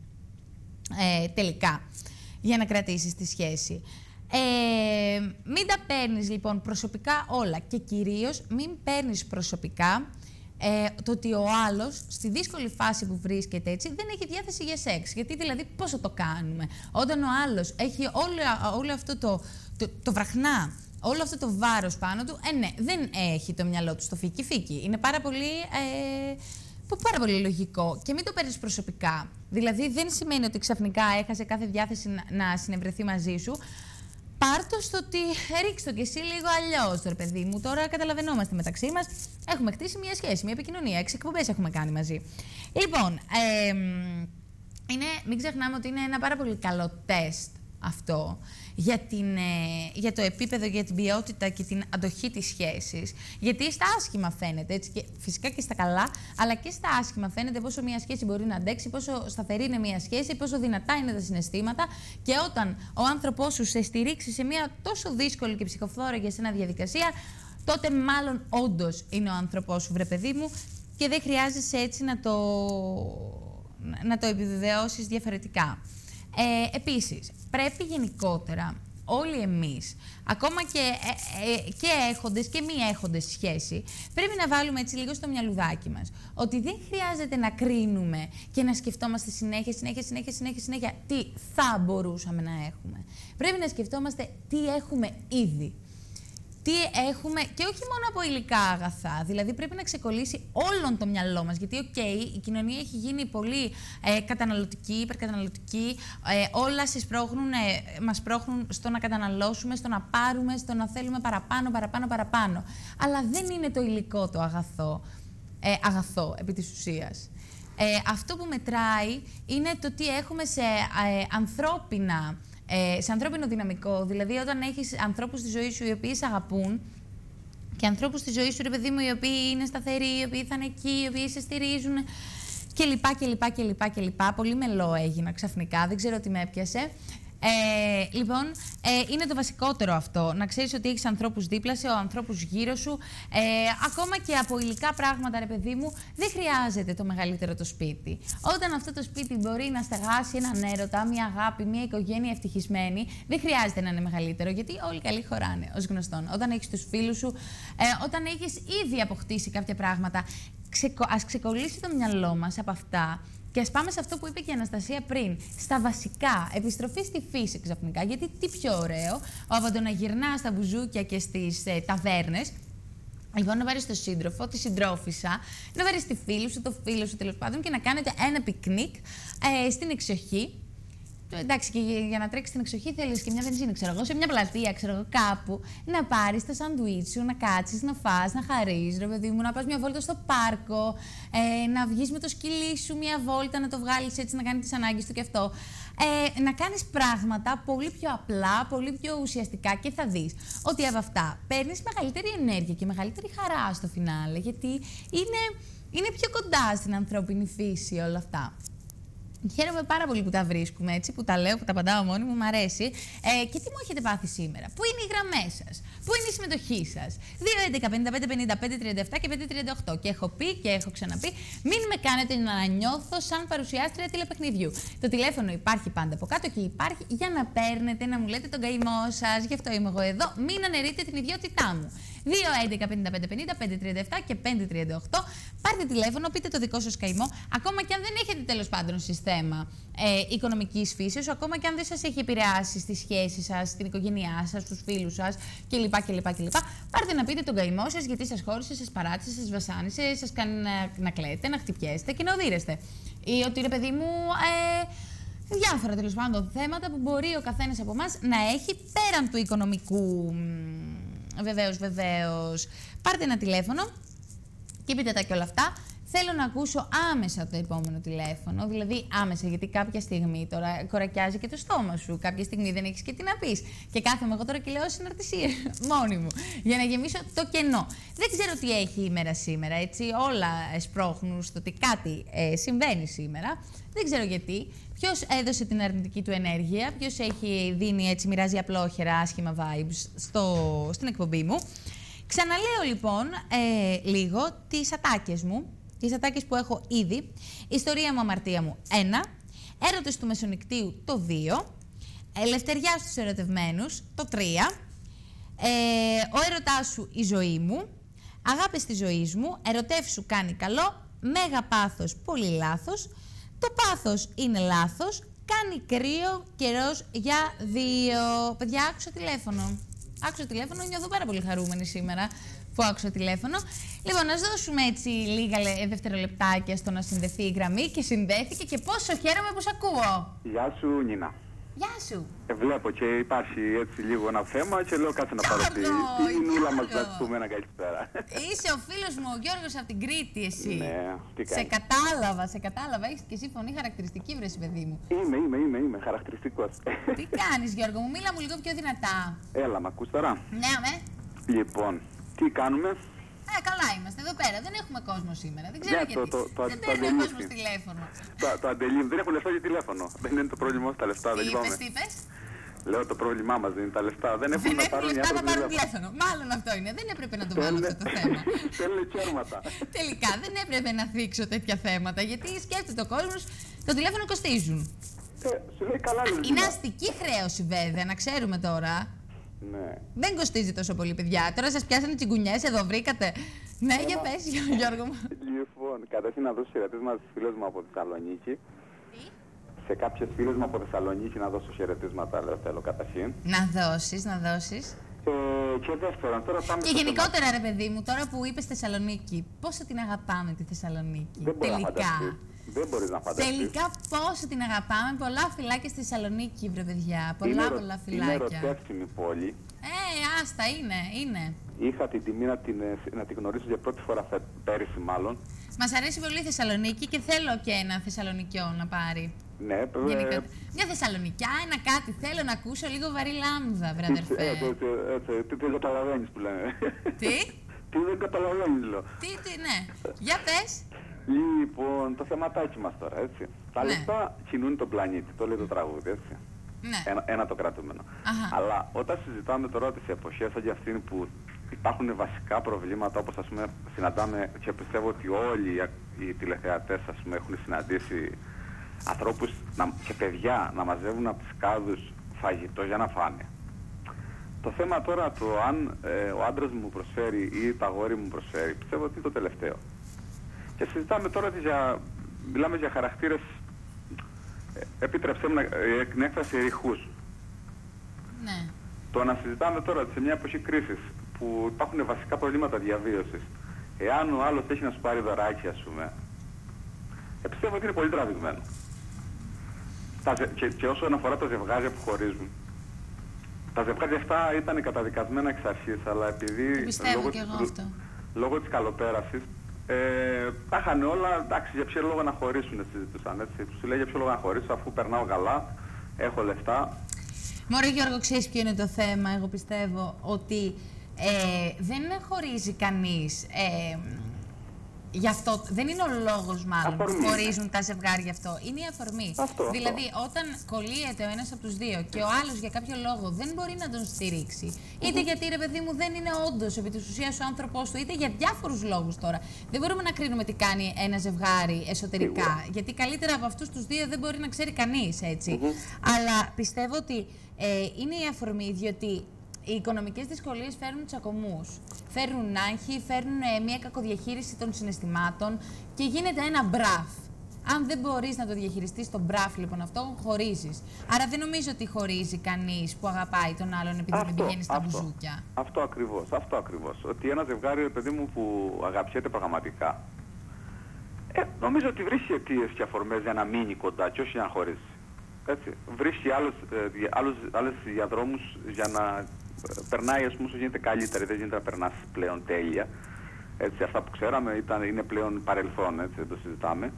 Ε, τελικά, για να κρατήσεις τη σχέση. Ε, μην τα παίρνεις λοιπόν προσωπικά όλα και κυρίως μην παίρνεις προσωπικά ε, το ότι ο άλλος στη δύσκολη φάση που βρίσκεται έτσι δεν έχει διάθεση για σεξ. Γιατί δηλαδή πώς θα το κάνουμε όταν ο άλλος έχει όλο, όλο αυτό το, το, το βραχνά, όλο αυτό το βάρος πάνω του, ε, ναι, δεν έχει το μυαλό του στο φίκι-φίκι. Είναι πάρα πολύ... Ε, Πάρα πολύ λογικό και μην το παίρνεις προσωπικά. Δηλαδή δεν σημαίνει ότι ξαφνικά έχασε κάθε διάθεση να, να συνευρεθεί μαζί σου. Πάρ' το στο ότι ρίξ' το κι εσύ λίγο αλλιώς, ρε παιδί μου. Τώρα καταλαβαίνόμαστε μεταξύ μας. Έχουμε χτίσει μια σχέση, μια επικοινωνία. Έξι εκπομπές έχουμε κάνει μαζί. Λοιπόν, ε, είναι, μην ξεχνάμε ότι είναι ένα πάρα πολύ καλό τεστ αυτό για, την, ε, για το επίπεδο, για την ποιότητα και την αντοχή της σχέσης. Γιατί στα άσχημα φαίνεται, έτσι, και φυσικά και στα καλά, αλλά και στα άσχημα φαίνεται πόσο μια σχέση μπορεί να αντέξει, πόσο σταθερή είναι μια σχέση, πόσο δυνατά είναι τα συναισθήματα. Και όταν ο άνθρωπός σου σε στηρίξει σε μια τόσο δύσκολη και ψυχοφθόρα για σένα διαδικασία, τότε μάλλον όντως είναι ο άνθρωπός σου, βρε παιδί μου, και δεν χρειάζεσαι έτσι να το, να το επιβεβαιώσεις διαφορετικά. Ε, επίσης, πρέπει γενικότερα όλοι εμείς, ακόμα και, ε, ε, και έχοντες και μη έχοντες σχέση, πρέπει να βάλουμε έτσι λίγο στο μυαλουδάκι μας ότι δεν χρειάζεται να κρίνουμε και να σκεφτόμαστε συνέχεια, συνέχεια, συνέχεια, συνέχεια, συνέχεια τι θα μπορούσαμε να έχουμε. Πρέπει να σκεφτόμαστε τι έχουμε ήδη. Τι έχουμε, και όχι μόνο από υλικά αγαθά, δηλαδή πρέπει να ξεκολλήσει όλον το μυαλό μας, γιατί οκ, okay, η κοινωνία έχει γίνει πολύ ε, καταναλωτική, υπερκαταναλωτική, ε, όλα σε σπρώχνουν, ε, μας σπρώχνουν στο να καταναλώσουμε, στο να πάρουμε, στο να θέλουμε παραπάνω, παραπάνω, παραπάνω. Αλλά δεν είναι το υλικό το αγαθό, ε, αγαθό επί της ουσίας. Ε, αυτό που μετράει είναι το τι έχουμε σε ε, ανθρώπινα, Ε, σε ανθρώπινο δυναμικό, δηλαδή όταν έχεις ανθρώπους στη ζωή σου οι οποίοι σε αγαπούν και ανθρώπους στη ζωή σου, ρε παιδί μου, οι οποίοι είναι σταθεροί, οι οποίοι θα είναι εκεί, οι οποίοι σε στηρίζουν κλπ. κλπ, κλπ, κλπ. Πολύ μελό έγινα ξαφνικά, δεν ξέρω τι με έπιασε. Ε, λοιπόν, ε, είναι το βασικότερο αυτό, να ξέρεις ότι έχεις ανθρώπους δίπλα σε, ανθρώπους γύρω σου, ε, ακόμα και από υλικά πράγματα, ρε παιδί μου, δεν χρειάζεται το μεγαλύτερο το σπίτι. Όταν αυτό το σπίτι μπορεί να στεγάσει έναν έρωτα, μια αγάπη, μια οικογένεια ευτυχισμένη, δεν χρειάζεται να είναι μεγαλύτερο, γιατί όλοι καλοί χωράνε, ως γνωστόν. Όταν έχεις τους φίλους σου, ε, όταν έχεις ήδη αποκτήσει κάποια πράγματα, ξεκο, ας ξεκολλήσει το μυαλό μας από αυτά. Και ας πάμε σε αυτό που είπε και η Αναστασία πριν, στα βασικά, επιστροφή στη φύση ξαφνικά. Γιατί τι πιο ωραίο από το να γυρνάς στα μπουζούκια και στις ε, ταβέρνες, λοιπόν, να πάρεις τον σύντροφο, τη συντρόφισσα, να πάρεις τη φίλη σου, το φίλο σου τέλος πάντων και να κάνετε ένα πικνίκ ε, στην εξοχή. Εντάξει, και για να τρέξεις στην εξοχή θέλεις και μια βενζίνη, ξέρω εγώ, σε μια πλατεία, ξέρω εγώ, κάπου, να πάρεις το σαντουίτς σου, να κάτσεις, να φας, να χαρείς, ρε παιδί μου, να πας μια βόλτα στο πάρκο, ε, να βγεις με το σκυλί σου μια βόλτα, να το βγάλεις έτσι, να κάνει τις ανάγκες του και αυτό. Ε, να κάνεις πράγματα πολύ πιο απλά, πολύ πιο ουσιαστικά και θα δεις ότι από αυτά παίρνεις μεγαλύτερη ενέργεια και μεγαλύτερη χαρά στο φινάλε, γιατί είναι, είναι πιο κοντά στην ανθρώπινη φύση όλα αυτά. Χαίρομαι πάρα πολύ που τα βρίσκουμε έτσι, που τα λέω, που τα απαντάω μόνη μου, μου αρέσει. Ε, και τι μου έχετε πάθει σήμερα, πού είναι οι γραμμές σας, πού είναι η συμμετοχή σας. δύο έντεκα πενήντα πέντε πενήντα πέντε τριάντα επτά και πέντε τριάντα οκτώ. Και έχω πει και έχω ξαναπεί, μην με κάνετε να νιώθω σαν παρουσιάστρια τηλεπαιχνιδιού. Το τηλέφωνο υπάρχει πάντα από κάτω και υπάρχει για να παίρνετε, να μου λέτε τον καημό σας, γι' αυτό είμαι εγώ εδώ, μην αναιρείτε την ιδιότητά μου. δύο έντεκα πενήντα πέντε πενήντα πέντε τριάντα επτά και πέντε τριάντα οκτώ. Πάρτε τηλέφωνο, πείτε το δικό σας καημό, ακόμα και αν δεν έχετε τέλος πάντων θέμα ε, οικονομικής φύσεως, ακόμα και αν δεν σας έχει επηρεάσει στη σχέση σας, στην οικογένειά σας, στους φίλους σας κλπ. κλπ, κλπ. Πάρτε να πείτε τον καημό σας, γιατί σας χώρισε, σας παράτησε, σας βασάνισε, σας κάνει να, να κλαίτε, να χτυπιέστε και να οδύρεστε. Ή ότι, ρε παιδί μου, ε, διάφορα τέλος πάντων θέματα που μπορεί ο καθένας από εμάς να έχει πέραν του οικονομικού. Βεβαίως, βεβαίως. Πάρτε ένα τηλέφωνο και πείτε τα και όλα αυτά. Θέλω να ακούσω άμεσα το επόμενο τηλέφωνο, δηλαδή άμεσα, γιατί κάποια στιγμή τώρα κορακιάζει και το στόμα σου, κάποια στιγμή δεν έχεις και τι να πεις. Και κάθομαι εγώ τώρα και λέω συναρτησίες μόνη μου, για να γεμίσω το κενό. Δεν ξέρω τι έχει η ημέρα σήμερα, έτσι, όλα σπρώχνουν στο ότι κάτι ε, συμβαίνει σήμερα. Δεν ξέρω γιατί. Ποιος έδωσε την αρνητική του ενέργεια, ποιος έχει δίνει, έτσι, μοιράζει απλόχερα, άσχημα vibes στο, στην εκπομπή μου. Ξαναλέω λοιπόν ε, λίγο τις ατάκες μου. Τις ατάκες που έχω ήδη. Ιστορία μου, αμαρτία μου, ένα. Έρωτες του μεσονικτίου, το δύο. Ελευθεριά στους ερωτευμένους, το τρία. Ε, ο έρωτάς σου, η ζωή μου. Αγάπη της ζωής μου. Ερωτεύσου κάνει καλό. Μέγα πάθος, πολύ λάθος. Το πάθος είναι λάθος. Κάνει κρύο, καιρός για δύο. Παιδιά, άκουσα τηλέφωνο. Άκουσα τηλέφωνο, νιώθω πάρα πολύ χαρούμενη σήμερα που άκουσα τηλέφωνο. Λοιπόν, να δώσουμε έτσι λίγα δευτερολεπτάκια στο να συνδεθεί η γραμμή και συνδέθηκε και πόσο χαίρομαι που σ' ακούω. Γεια σου, Νίνα. Γεια σου. Ε, βλέπω και υπάρχει έτσι λίγο ένα θέμα και λέω κάτσε να πάρω τη Νούλα μας να της πούμε ένα καλησπέρα. Είσαι ο φίλος μου, ο Γιώργος από την Κρήτη, εσύ. Ναι, τι κάνεις. Σε κατάλαβα, σε κατάλαβα. Έχεις και εσύ φωνή χαρακτηριστική, βρες παιδί μου. Είμαι, είμαι, είμαι, είμαι χαρακτηριστικός. Τι κάνεις, Γιώργο μου, μίλα μου λίγο πιο δυνατά. Έλα, μ' ακούς τώρα. Ναι, αμέ. Λοιπόν, τι κάνουμε. Ε, καλά είμαστε εδώ πέρα. Δεν έχουμε κόσμο σήμερα. Δεν ξέρω yeah, γιατί. Το, το, το, δεν το παίρνει ο κόσμος τηλέφωνο. Το, το αντελείμ. Δεν έχουν λεφτά για τηλέφωνο. Δεν είναι το πρόβλημά στα λεφτά. Τι δεν είπες, τι είπες. Λέω το πρόβλημά μας δεν είναι τα λεφτά. Δεν έχουν δεν να έχουν πάρουν λεφτά να πάρουν τηλέφωνο. Μάλλον αυτό είναι. Δεν έπρεπε να το βάλω αυτό το θέμα. Θέλουν κέρματα. Τελικά δεν έπρεπε να θίξω τέτοια θέματα. Γιατί σκέφτεται ο κόσμος, το τηλέφωνο κοστίζουν. Ε, σου λέει καλά λες. Είναι αστική χρέωση βέβαια, να ξέρουμε τώρα. Ναι. Δεν κοστίζει τόσο πολύ, παιδιά. Τώρα σας πιάσανε τσιγκουνιές, εδώ βρήκατε. Ναι, Έμα... για πες, Γιώργο μου. Λοιπόν, καταρχήν να δώσω χαιρετίσματα στις φίλες μου από Θεσσαλονίκη. Τι? Σε κάποιες φίλες μου από Θεσσαλονίκη να δώσω χαιρετίσματα, λέω, θέλω καταρχήν. Να δώσεις, να δώσεις. Ε, και δεύτερον, τώρα πάμε. Και γενικότερα, ρε παιδί μου, τώρα που είπες Θεσσαλονίκη, πόσο την αγαπάμε τη Θεσσαλονίκη. Δεν τελικά. Δεν μπορείς να φανταστείς. Τελικά πόσο την αγαπάμε. Πολλά φυλάκια στη Θεσσαλονίκη, βρε παιδιά. Πολλά, είναι, πολλά φυλάκια. Είναι ερωτεύσιμη πόλη. Ε, άστα, είναι, είναι. Είχα την τιμή να την, να την γνωρίσω για πρώτη φορά πέρυσι, μάλλον. Μας αρέσει πολύ η Θεσσαλονίκη και θέλω και ένα Θεσσαλονικιό να πάρει. Ναι, ε... Μια Θεσσαλονικιά, ένα κάτι. Θέλω να ακούσω λίγο βαρύ λάμδα, βρε αδερφέ. Έτσι, έτσι, έτσι. Τι δεν καταλαβαίνεις που λένε. Τι? Τι δεν καταλαβαίνεις, λέω. Τι, τι, ναι. Για πες. Λοιπόν, το θεματάκι μας τώρα, έτσι. Τα ναι. λεφτά κινούν τον πλανήτη, το λέει το τραγούδι, έτσι. Ναι. Ένα, ένα το κρατούμενο. Αχα. Αλλά όταν συζητάμε τώρα τις εποχές σαν και αυτήν που υπάρχουν βασικά προβλήματα, όπως ας πούμε συναντάμε, και πιστεύω ότι όλοι οι τηλεθεατές ας πούμε έχουν συναντήσει ανθρώπους να, και παιδιά να μαζεύουν από τις κάδους φαγητό για να φάνε. Το θέμα τώρα το αν ε, ο άντρας μου προσφέρει ή το αγόρι μου προσφέρει, πιστεύω ότι είναι το τελευταίο. Και συζητάμε τώρα για, μιλάμε για χαρακτήρες, ε, επιτρέψτε μου να, ε, την έκφραση ρηχούς. Ναι. Το να συζητάμε τώρα σε μια εποχή κρίσης που υπάρχουν βασικά προβλήματα διαβίωσης, εάν ο άλλος έχει να σου πάρει δωράκι ας πούμε, ε, πιστεύω ότι είναι πολύ τραβηγμένο. Τα, και, και όσον αφορά τα ζευγάρια που χωρίζουν, τα ζευγάρια αυτά ήταν καταδικασμένα εξ αρχής, αλλά επειδή λόγω, και εγώ αυτό. λόγω της καλοπέρασης ε, τα είχαν όλα, εντάξει, για ποιο λόγο να χωρίσουν συζητούσαν, έτσι. Τους λέει για ποιο λόγο να χωρίσω αφού περνάω καλά, έχω λεφτά. Μωρέ Γιώργο, ξέρεις ποιο είναι το θέμα, εγώ πιστεύω ότι ε, δεν χωρίζει κανείς. Ε, Γι' αυτό δεν είναι ο λόγος μάλλον αφορμή. Που χωρίζουν τα ζευγάρια γι' αυτό. Είναι η αφορμή. Αυτό, δηλαδή, αυτό. όταν κολλείεται ο ένας από τους δύο και ο άλλος για κάποιο λόγο δεν μπορεί να τον στηρίξει, mm-hmm. είτε γιατί ρε παιδί μου δεν είναι όντως επί της ουσίας ο άνθρωπός του, είτε για διάφορους λόγους τώρα. Δεν μπορούμε να κρίνουμε τι κάνει ένα ζευγάρι εσωτερικά. Mm-hmm. Γιατί καλύτερα από αυτούς τους δύο δεν μπορεί να ξέρει κανείς, έτσι. Mm-hmm. Αλλά πιστεύω ότι ε, είναι η αφορμή, διότι οι οικονομικές δυσκολίες φέρνουν τσακωμούς, φέρνουν άγχη, φέρνουν ε, μια κακοδιαχείριση των συναισθημάτων και γίνεται ένα μπραφ. Αν δεν μπορείς να το διαχειριστείς το μπραφ λοιπόν αυτό, χωρίζεις. Άρα δεν νομίζω ότι χωρίζει κανείς που αγαπάει τον άλλον επειδή δεν πηγαίνει στα αυτό, μπουζούκια. Αυτό ακριβώς, αυτό ακριβώς. Ότι ένα ζευγάρι, παιδί μου, που αγαπιέται πραγματικά, ε, νομίζω ότι βρίσκει αιτίες και αφορμές για να μείνει κοντά και όχι να χωρίσει. Έτσι. Βρίσκει άλλους, ε, άλλους, άλλες διαδρόμους για να περνάει, ας πούμε, όσο γίνεται καλύτερα, δεν γίνεται να περνάς πλέον τέλεια. Έτσι, αυτά που ξέραμε ήταν, είναι πλέον παρελθόν, έτσι, δεν το συζητάμε.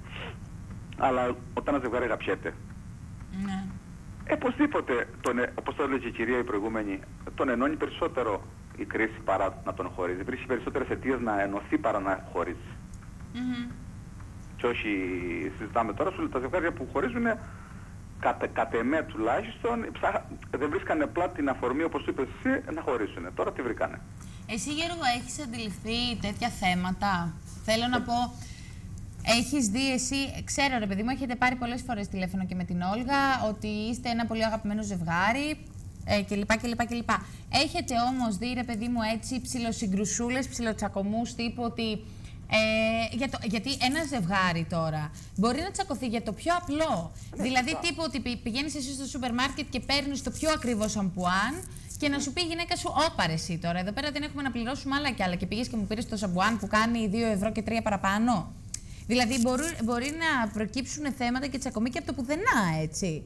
Αλλά όταν ένα ζευγάρι αγαπιέται, ναι. ε, οπωσδήποτε, τον, όπως το έλεγε η κυρία η προηγούμενη, τον ενώνει περισσότερο η κρίση παρά να τον χωρίζει. Βρίσκει περισσότερες αιτίες να ενωθεί παρά να χωρίσει. Mm-hmm. Και όχι, συζητάμε τώρα, σου τα ζευγάρια που χωρίζουν, Κατ, κατ' εμέ τουλάχιστον, ψάχα, δεν βρίσκανε απλά την αφορμή, όπως είπες εσύ, να χωρίσουν. Τώρα τι βρήκανε. Εσύ Γιώργο, έχεις αντιληφθεί τέτοια θέματα? Θέλω να πω, έχεις δει εσύ, ξέρω ρε παιδί μου, έχετε πάρει πολλές φορές τηλέφωνο και με την Όλγα, ότι είστε ένα πολύ αγαπημένο ζευγάρι ε, κλπ, κλπ, κλπ. Έχετε όμως δει ρε παιδί μου έτσι ψιλοσυγκρουσούλες, ψιλοτσακωμούς τύπου ότι... Ε, για το, γιατί ένα ζευγάρι τώρα μπορεί να τσακωθεί για το πιο απλό. Ναι, δηλαδή, ναι. τύπου ότι πηγαίνεις εσύ στο σούπερ μάρκετ και παίρνεις το πιο ακριβό σαμπουάν και να σου πει η γυναίκα σου, όπα εσύ τώρα, εδώ πέρα δεν έχουμε να πληρώσουμε άλλα κι άλλα. Και πήγες και μου πήρες το σαμπουάν που κάνει δύο ευρώ και τρία παραπάνω. Δηλαδή, μπορεί, μπορεί να προκύψουν θέματα και τσακωμοί και από το πουθενά, έτσι.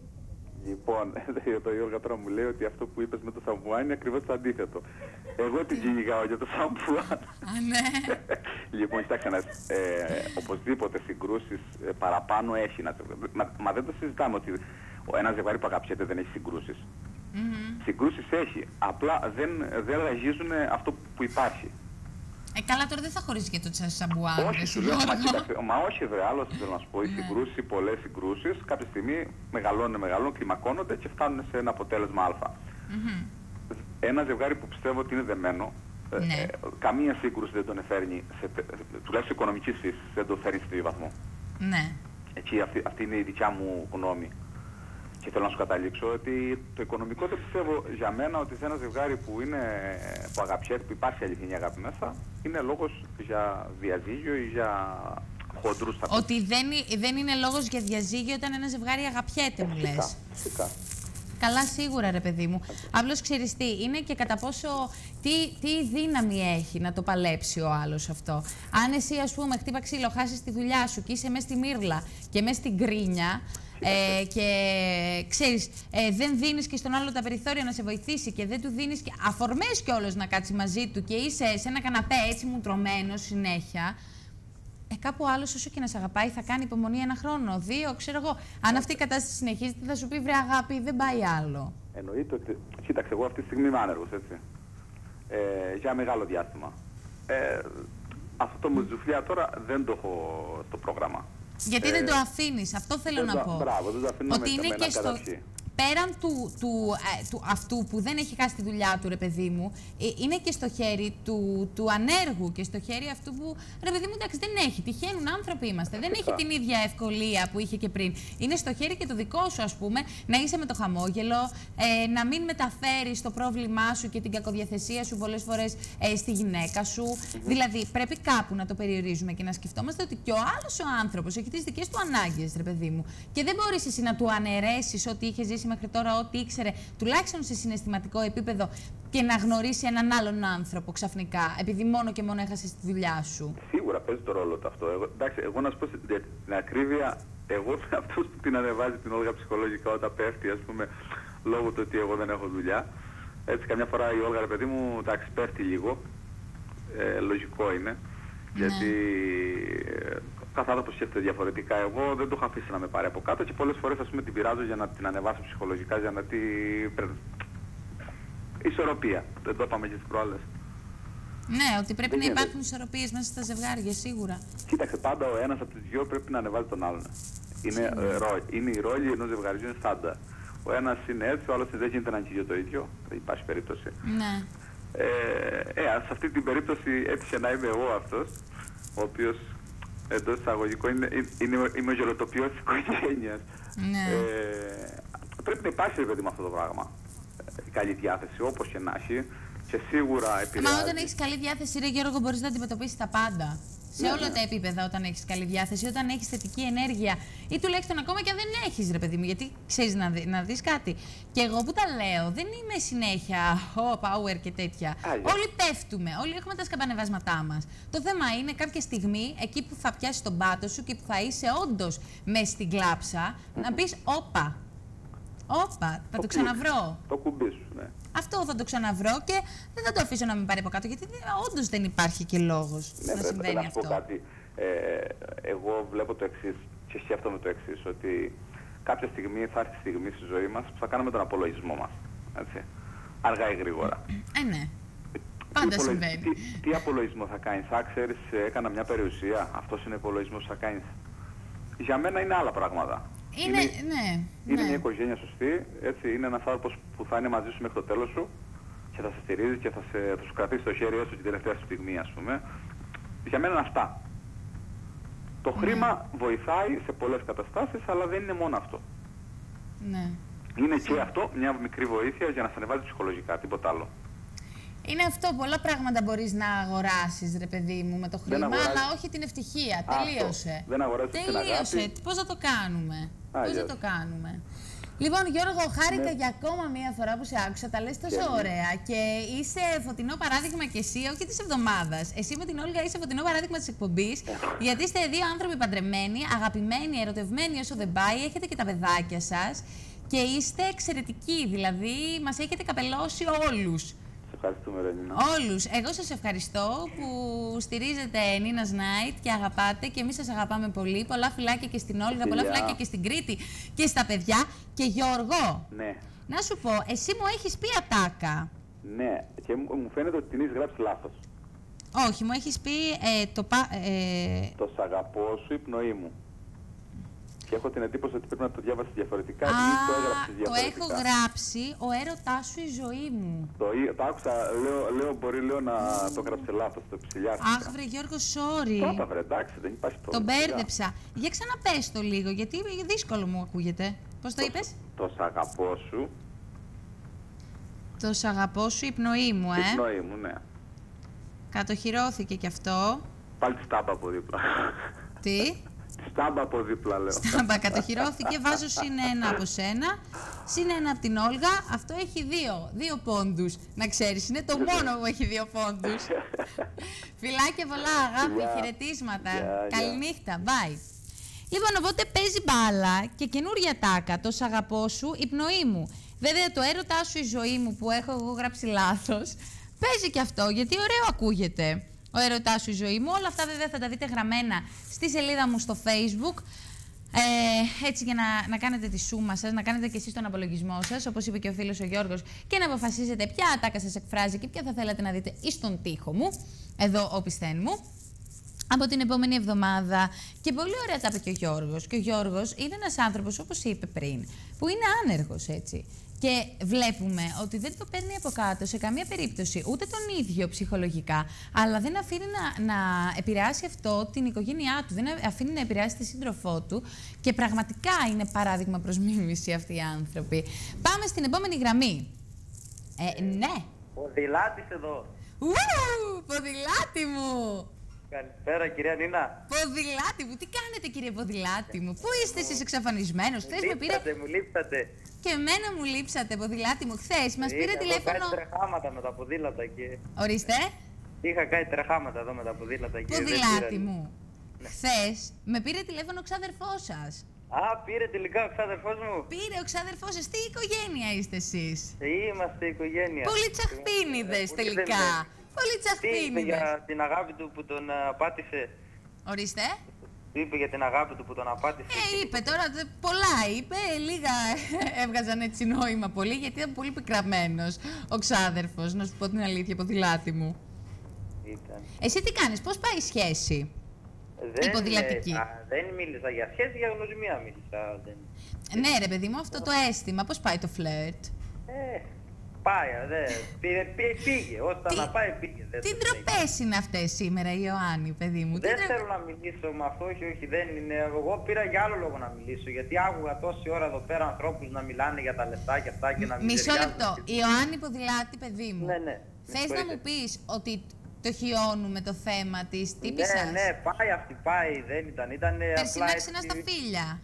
Λοιπόν, το Γιώργο τώρα μου λέει ότι αυτό που είπες με το σαμπουάν είναι ακριβώς το αντίθετο. Εγώ την κυνηγάω για το σαμπουάν. Α, ναι. Λοιπόν, κοιτάξτε, ε, οπωσδήποτε συγκρούσεις ε, παραπάνω έχει. Να, μα, μα δεν το συζητάμε ότι ένα ζευγάρι που αγαπιέται δεν έχει συγκρούσεις. Mm-hmm. Συγκρούσεις έχει. Απλά δεν, δεν ραγίζουν αυτό που υπάρχει. Ε, καλά, τώρα δεν θα χωρίσει και το σαμπουάν. Όχι, σου λέω, μα, κοίταξε, μα όχι δε, άλλο θέλω να σου πω, οι συγκρούσεις, οι πολλές συγκρούσεις, κάποια στιγμή μεγαλώνουν, μεγαλώνουν, κλιμακώνονται και φτάνουν σε ένα αποτέλεσμα α. Mm-hmm. Ένα ζευγάρι που πιστεύω ότι είναι δεμένο, ναι. ε, καμία σύγκρουση δεν τον φέρνει, σε, τουλάχιστον οικονομικής φύσης, δεν τον φέρνει στο ίδιο βαθμό. Ναι. Έτσι, αυτή, αυτή είναι η δικιά μου γνώμη. Και θέλω να σου καταλήξω ότι το οικονομικό δεν πιστεύω για μένα ότι σε ένα ζευγάρι που, είναι, που αγαπιέται, που υπάρχει αληθινή αγάπη μέσα, είναι λόγος για διαζύγιο ή για χοντρούς. Ότι δεν, δεν είναι λόγος για διαζύγιο όταν ένα ζευγάρι αγαπιέται, μου λες. Φυσικά. Καλά, σίγουρα, ρε παιδί μου. Απλώς ξέρεις τι, είναι και κατά πόσο, τι, τι δύναμη έχει να το παλέψει ο άλλος αυτό. Αν εσύ, ας πούμε, χτύπα ξύλο, χάσεις τη δουλειά σου και είσαι μέσα στη μύρλα και μέσα στην κρίνια, ε, και ξέρεις, ε, δεν δίνεις και στον άλλο τα περιθώρια να σε βοηθήσει και δεν του δίνεις και αφορμές κιόλας να κάτσει μαζί του και είσαι σε ένα καναπέ έτσι μουτρωμένος συνέχεια, Ε, κάπου άλλος, όσο και να σε αγαπάει, θα κάνει υπομονή ένα χρόνο, δύο, ξέρω εγώ. Αν αυτή η κατάσταση συνεχίζεται, θα σου πει βρε αγάπη, δεν πάει άλλο. Εννοείται ότι. Κοίταξε, εγώ αυτή τη στιγμή είμαι άνεργος, έτσι. Ε, για μεγάλο διάστημα. Ε, αυτό το μουτζουφλιά τώρα δεν το έχω στο πρόγραμμα. Γιατί ε, δεν το αφήνεις, αυτό θέλω να το, πω. Μπράβο, δεν το αφήνω ότι με, είναι με και στο. Πέραν του, του, ε, του αυτού που δεν έχει χάσει τη δουλειά του, ρε παιδί μου, ε, είναι και στο χέρι του, του ανέργου και στο χέρι αυτού που, ρε παιδί μου, εντάξει, δεν έχει. Τυχαίνουν άνθρωποι είμαστε. Δεν έχει την ίδια ευκολία που είχε και πριν. Είναι στο χέρι και το δικό σου, ας πούμε, να είσαι με το χαμόγελο, ε, να μην μεταφέρεις το πρόβλημά σου και την κακοδιαθεσία σου πολλές φορές ε, στη γυναίκα σου. Mm-hmm. Δηλαδή, πρέπει κάπου να το περιορίζουμε και να σκεφτόμαστε ότι και ο άλλος ο άνθρωπος έχει τις δικές του ανάγκες, ρε παιδί μου. Και δεν μπορείς εσύ να του αναιρέσεις ό,τι είχε ζήσει μέχρι τώρα, ό,τι ήξερε, τουλάχιστον σε συναισθηματικό επίπεδο, και να γνωρίσει έναν άλλον άνθρωπο ξαφνικά, επειδή μόνο και μόνο έχασες τη δουλειά σου. Σίγουρα παίζει το ρόλο το αυτό. Εγώ, εντάξει, εγώ να σου πω την ακρίβεια, εγώ είμαι αυτός που την ανεβάζει την Όλγα ψυχολογικά όταν πέφτει, ας πούμε, λόγω του ότι εγώ δεν έχω δουλειά. Έτσι, καμιά φορά η Όλγα, ρε παιδί μου, εντάξει, πέφτει λίγο. Ε, λογικό είναι. Ναι. Γιατί ε, κάθε άνθρωπος σκέφτεται διαφορετικά. Εγώ δεν το έχω αφήσει να με πάρει από κάτω και πολλές φορές, ας πούμε, την πειράζω για να την ανεβάσω ψυχολογικά, για να την... Ισορροπία. Δεν το είπαμε και τις προάλλες. Ναι, ότι πρέπει δεν να υπάρχουν ισορροπίες μέσα στα ζευγάρια, σίγουρα. Κοίταξε, πάντα ο ένας από τους δυο πρέπει να ανεβάζει τον άλλον. Είναι, ε, ρό, είναι η ρόλη ενός ζευγαριού, είναι στάντα. Ο ένας είναι έτσι, ο άλλος δεν γίνεται να είναι το ίδιο. Δεν υπάρχει περίπτωση. Ναι. Ε, ε, σε αυτή την περίπτωση έτυχε να είμαι εγώ αυτός, ο οποίος εντός εισαγωγικών είναι, είναι, είμαι ο γελοτοποιός της οικογένειας. Ναι. Ε, πρέπει να υπάρχει, ρε παιδί, με αυτό το πράγμα. Ε, καλή διάθεση, όπως και να έχει. Και σίγουρα επηρεάζει. Μα όταν έχεις καλή διάθεση, ρε Γιώργο, μπορείς να αντιμετωπίσεις τα πάντα. Σε όλα τα επίπεδα, όταν έχεις καλή διάθεση, όταν έχεις θετική ενέργεια, ή τουλάχιστον ακόμα και αν δεν έχεις, ρε παιδί μου, γιατί ξέρεις να, δει, να δεις κάτι. Και εγώ που τα λέω, δεν είμαι συνέχεια oh, power και τέτοια. Α, όλοι πέφτουμε, όλοι έχουμε τα σκαμπανεβάσματά μας. Το θέμα είναι κάποια στιγμή, εκεί που θα πιάσεις τον πάτο σου και που θα είσαι όντως μέσα στην κλάψα, mm-hmm. να πεις όπα. Όπα, θα το, το ξαναβρω. Το κουμπί σου, ναι. Αυτό θα το ξαναβρω και δεν θα το αφήσω να με πάρει από κάτω, γιατί όντως δεν υπάρχει και λόγος ναι, να πρέπει, συμβαίνει να αυτό. Πω κάτι. Ε, εγώ βλέπω το εξής και σκέφτομαι το εξής, ότι κάποια στιγμή θα έρθει η στιγμή στη ζωή μας που θα κάνουμε τον απολογισμό μας. Έτσι. Αργά ή γρήγορα. Ε, ναι. Πάντα τι συμβαίνει. Τι, τι απολογισμό θα κάνεις, θα ξέρεις, έκανα μια περιουσία, αυτός είναι ο απολογισμός που θα κάνεις. Για μένα είναι άλλα πράγματα. Είναι, είναι, ναι, είναι ναι. μια οικογένεια σωστή, έτσι, είναι ένας άνθρωπος που θα είναι μαζί σου μέχρι το τέλος σου και θα σε στηρίζει και θα, σε, θα σου κρατήσει το χέρι έστω την τελευταία στιγμή, ας πούμε. Για μένα είναι αυτά. Το ναι. χρήμα βοηθάει σε πολλές καταστάσεις, αλλά δεν είναι μόνο αυτό. Ναι. Είναι και αυτό μια μικρή βοήθεια για να σε ανεβάζει ψυχολογικά, τίποτα άλλο. Είναι αυτό, πολλά πράγματα μπορείς να αγοράσεις, ρε παιδί μου, με το χρήμα, αλλά όχι την ευτυχία. Α, τελείωσε. Αυτό. Δεν αγοράζεις την αγάπη. Τελείωσε. Πώς θα το κάνουμε. Α, Πώς θα το κάνουμε. Λοιπόν, Γιώργο, χάρηκα ναι. για ακόμα μία φορά που σε άκουσα. Τα λες τόσο και ωραία και είσαι φωτεινό παράδειγμα κι εσύ, όχι της εβδομάδας. Εσύ με την Όλγα είσαι φωτεινό παράδειγμα της εκπομπής, γιατί είστε δύο άνθρωποι παντρεμένοι, αγαπημένοι, ερωτευμένοι όσο δεν πάει, έχετε και τα παιδάκια σας και είστε εξαιρετικοί. Δηλαδή, μας έχετε καπελώσει όλους. Ευχαριστούμε, Ρενίνα. Όλους. Εγώ σας ευχαριστώ που στηρίζετε Nina's Night και αγαπάτε και εμείς σας αγαπάμε πολύ. Πολλά φιλάκια και στην Όλγα, πολλά φιλάκια και στην Κρήτη και στα παιδιά. Και Γιώργο, ναι. να σου πω, εσύ μου έχεις πει ατάκα. Ναι, και μου φαίνεται ότι την έχεις γράψει λάθος. Όχι, μου έχεις πει ε, το... Ε... Το σ' αγαπώ σου η πνοή μου. Και έχω την εντύπωση ότι πρέπει να το διάβασεις διαφορετικά. Α, ή το έγραψες διαφορετικά. Το έχω γράψει, ο έρωτάς σου η ζωή μου. Το, το άκουσα, λέω, λέω, μπορεί λέω να το έγραψε λάθος, το ψηλιάστηκα. Αχ, βρε Γιώργο, sorry. Το είπα, βρε, εντάξει, δεν υπάρχει πρόβλημα. Τον μπέρδεψα. Για ξαναπες το λίγο, γιατί δύσκολο μου ακούγεται. Πώς το είπες? Το σ' αγαπώ σου. Το σ' αγαπώ σου, η πνοή μου, ε. Η πνοή μου, ναι. Κατοχυρώθηκε κι αυτό. Πάλι τη στάμπα από δίπλα. Τι? Τη στάμπα από δίπλα, λέω. Στάμπα κατοχυρώθηκε, βάζω συν ένα από σένα, συν ένα από την Όλγα. Αυτό έχει δύο, δύο πόντους, να ξέρεις. Είναι το μόνο που έχει δύο πόντους. Φιλάκια πολλά, αγάπη, yeah. χαιρετίσματα. Yeah, καληνύχτα, yeah. bye. Λοιπόν, οπότε παίζει μπάλα και καινούρια τάκα. Το σ' αγαπώ σου, η πνοή μου. Βέβαια, το έρωτά σου η ζωή μου που έχω εγώ γράψει λάθος, παίζει και αυτό, γιατί ωραίο ακούγεται. Ο έρωτάς σου η ζωή μου. Όλα αυτά βέβαια θα τα δείτε γραμμένα στη σελίδα μου στο Facebook. Ε, έτσι για να, να κάνετε τη σούμα σας, να κάνετε και εσείς τον απολογισμό σας, όπως είπε και ο φίλος ο Γιώργος, και να αποφασίσετε ποια ατάκα σας εκφράζει και ποια θα θέλατε να δείτε εις τον τοίχο μου, εδώ ο Πισθέν μου. Από την επόμενη εβδομάδα. Και πολύ ωραία τα είπε και ο Γιώργος. Και ο Γιώργος είναι ένας άνθρωπος, όπως είπε πριν, που είναι άνεργος, έτσι. Και βλέπουμε ότι δεν το παίρνει από κάτω σε καμία περίπτωση ούτε τον ίδιο ψυχολογικά, αλλά δεν αφήνει να, να επηρεάσει αυτό την οικογένειά του, δεν αφήνει να επηρεάσει τη σύντροφό του και πραγματικά είναι παράδειγμα προς μίμηση αυτοί οι άνθρωποι. Πάμε στην επόμενη γραμμή. Ε, ναι. Ποδηλάτης εδώ. Ου, ποδηλάτη μου. Καλησπέρα κυρία Νίνα. Ποδηλάτη μου, τι κάνετε κύριε Ποδηλάτη μου, πού είστε εσείς εξαφανισμένος, χθες με πήρε... μου λείψατε. Και εμένα μου λείψατε Ποδηλάτη μου, χθες μας πήρε τηλέφωνο... Είχα κάνει τρεχάματα με τα ποδήλατα και... Ορίστε. Είχα κάνει τρεχάματα εδώ με τα ποδήλατα και... Ποδηλάτη μου, ναι. Χθες με πήρε τηλέφωνο ο ξάδερφός σας. Α, πήρε τελικά ο ξάδερφός μου. Πήρε ο ξάδερφός σας, τι οικογένεια είστε εσείς? Είμαστε οικογένεια. Πολύ τσαχπίνιδες τελικά. Πολύ τσαχπίνιδες. Τι είπε για την αγάπη του που τον απάτησε? Ορίστε. Τι είπε για την αγάπη του που τον απάτησε? Ε, είπε τώρα, πολλά είπε, λίγα έβγαζαν έτσι νόημα πολύ, γιατί ήταν πολύ πικραμένος ο ξάδερφος, να σου πω την αλήθεια, Ποδηλάτη μου. Ήταν. Εσύ τι κάνεις, πώς πάει η σχέση? Δεν, η ποδηλατική. Ε, α, δεν μίλησα για σχέση, για γνωριμία μίλησα. Δεν... Ναι ρε παιδί μου, αυτό το αίσθημα, πώς πάει το φλερτ? Ε, πάει, δε, πήγε, πήγε, ώστε να πάει πήγε. Τι ντροπές είναι αυτές σήμερα, Ιωάννη, παιδί μου? Δεν θέλω να μιλήσω με αυτό, όχι, όχι, δεν είναι. Εγώ πήρα για άλλο λόγο να μιλήσω, γιατί άκουγα τόση ώρα εδώ πέρα ανθρώπους να μιλάνε για τα λεφτά και αυτά και να μην. Μισό λεπτό, Ιωάννη Ποδηλάτη, παιδί μου. Ναι, ναι. Θες να μου πεις ότι το χιόνουμε το θέμα της τύπισσας? Ναι, ναι, πάει αυτή, πάει, δεν ήταν, ήταν Περσινά ξένα στα φίλια.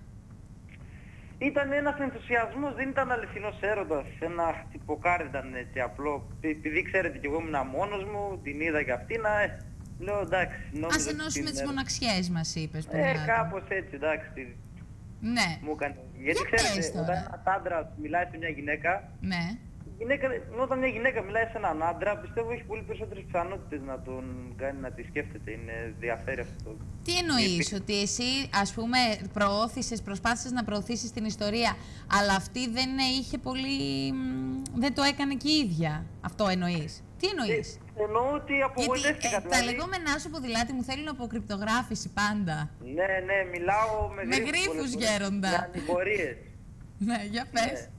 Ήταν ένας ενθουσιασμός, δεν ήταν αληθινός έρωτας, ένα χτυποκάρι ήταν έτσι απλό. Επειδή ξέρετε κι εγώ ήμουν μόνος μου, την είδα και αυτή, να ε, λέω εντάξει. Ας ενώσουμε τις μοναξιές μας, είπες. Ε, κάπως έτσι, εντάξει. Ναι. Μου έκανε. Γιατί ξέρετε, όταν ένας άντρας μιλάει σε μια γυναίκα, ναι. Γυναίκα, όταν μια γυναίκα μιλάει σε έναν άντρα, πιστεύω έχει πολύ περισσότερες πιθανότητες να τον κάνει να τη σκέφτεται. Είναι διαφέρει αυτό. Τι εννοείς, ότι εσύ ας πούμε προώθησες, προσπάθησες να προωθήσεις την ιστορία, αλλά αυτή δεν είχε πολύ... δεν το έκανε και η ίδια. Αυτό εννοείς? Τι εννοείς? Ε, εννοώ ότι απογοητεύτηκα. Γιατί ε, δηλαδή... τα λεγόμενά σου Ποδηλάτη μου θέλουν αποκρυπτογράφηση πάντα. Ναι, ναι, μιλάω με, με γρίφους γέροντα. Με ανηφορίες. Ναι, για πες. Ναι.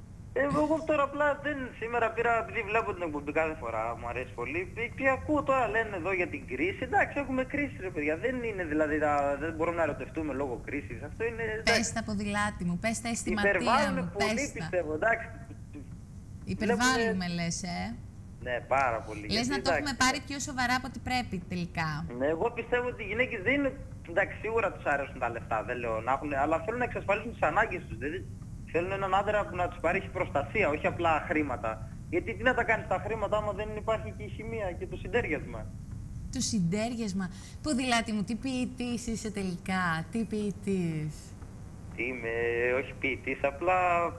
Εγώ τώρα απλά δεν, σήμερα πήρα, επειδή βλέπω την εκπομπή κάθε φορά, μου αρέσει πολύ, και ακούω τώρα λένε εδώ για την κρίση. Εντάξει, έχουμε κρίση ρε παιδιά, δεν είναι δηλαδή, δεν μπορούμε να ερωτευτούμε λόγω κρίσης. Αυτό είναι... Πες τα Ποδηλάτη μου, πες τα αισθηματία μου, πες πολύ, τα. Πιστεύω, εντάξει. Υπερβάλλουμε βλέπουμε... λες, ε. Ναι, πάρα πολύ. Λες να το έχουμε πάρει πιο σοβαρά από ό,τι πρέπει τελικά. Ναι, εγώ πιστεύω ότι οι γυναίκες δεν είναι, εντάξει, σίγουρα τους αρέσουν τα λεφτά, δεν λέω να έχουν, αλλά θέλουν να εξασφαλίσουν τις ανάγκες τους. Δηλαδή, θέλουν έναν άντρα που να τους παρέχει προστασία, όχι απλά χρήματα. Γιατί τι να τα κάνεις τα χρήματα άμα δεν υπάρχει και η χημεία και το συντέριασμα. Το συντέριασμα. Ποδηλάτη μου, τι ποιητής είσαι τελικά, τι ποιητής? Τι είμαι, όχι ποιητής, απλά...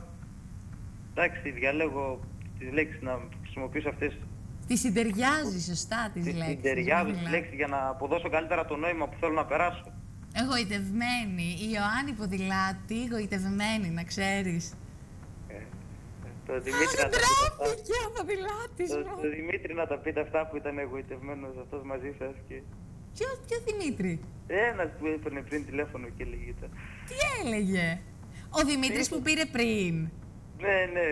Εντάξει, διαλέγω τις λέξεις να χρησιμοποιήσω αυτές. Τις συντεριάζει σωστά τις τις λέξεις. Συντεριάζω τις λέξεις για να αποδώσω καλύτερα το νόημα που θέλω να περάσω. Εγωιτευμένη. Η Ιωάννη Ποδηλάτη, εγωιτευμένη, να ξέρεις. Ε, το Δημήτρη Α, να τα τράπηκε ο Ποδηλάτης το, μου. το Δημήτρη να τα πείτε αυτά που ήταν εγωιτευμένος αυτός μαζί σας και... Ποιο, ποιο Δημήτρη? Ένας που έπαιρνε πριν τηλέφωνο και έλεγε τα... Τι έλεγε? Ο Δημήτρης που πήρε πριν. Ναι, ναι.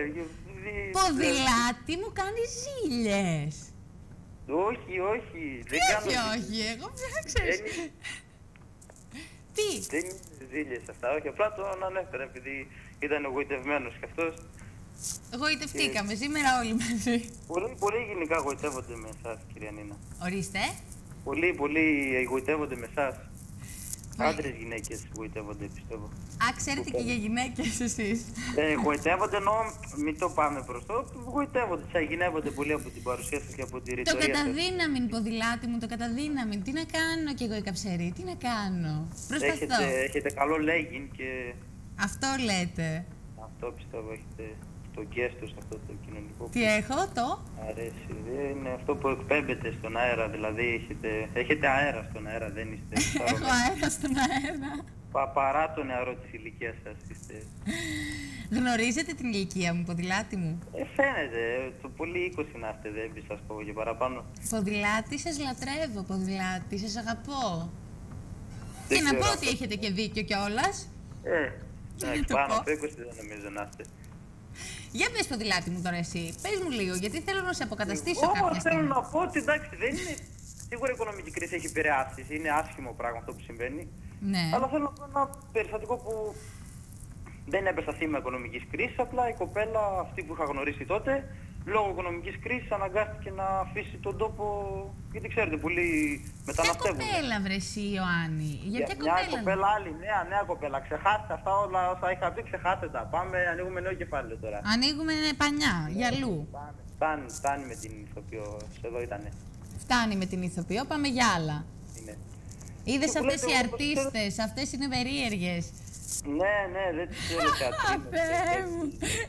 Ποδηλάτη μου κάνει ζήλιες. Όχι, όχι. Τι όχι, όχι, εγώ πια ξέρεις. Τι? Δεν είναι ζήλιες αυτά, όχι, απλά το ανέφερα επειδή Ήταν εγωιτευμένος κι αυτός. Γοητευτήκαμε σήμερα όλοι μαζί. Πολύ, πολύ γενικά γοητεύονται με εσάς, κυρία Νίνα. Ορίστε. Πολύ, πολύ εγωιτεύονται με εσάς. Άντρες, γυναίκες γοητεύονται, πιστεύω. Α, ξέρετε και για γυναίκες εσείς. Ε, γοητεύονται εννοώ, μην το πάμε προς το, γοητεύονται, τσαγινεύονται πολύ από την παρουσία σας και από τη Το ρητορία σας. καταδύναμιν, ποδηλάτι μου, το καταδύναμιν. Τι να κάνω κι εγώ η καψερή, τι να κάνω. Προσπαθώ. Έχετε, έχετε καλό legging και Αυτό λέτε. αυτό πιστεύω έχετε το γκέστος, αυτό το κοινωνικό. Τι έχω, το. Αρέσει, δεν είναι αυτό που εκπέμπεται στον αέρα, δηλαδή έχετε, έχετε αέρα στον αέρα, δεν είστε... Έχω αέρα στον αέρα. Πα, παρά το νεαρό της ηλικίας σας είστε... Γνωρίζετε την ηλικία μου, ποδηλάτι μου. Ε, φαίνεται, το πολύ είκοσι να είστε, δεν πει σας πω και παραπάνω. Ποδηλάτι, σας λατρεύω, ποδηλάτη, σας αγαπώ. Δεν Και να ξέρω πω αυτό. ότι έχετε και δίκιο κιόλας. Ε, να εντάξει, το πάνω πω. από είκοσι δεν νομίζω να είστε. Για πες, ποδηλάτι μου τώρα εσύ, πες μου λίγο, γιατί θέλω να σε αποκαταστήσω Εγώ κάποια θέλω στιγμή. να πω ότι εντάξει, δεν είναι... Σίγουρα η οικονομική κρίση έχει επηρεάσει, είναι άσχημο πράγμα αυτό που συμβαίνει. Ναι. Αλλά θέλω να πω ένα περιστατικό που δεν έπεσα θύμα οικονομικής κρίσης, απλά η κοπέλα αυτή που είχα γνωρίσει τότε, λόγω οικονομικής κρίσης αναγκάστηκε να αφήσει τον τόπο, γιατί ξέρετε, πολλοί Ποια μεταναστεύουν. κοπέλα βρε εσύ, Ιωάννη, για ποια Μια κοπέλα. κοπέλα άλλη, νέα, νέα κοπέλα. Ξεχάστε αυτά όλα όσα είχα πει, ξεχάστε τα. Πάμε, ανοίγουμε νέο κεφάλαιο τώρα. Ανοίγουμε πανιά, γυαλού. Φτάνει, φτάνει με την ηθοποιό, εδώ ήτανε. Φτάνει με την ηθοποιό, πάμε για άλλα. Είναι. Είδες Και που αυτές λέτε, οι όπως αρτίστες, αυτές είναι περίεργες. Ναι, ναι, δεν τις ξέρω θεατρίνες. Θεέ μου.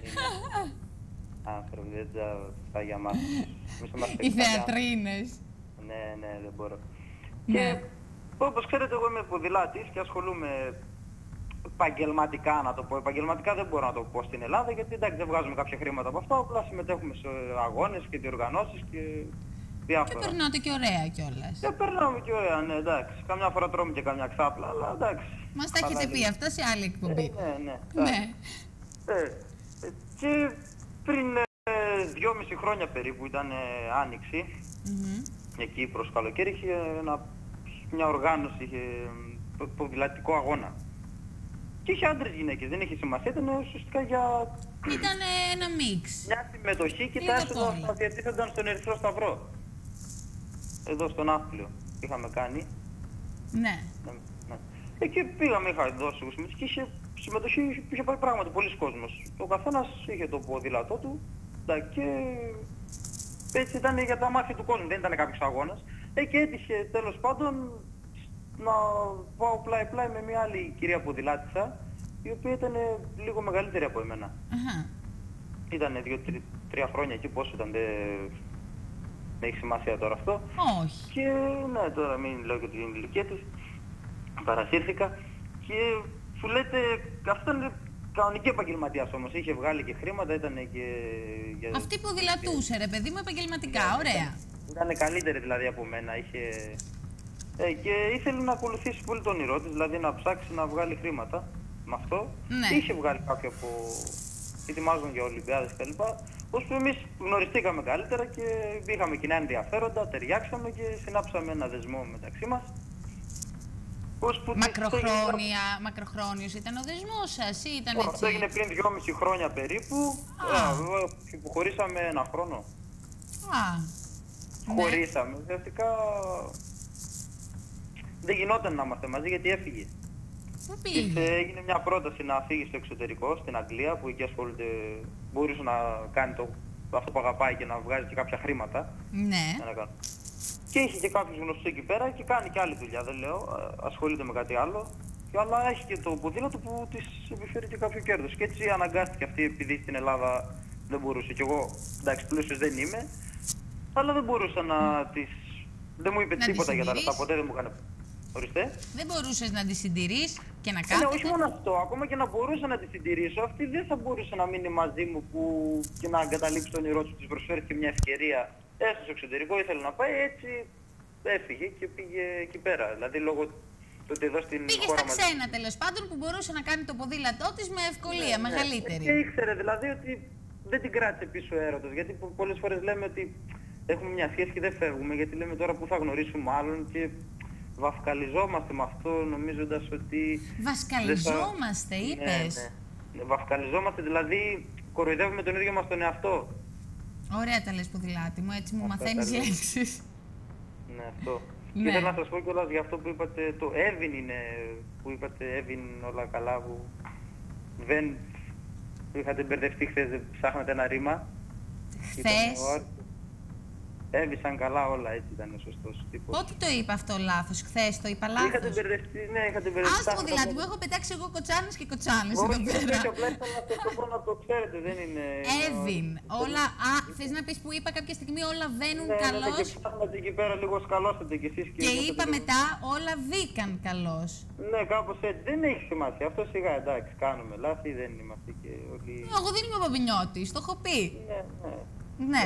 Άνθρωποι, δεν τα θα για μας. Εμείς είμαστε Οι καλά. θεατρίνες. Ναι, ναι, δεν μπορώ. Ναι. Και όπως ξέρετε, εγώ είμαι ποδηλάτης και ασχολούμαι επαγγελματικά, να το πω. Επαγγελματικά δεν μπορώ να το πω στην Ελλάδα, γιατί εντάξει, δεν βγάζουμε κάποια χρήματα από αυτό, απλά συμμετέχουμε σε αγώνες και διοργανώσεις και Και διάφορα. περνάτε και ωραία κιόλας. Και περνάμε και ωραία, ναι, εντάξει. Καμιά φορά τρώμε και καμιά ξάπλα, αλλά εντάξει. Μας τα έχετε Αλλά πει είναι. αυτά σε άλλη εκπομπή. Ε, ναι, ναι. Ναι. Ε, ε, και πριν ε, δυόμιση χρόνια περίπου ήταν ε, άνοιξη, Μμμ. εκεί προς καλοκαίρι, είχε ένα, μια οργάνωση, είχε ε, ποδηλατικό αγώνα. Και είχε άντρες γυναίκες, δεν είχε σημασία, ήταν ουσιαστικά για Ήταν ένα μίξ. μια συμμετοχή και Λίγο τα έσοδα πόλη. θα διατίθενταν στον Ερυθρό Σταυρό. Εδώ στον Άθλιο είχαμε κάνει. Ναι. Ναι, ναι. Εκεί πήγαμε, είχα δώσει συμμετοχή και είχε συμμετοχή, είχε- είχε πάει πράγματι πολλοί κόσμος. Ο καθένας είχε το ποδήλατό του τα, και έτσι ήταν για τα μάτια του κόσμου, δεν ήταν κάποιος αγώνας. Ε, και έτυχε τέλος πάντων να πάω πλάι-πλάι με μια άλλη κυρία ποδηλάτησα, η οποία ήταν λίγο μεγαλύτερη από εμένα. Αχα. Ήταν δύο-τρία χρόνια εκεί, πόσο ήταν, δεν, δεν έχει σημασία τώρα αυτό. Όχι. Και ναι, τώρα μην λέω και την ηλικία της, παρασύρθηκα και σου λέτε, αυτό είναι κανονική επαγγελματίας όμως, είχε βγάλει και χρήματα, ήταν και... για- Αυτή ποδηλατούσε ρε παιδί μου επαγγελματικά, ωραία. Ήταν καλύτερη δηλαδή από μένα, είχε... Ε, και ήθελε να ακολουθήσει πολύ τον όνειρό της, δηλαδή να ψάξει να βγάλει χρήματα με αυτό. Ναι. Είχε βγάλει κάποιο από... ετοιμάζονταν για Ολυμπιάδες κλπ. Ώσπου εμείς γνωριστήκαμε καλύτερα και είχαμε κοινά ενδιαφέροντα, ταιριάξαμε και συνάψαμε ένα δεσμό μεταξύ μας. Ώσπου της Μακροχρόνια, μακροχρόνιος ήταν ο δεσμός σας ή ήταν έγινε- έτσι. Αυτό έγινε πριν δυόμιση χρόνια περίπου, Α. ε, εγώ που χωρίσαμε ένα χρόνο. Α, ναι. Χωρίσαμε. Ουσιαστικά δεν γινόταν να είμαστε μαζί γιατί έφυγε. Πού Και πήγε. έγινε μια πρόταση να φύγει στο εξωτερικό, στην Αγγλία, που εκεί ασχολείται, μπορούσε να κάνει το, αυτό που αγαπάει και να βγάζει και κάποια χρήματα. Ναι. Για να κάνω. Και είχε και κάποιους γνωστούς εκεί πέρα και κάνει και άλλη δουλειά, δεν λέω, ε, ασχολείται με κάτι άλλο. Και, αλλά έχει και το ποδήλατο που της επιφέρει και κάποιο κέρδος. Και έτσι αναγκάστηκε αυτή, επειδή στην Ελλάδα δεν μπορούσε. Και εγώ, εντάξει, πλούσιος δεν είμαι, αλλά δεν μπορούσα να της... Δεν μου είπε Να τίποτα τη για τα λεφτά, συντηρείς. ποτέ δεν μου έκανε. Ορίστε. Δεν μπορούσες να τη συντηρείς και να Ε, ναι, κάθεται. όχι μόνο αυτό, ακόμα και να μπορούσα να τη συντηρήσω, αυτή δεν θα μπορούσε να μείνει μαζί μου που και να εγκαταλείψει τον όνειρό του, της προσφέρθηκε μια ευκαιρία έστω στο εξωτερικό, ήθελε να πάει, έτσι έφυγε και πήγε εκεί πέρα. Δηλαδή λόγω του ότι εδώ στην Πήγε χώρα στα μας... ξένα τέλος πάντων που μπορούσε να κάνει το ποδήλατό της με ευκολία, Ναι, ναι. μεγαλύτερη. Και ήξερε δηλαδή ότι δεν την κράτησε πίσω ο έρωτας, γιατί πο- πολλές φορές λέμε ότι έχουμε μια σχέση και δεν φεύγουμε, γιατί λέμε τώρα που θα γνωρίσουμε άλλον και βαφκαλιζόμαστε με αυτό νομίζοντας ότι... Βασκαλιζόμαστε, δεν θα- είπες. Ναι, ναι. Βαφκαλιζόμαστε, δηλαδή κοροϊδεύουμε τον ίδιο μας τον εαυτό. Ωραία τα λες, ποδηλάτη μου, έτσι μου Αυτά μαθαίνεις τα λέω. λέξεις. Ναι, αυτό. Ναι. Και θέλω να σας πω κιόλας για αυτό που είπατε, το Εύην είναι, που είπατε Εύην όλα καλά, που δεν είχατε μπερδευτεί χθες, δεν ψάχνατε ένα ρήμα. Χθες. Έβησαν καλά όλα, έτσι ήταν ο σωστός τύπος. Πότε το είπα αυτό λάθος, χθες το είπα λάθος. Είχατε μπερδευτεί, ναι, είχατε μπερδευτεί. Άστο ποδηλάτη μου, έχω πετάξει εγώ κοτσάνες και κοτσάνες εδώ Όχι, πέρα. όχι, απλά ήθελα να το πω να το ξέρετε, δεν είναι... Εύην, όλα, α, θες να πεις που είπα κάποια στιγμή όλα βαίνουν Ναι, καλώς. ναι, και ψάχνατε εκεί πέρα λίγο σκαλώσατε κι εσείς. Και είπα μετά όλα βγήκαν καλώς. Ναι, κάπως έτσι. Δεν έχει σημασία. Αυτό σιγά, εντάξει, κάνουμε λάθη, δεν είμαστε και όλοι... Εγώ δεν είμαι Παπινιώτης, το έχω πει. Ναι, ναι. Ναι.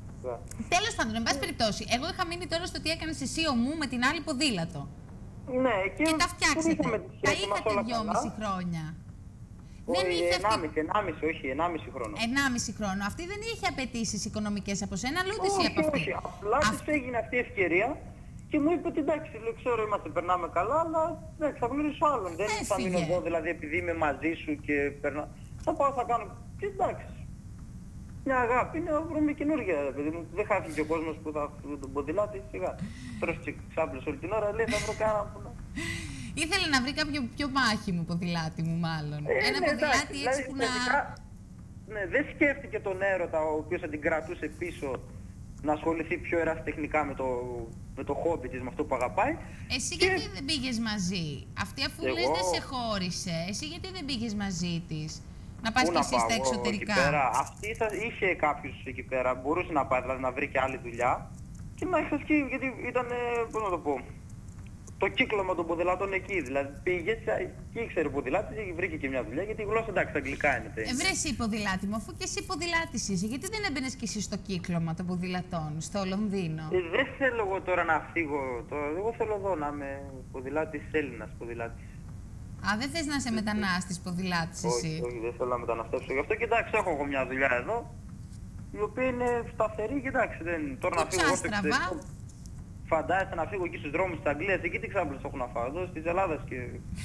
Τέλος πάντων, εν πάση περιπτώσει, εγώ είχα μείνει τώρα στο τι έκανες εσύ ο μου με την άλλη ποδήλατο. Ναι, και, και τα φτιάξατε. Τα είχατε όλα δυόμιση καλά. χρόνια. Όχι, δεν είχε αυτή... ενάμιση, ενάμιση, όχι, ενάμιση χρόνο. ενάμιση χρόνο. Αυτή δεν είχε απαιτήσεις οικονομικές από σένα, αλλά ούτε εσύ Όχι, από αυτή. όχι, απλά της έγινε αυτή η ευκαιρία και μου είπε ότι εντάξει, λέω, ξέρω, είμαστε, περνάμε καλά, αλλά εντάξει, θα γνωρίσω άλλον. Δεν θα μείνω εδώ, δηλαδή, επειδή είμαι μαζί σου και περνάω. Θα πάω, θα κάνω. Και εντάξει. Μια αγάπη είναι να βρούμε καινούργια, παιδί μου. Δεν χάθηκε ο κόσμος που θα βρει τον ποδηλάτη, σιγά. Τρώσει ξάπλες όλη την ώρα, λέει θα βρω κανένα που να... Ήθελε να βρει κάποιο πιο μάχημο ποδηλάτι μου, μάλλον. Ε, Ένα ναι, ποδηλάτι εντάξει, έτσι δηλαδή, που να... Τελικά, ναι, δεν σκέφτηκε τον έρωτα ο οποίος θα την κρατούσε πίσω να ασχοληθεί πιο ερασιτεχνικά με το, με το χόμπι της, με αυτό που αγαπάει. Εσύ και... γιατί δεν πήγες μαζί, αυτή αφού Εγώ... λες δεν σε χώρισε, εσύ γιατί δεν πήγες μαζί της, να πας Πού και να εσύ πάω, στα εγώ εξωτερικά. Εκεί πέρα. Αυτή θα, είχε κάποιους εκεί πέρα, μπορούσε να πάει, δηλαδή να βρει και άλλη δουλειά και να εξασκεί, γιατί ήταν, πώς να το πω, το κύκλωμα των ποδηλάτων εκεί. Δηλαδή πήγε και ήξερε ποδηλάτης και βρήκε και μια δουλειά, γιατί η γλώσσα εντάξει, αγγλικά είναι. Ε, βρε εσύ ποδηλάτη μου, αφού και εσύ ποδηλάτης είσαι, γιατί δεν έμπαινες και εσύ στο κύκλωμα των ποδηλατών, στο Λονδίνο. Ε, δεν θέλω εγώ τώρα να φύγω, τώρα. Εγώ θέλω εδώ να είμαι ποδηλάτης Έλληνας, ποδηλάτης. Α, δεν θες να είσαι μετανάστης ποδηλάτης εσύ. Όχι, όχι, δεν θέλω να μεταναστεύσω. Γι' αυτό και εντάξει, έχω εγώ μια δουλειά εδώ, η οποία είναι σταθερή και εντάξει, δεν... τώρα να φύγω εγώ στο εξωτερικό. Φαντάζεσαι να φύγω εκεί στους δρόμους της Αγγλίας, εκεί τι ξάπλες έχω να φάω, εδώ στις Ελλάδας και...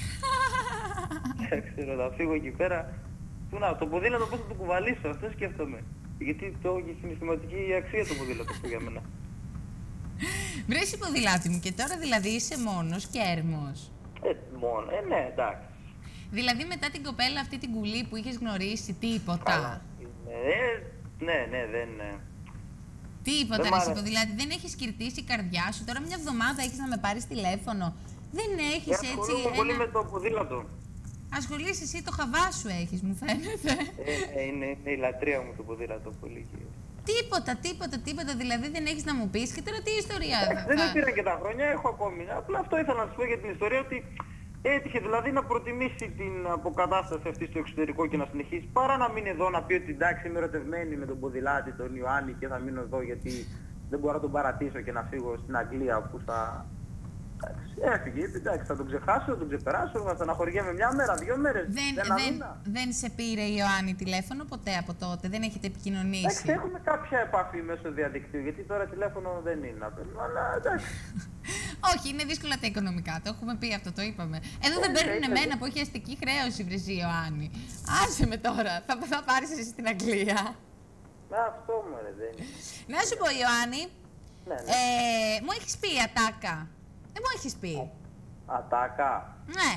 Δεν ξέρω, να φύγω εκεί πέρα. Πού να, το ποδήλατο πώς θα το κουβαλήσω, αυτό σκέφτομαι. Γιατί το έχει συναισθηματική αξία το ποδήλατο αυτό για μένα. Βρε εσύ ποδηλάτη μου, και τώρα δηλαδή είσαι μόνος και έρμος. Ε, μόνο, ε, ναι, εντάξει. Δηλαδή μετά την κοπέλα αυτή την κουλή που είχες γνωρίσει, τίποτα. Ε, ναι, ναι, δεν... Τίποτα ρε εσύ ποδηλάτη, δεν έχεις κυρτήσει η καρδιά σου. Τώρα μια εβδομάδα έχεις να με πάρεις τηλέφωνο. Δεν έχεις έτσι... Ασχολούμαι ένα... πολύ με το ποδήλατο. Ασχολείσαι εσύ, το χαβά σου έχεις, μου φαίνεται. Ε, είναι, είναι η λατρεία μου το ποδήλατο πολύ. Τίποτα, τίποτα, τίποτα. Δηλαδή δεν έχεις να μου πεις. Και τώρα τι ιστορία θα... Δεν με πήραν και τα χρόνια, έχω ακόμη. Απλά αυτό ήθελα να σου πω για την ιστορία, ότι έτυχε δηλαδή να προτιμήσει την αποκατάσταση αυτή στο εξωτερικό και να συνεχίσει, παρά να μείνει εδώ να πει ότι εντάξει είμαι ερωτευμένη με τον ποδηλάτη, τον Ιωάννη και θα μείνω εδώ γιατί δεν μπορώ να τον παρατήσω και να φύγω στην Αγγλία που θα... Έφυγε, εντάξει, θα τον ξεχάσω, θα τον ξεπεράσω, θα στεναχωριέμαι μια μέρα, δύο μέρες, δεν, δεν, δεν σε πήρε η Ιωάννη τηλέφωνο ποτέ από τότε, δεν έχετε επικοινωνήσει. Εντάξει, έχουμε κάποια επαφή μέσω διαδικτύου, γιατί τώρα τηλέφωνο δεν είναι να παίρνω, αλλά εντάξει. Όχι, είναι δύσκολα τα οικονομικά, το έχουμε πει αυτό, το είπαμε. Εδώ δεν παίρνουν εμένα που έχει αστική χρέωση, βρεσί Ιωάννη. Άσε με τώρα, θα, θα πάρεις εσύ στην Αγγλία. Να, αυτό μου ρε, δεν είναι. Να σου πω Ιωάννη, ναι, ναι. Ε, μου έχεις πει ατάκα. Δεν μου έχεις πει. Ατάκα. Ναι.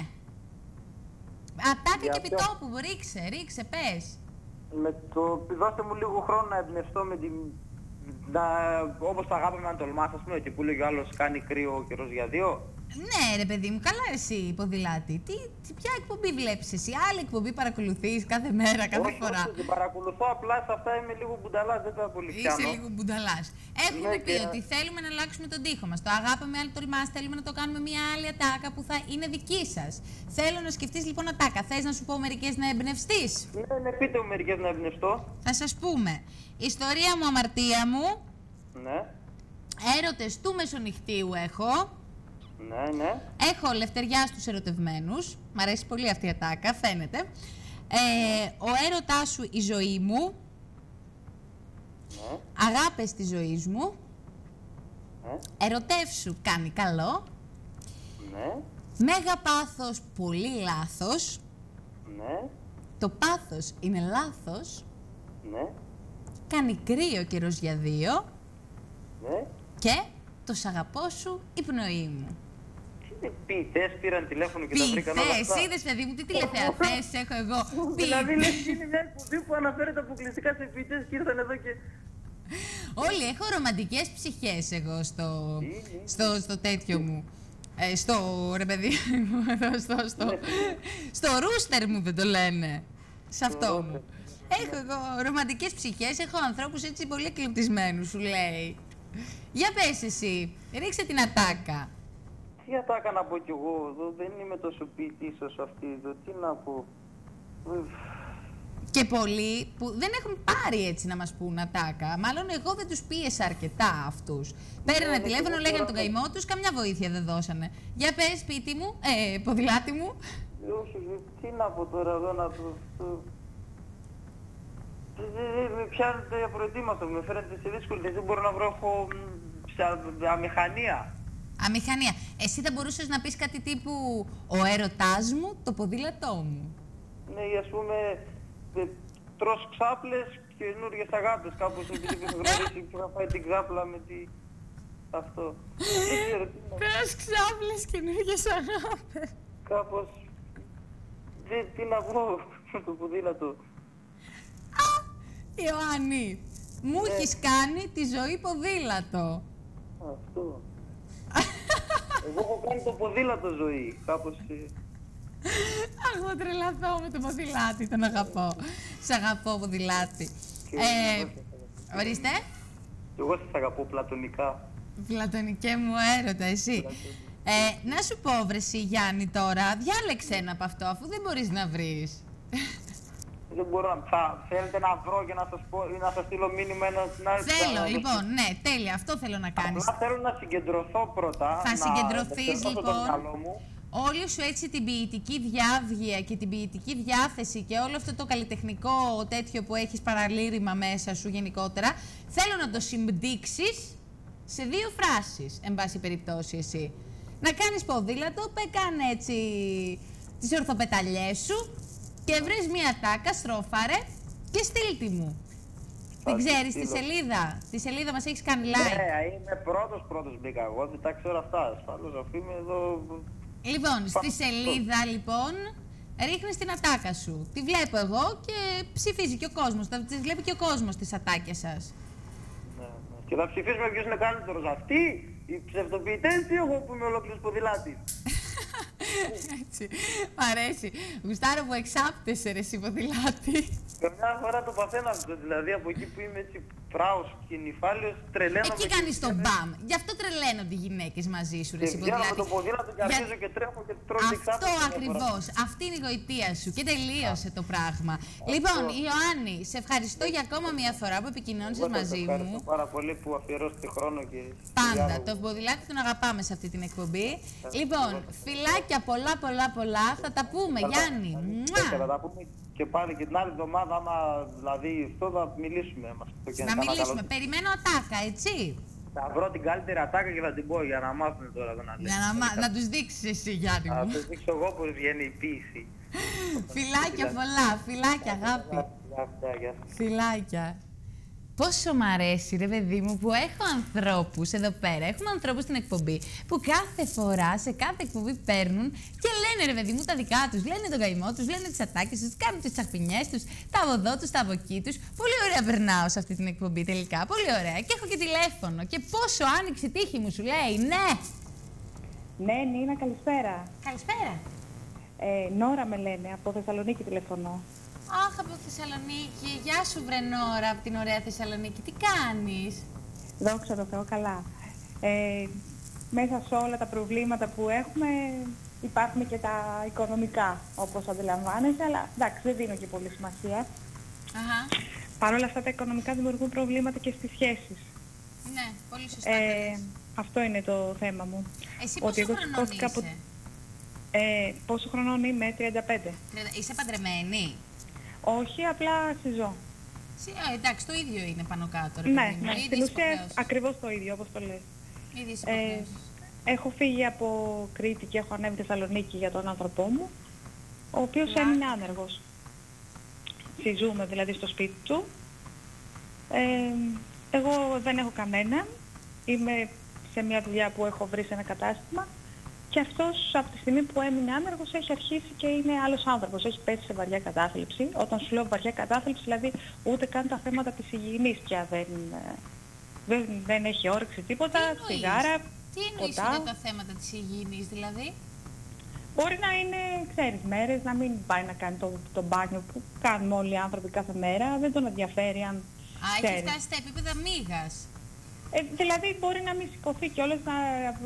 Ατάκα και επιτόπου, ρίξε, ρίξε, πες. Με το... Δώστε μου λίγο χρόνο να εμπνευστώ με την... Να... Όπως το αγάπαμε να τολμάς, ας πούμε, ότι που λέγει ο άλλος κάνει κρύο ο καιρός για δύο. Ναι ρε παιδί μου, καλά εσύ ποδηλάτη. Τι, τι, ποια εκπομπή βλέπεις εσύ, άλλη εκπομπή παρακολουθείς κάθε μέρα, κάθε όχι, φορά. Όχι, δεν παρακολουθώ, απλά σε αυτά είμαι λίγο μπουνταλάς, δεν τα πολύ πιάνω. Είσαι λίγο μπουνταλάς. Έχουμε ναι, πει και... ότι θέλουμε να αλλάξουμε τον τοίχο μας. Το αγάπαμε, άλλη τολμάς, θέλουμε να το κάνουμε μια άλλη ατάκα που θα είναι δική σας. Θέλω να σκεφτείς λοιπόν ατάκα. Θες να σου πω μερικές να εμπνευστείς? Ναι, ναι, πείτε μου μερικές να εμπνευστώ. Θα σας πούμε. Ιστορία μου, αμαρτία μου. Ναι. Έρωτες του μεσονυχτίου έχω. Ναι, ναι. Έχω λευτεριά στους ερωτευμένους. Μ' αρέσει πολύ αυτή η ατάκα, φαίνεται. Ε, ο έρωτάς σου η ζωή μου. Ναι. Αγάπες της ζωής μου. Ναι. Ερωτεύσου κάνει καλό. Ναι. Μέγα πάθος, πολύ λάθος. Ναι. Το πάθος είναι λάθος. Ναι. Κάνει κρύο καιρός για δύο. Ναι. Και το σ' αγαπώ σου η πνοή μου. Τι ποιητές πήραν τηλέφωνο και τα βρήκαν όλα αυτά. Ποιητές, είδες παιδί μου, τι τηλεθεατές έχω εγώ. Δηλαδή λες και είναι μια εκπομπή που αναφέρεται αποκλειστικά σε ποιητές και ήρθαν εδώ και... Όλοι, έχω ρομαντικές ψυχές εγώ στο, στο, στο τέτοιο μου. Ε, στο, ρε παιδί μου, εδώ, στο, στο, στο ρούστερ μου δεν το λένε. Σε αυτό μου. Έχω εγώ ρομαντικές ψυχές, έχω ανθρώπους έτσι πολύ εκλεπτισμένους, σου λέει. Για πες εσύ, ρίξε την ατάκα. Τι ατάκα να πω κι εγώ εδώ, δεν είμαι τόσο ποιητής όσο αυτή εδώ, τι να πω. Και πολλοί που δεν έχουν πάρει έτσι να μας πούν ατάκα, μάλλον εγώ δεν τους πίεσα αρκετά αυτούς. Πέρανε ναι, τηλέφωνο, ναι, λέγανε ναι, τον ναι. καημό τους, καμιά βοήθεια δεν δώσανε. Για πες, σπίτι μου, ε, ποδηλάτι μου. Όχι, τι να πω τώρα εδώ να το... το... Με πιάνετε απροετοίμαστο, με φέρετε σε δύσκολη θέση, δεν μπορώ να βρω, έχω αμηχανία. Αμηχανία. Εσύ θα μπορούσες να πεις κάτι τύπου «Ο έρωτάς μου, το ποδήλατό μου». Ναι, ή ας πούμε, ε, τρως ξάπλες και καινούργιες αγάπες, κάπως επειδή που είχα γνωρίσει που είχα φάει την ξάπλα με τη... αυτό. Δεν ξέρω τι να... Τρως ξάπλες, καινούργιες αγάπες. Κάπως... Δεν, τι να πω, το ποδήλατο. Ιωάννη, μου Ναι. έχεις κάνει τη ζωή ποδήλατο. Αυτό. Εγώ έχω κάνει το ποδήλατο ζωή, κάπως... ε, Αχ, θα τρελαθώ με το ποδηλάτι, τον αγαπώ. Σ' αγαπώ, ποδηλάτι. Ε, ορίστε. Και εγώ σας αγαπώ πλατωνικά. Πλατωνικέ μου έρωτα, εσύ. Ε, να σου πω, βρε εσύ, Γιάννη, τώρα, διάλεξε ένα από αυτό, αφού δεν μπορείς να βρεις. Δεν μπορώ να... Θα θέλετε να βρω και να σας πω ή να σας στείλω μήνυμα ένα... Θέλω, λοιπόν, ναι, τέλεια, αυτό θέλω να κάνεις. Απλά θέλω να συγκεντρωθώ πρώτα. Θα να συγκεντρωθείς, επεξεργάσω το λοιπόν. μυαλό μου. Όλη σου έτσι την ποιητική διάβγεια και την ποιητική διάθεση και όλο αυτό το καλλιτεχνικό τέτοιο που έχεις παραλήρημα μέσα σου γενικότερα, θέλω να το συμπτύξεις σε δύο φράσεις, εν πάση περιπτώσει εσύ. Να κάνεις ποδήλατο, πέ κάνε έτσι τις ορθοπεταλιές σου και βρες μία τάκα, στρόφαρε και στείλ τη μου. Την ξέρεις τη σελίδα, τη σελίδα μας έχεις κάνει like. Ναι, είμαι πρώτος πρώτος μπήκα εγώ, δεν τα ξέρω αυτά. Ασφαλώς αφού είμαι εδώ... Λοιπόν, στη σελίδα λοιπόν ρίχνεις την ατάκα σου. Τη βλέπω εγώ και ψηφίζει και ο κόσμος. Θα τις βλέπει και ο κόσμος τις ατάκες σας. Ναι, ναι. Και θα ψηφίσουμε ποιος είναι καλύτερος. Αυτοί, οι ψευτοποιητές ή εγώ που είμαι ολόκληρος ποδηλάτης. Έτσι, μ' αρέσει. Γουστάρω που εξάπτεσαι ρε εσύ ποδηλάτη. Καμιά φορά το παθαίνω αυτό, δηλαδή από εκεί που είμαι έτσι πράος και νυφάλιος τρελαίνομαι. Εκεί κάνεις το μπαμ. Γι' αυτό τρελαίνονται οι γυναίκες μαζί σου ρε εσύ ποδηλάτη. Και το ποδήλατο και αρχίζω και τρέχω και τρώω και Αυτό ακριβώς. Αυτή είναι η γοητεία σου και τελείωσε το πράγμα. Λοιπόν, Ιωάννη, σε ευχαριστώ για ακόμα μια φορά που επικοινώνησες μαζί μου. Ευχαριστώ πάρα πολύ που αφιερώσετε χρόνο και... Πάντα. Το ποδηλάτι τον αγαπάμε σε αυτή την εκπομπή. Λοιπόν, φιλάκια πολλά πολλά πολλά. Θα τα πούμε, Γιάννη. Θα τα πούμε και πάλι και την άλλη εβδομάδα, άμα δηλαδή αυτό θα μιλήσουμε. Να μιλήσουμε. Περιμένω ατάκα, έτσι. Θα βρω την καλύτερη ατάκα και θα την πω για να μάθουν τώρα τον άλλο. Για να, μα... να τους δείξεις εσύ, Γιάννη μου. Να τους δείξω εγώ πώς βγαίνει η ποίηση. Φιλάκια πολλά, φιλάκια αγάπη. Φιλάκια. Πόσο μ' αρέσει ρε παιδί μου που έχω ανθρώπους εδώ πέρα, έχουμε ανθρώπους στην εκπομπή που κάθε φορά σε κάθε εκπομπή παίρνουν και λένε ρε παιδί μου τα δικά τους, λένε τον καημό τους, λένε τις ατάκες τους, κάνουν τις τσαχπινιές τους, τα από εδώ τους, τα από εκεί τους. Πολύ ωραία περνάω σε αυτή την εκπομπή τελικά, πολύ ωραία. Και έχω και τηλέφωνο και πόσο άνοιξε η τύχη μου σου λέει, ναι. Ναι, Νίνα, καλησπέρα. Καλησπέρα. Ε, Νόρα με λένε, από Θεσσαλονίκη τηλεφωνώ. Αχ, από Θεσσαλονίκη. Γεια σου, βρε Νόρα, από την ωραία Θεσσαλονίκη. Τι κάνεις? Δόξα τω Θεώ, καλά. Ε, μέσα σε όλα τα προβλήματα που έχουμε υπάρχουν και τα οικονομικά, όπως αντιλαμβάνεσαι, αλλά εντάξει, δεν δίνω και πολύ σημασία. Αχα. Παρ' όλα αυτά τα οικονομικά δημιουργούν προβλήματα και στις σχέσεις. Ναι, πολύ σωστά. Ε, αυτό είναι το θέμα μου. Εσύ πόσο χρονών είσαι? Από... Ε, πόσο χρονών είμαι, τριάντα πέντε. Είσαι παντρεμένη? Όχι, απλά συζώ. Ε, εντάξει, το ίδιο είναι πάνω κάτω. Ρε, ναι, ναι. Στην ουσία ακριβώς το ίδιο, όπως το λες. Ίδιες ε, έχω φύγει από Κρήτη και έχω ανέβει Θεσσαλονίκη για τον άνθρωπό μου, ο οποίος έμεινε άνεργος. συζούμε δηλαδή στο σπίτι του. Ε, εγώ δεν έχω κανέναν. Είμαι σε μια δουλειά που έχω βρει σε ένα κατάστημα. Και αυτός από τη στιγμή που έμεινε άνεργος έχει αρχίσει και είναι άλλος άνθρωπος. Έχει πέσει σε βαριά κατάθλιψη. Όταν σου λέω βαριά κατάθλιψη, δηλαδή ούτε καν τα θέματα της υγιεινής πια δεν, δεν, δεν έχει όρεξη τίποτα, τσιγάρα, Τι εννοείς για τα θέματα της υγιεινής, δηλαδή? Μπορεί να είναι, ξέρεις, μέρες, να μην πάει να κάνει το, το μπάνιο που κάνουμε όλοι οι άνθρωποι κάθε μέρα. Δεν τον ενδιαφέρει αν Α, ξέρεις. έχει φτάσει στα επίπεδα μίγας. Ε, δηλαδή μπορεί να μην σηκωθεί κιόλας να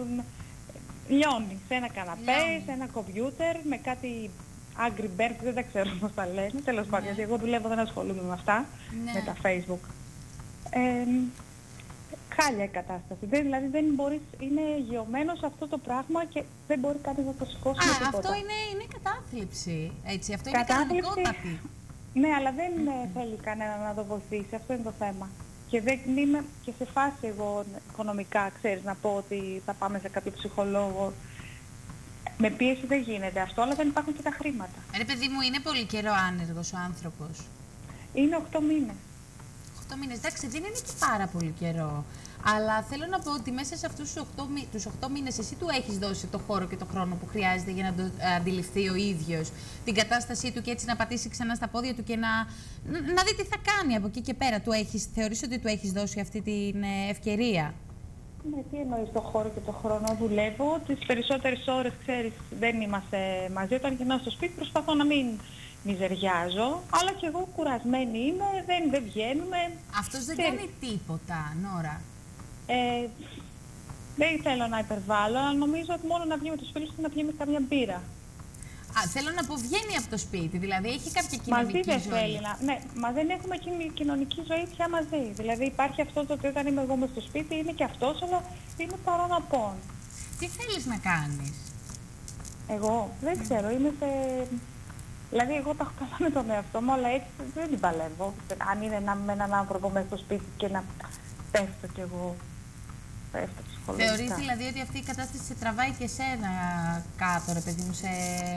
λιώνει σε ένα καναπέ, σε ένα κομπιούτερ, με κάτι Angry Birds, δεν τα ξέρω πώς τα λένε. Τέλος πάντων, γιατί εγώ δουλεύω, δεν ασχολούμαι με αυτά, Ναι. με τα Facebook. Ε, χάλια η κατάσταση. Δεν, δηλαδή δεν μπορείς, είναι γεωμένο σε αυτό το πράγμα και δεν μπορεί κανείς να το σηκώσει με Α, τίποτα. αυτό είναι, είναι κατάθλιψη, έτσι, αυτό Κατάθλιψη, είναι κανονικότατη. Ναι, αλλά δεν ε, θέλει κανένα να το βοηθήσει, αυτό είναι το θέμα. Και δεν είμαι και σε φάση εγώ οικονομικά, ξέρεις, να πω ότι θα πάμε σε κάποιο ψυχολόγο. Με πίεση δεν γίνεται αυτό, αλλά δεν υπάρχουν και τα χρήματα. Ρε παιδί μου, είναι πολύ καιρό άνεργος ο άνθρωπος. Είναι οκτώ μήνες. οκτώ μήνες, εντάξει, δεν είναι και πάρα πολύ καιρό. Αλλά θέλω να πω ότι μέσα σε αυτούς τους οκτώ, τους οκτώ μήνες εσύ του έχεις δώσει το χώρο και το χρόνο που χρειάζεται για να το αντιληφθεί ο ίδιος την κατάστασή του και έτσι να πατήσει ξανά στα πόδια του και να, να δει τι θα κάνει από εκεί και πέρα. Του έχεις, θεωρείς ότι του έχεις δώσει αυτή την ευκαιρία? Ναι, τι εννοείς το χώρο και το χρόνο? Δουλεύω, τις περισσότερες ώρες, ξέρεις, δεν είμαστε μαζί. Όταν γυρνάω στο σπίτι προσπαθώ να μην μιζεριάζω, αλλά και εγώ κουρασμένη είμαι, δεν, δεν βγαίνουμε. Αυτός δεν ξέρεις. κάνει τίποτα, Νόρα. Ε, δεν θέλω να υπερβάλλω, αλλά νομίζω ότι μόνο να βγει με τους φίλους του να βγει με καμιά μπύρα. Α, θέλω να πω, βγαίνει από το σπίτι, δηλαδή έχει κάποια κοινωνική Μαζί δεν ζωή. θέλει να... Ναι, μα δεν έχουμε κοινη- κοινωνική ζωή πια μαζί. Δηλαδή υπάρχει αυτό το ότι όταν είμαι εγώ μες στο σπίτι είναι και αυτός, αλλά είναι παρόν απόν. Τι θέλεις να κάνεις? Εγώ δεν ξέρω, είμαι σε... Δηλαδή εγώ τα έχω καλά με τον εαυτό μου, αλλά έτσι δεν την παλεύω. Αν είναι να, με έναν άνθρωπο μέσα στο σπίτι και να πέφτω κι εγώ, πέφτω ψυχολογικά. Θεωρείς δηλαδή ότι αυτή η κατάσταση σε τραβάει και σένα κάτω, ρε παιδί μου, σε,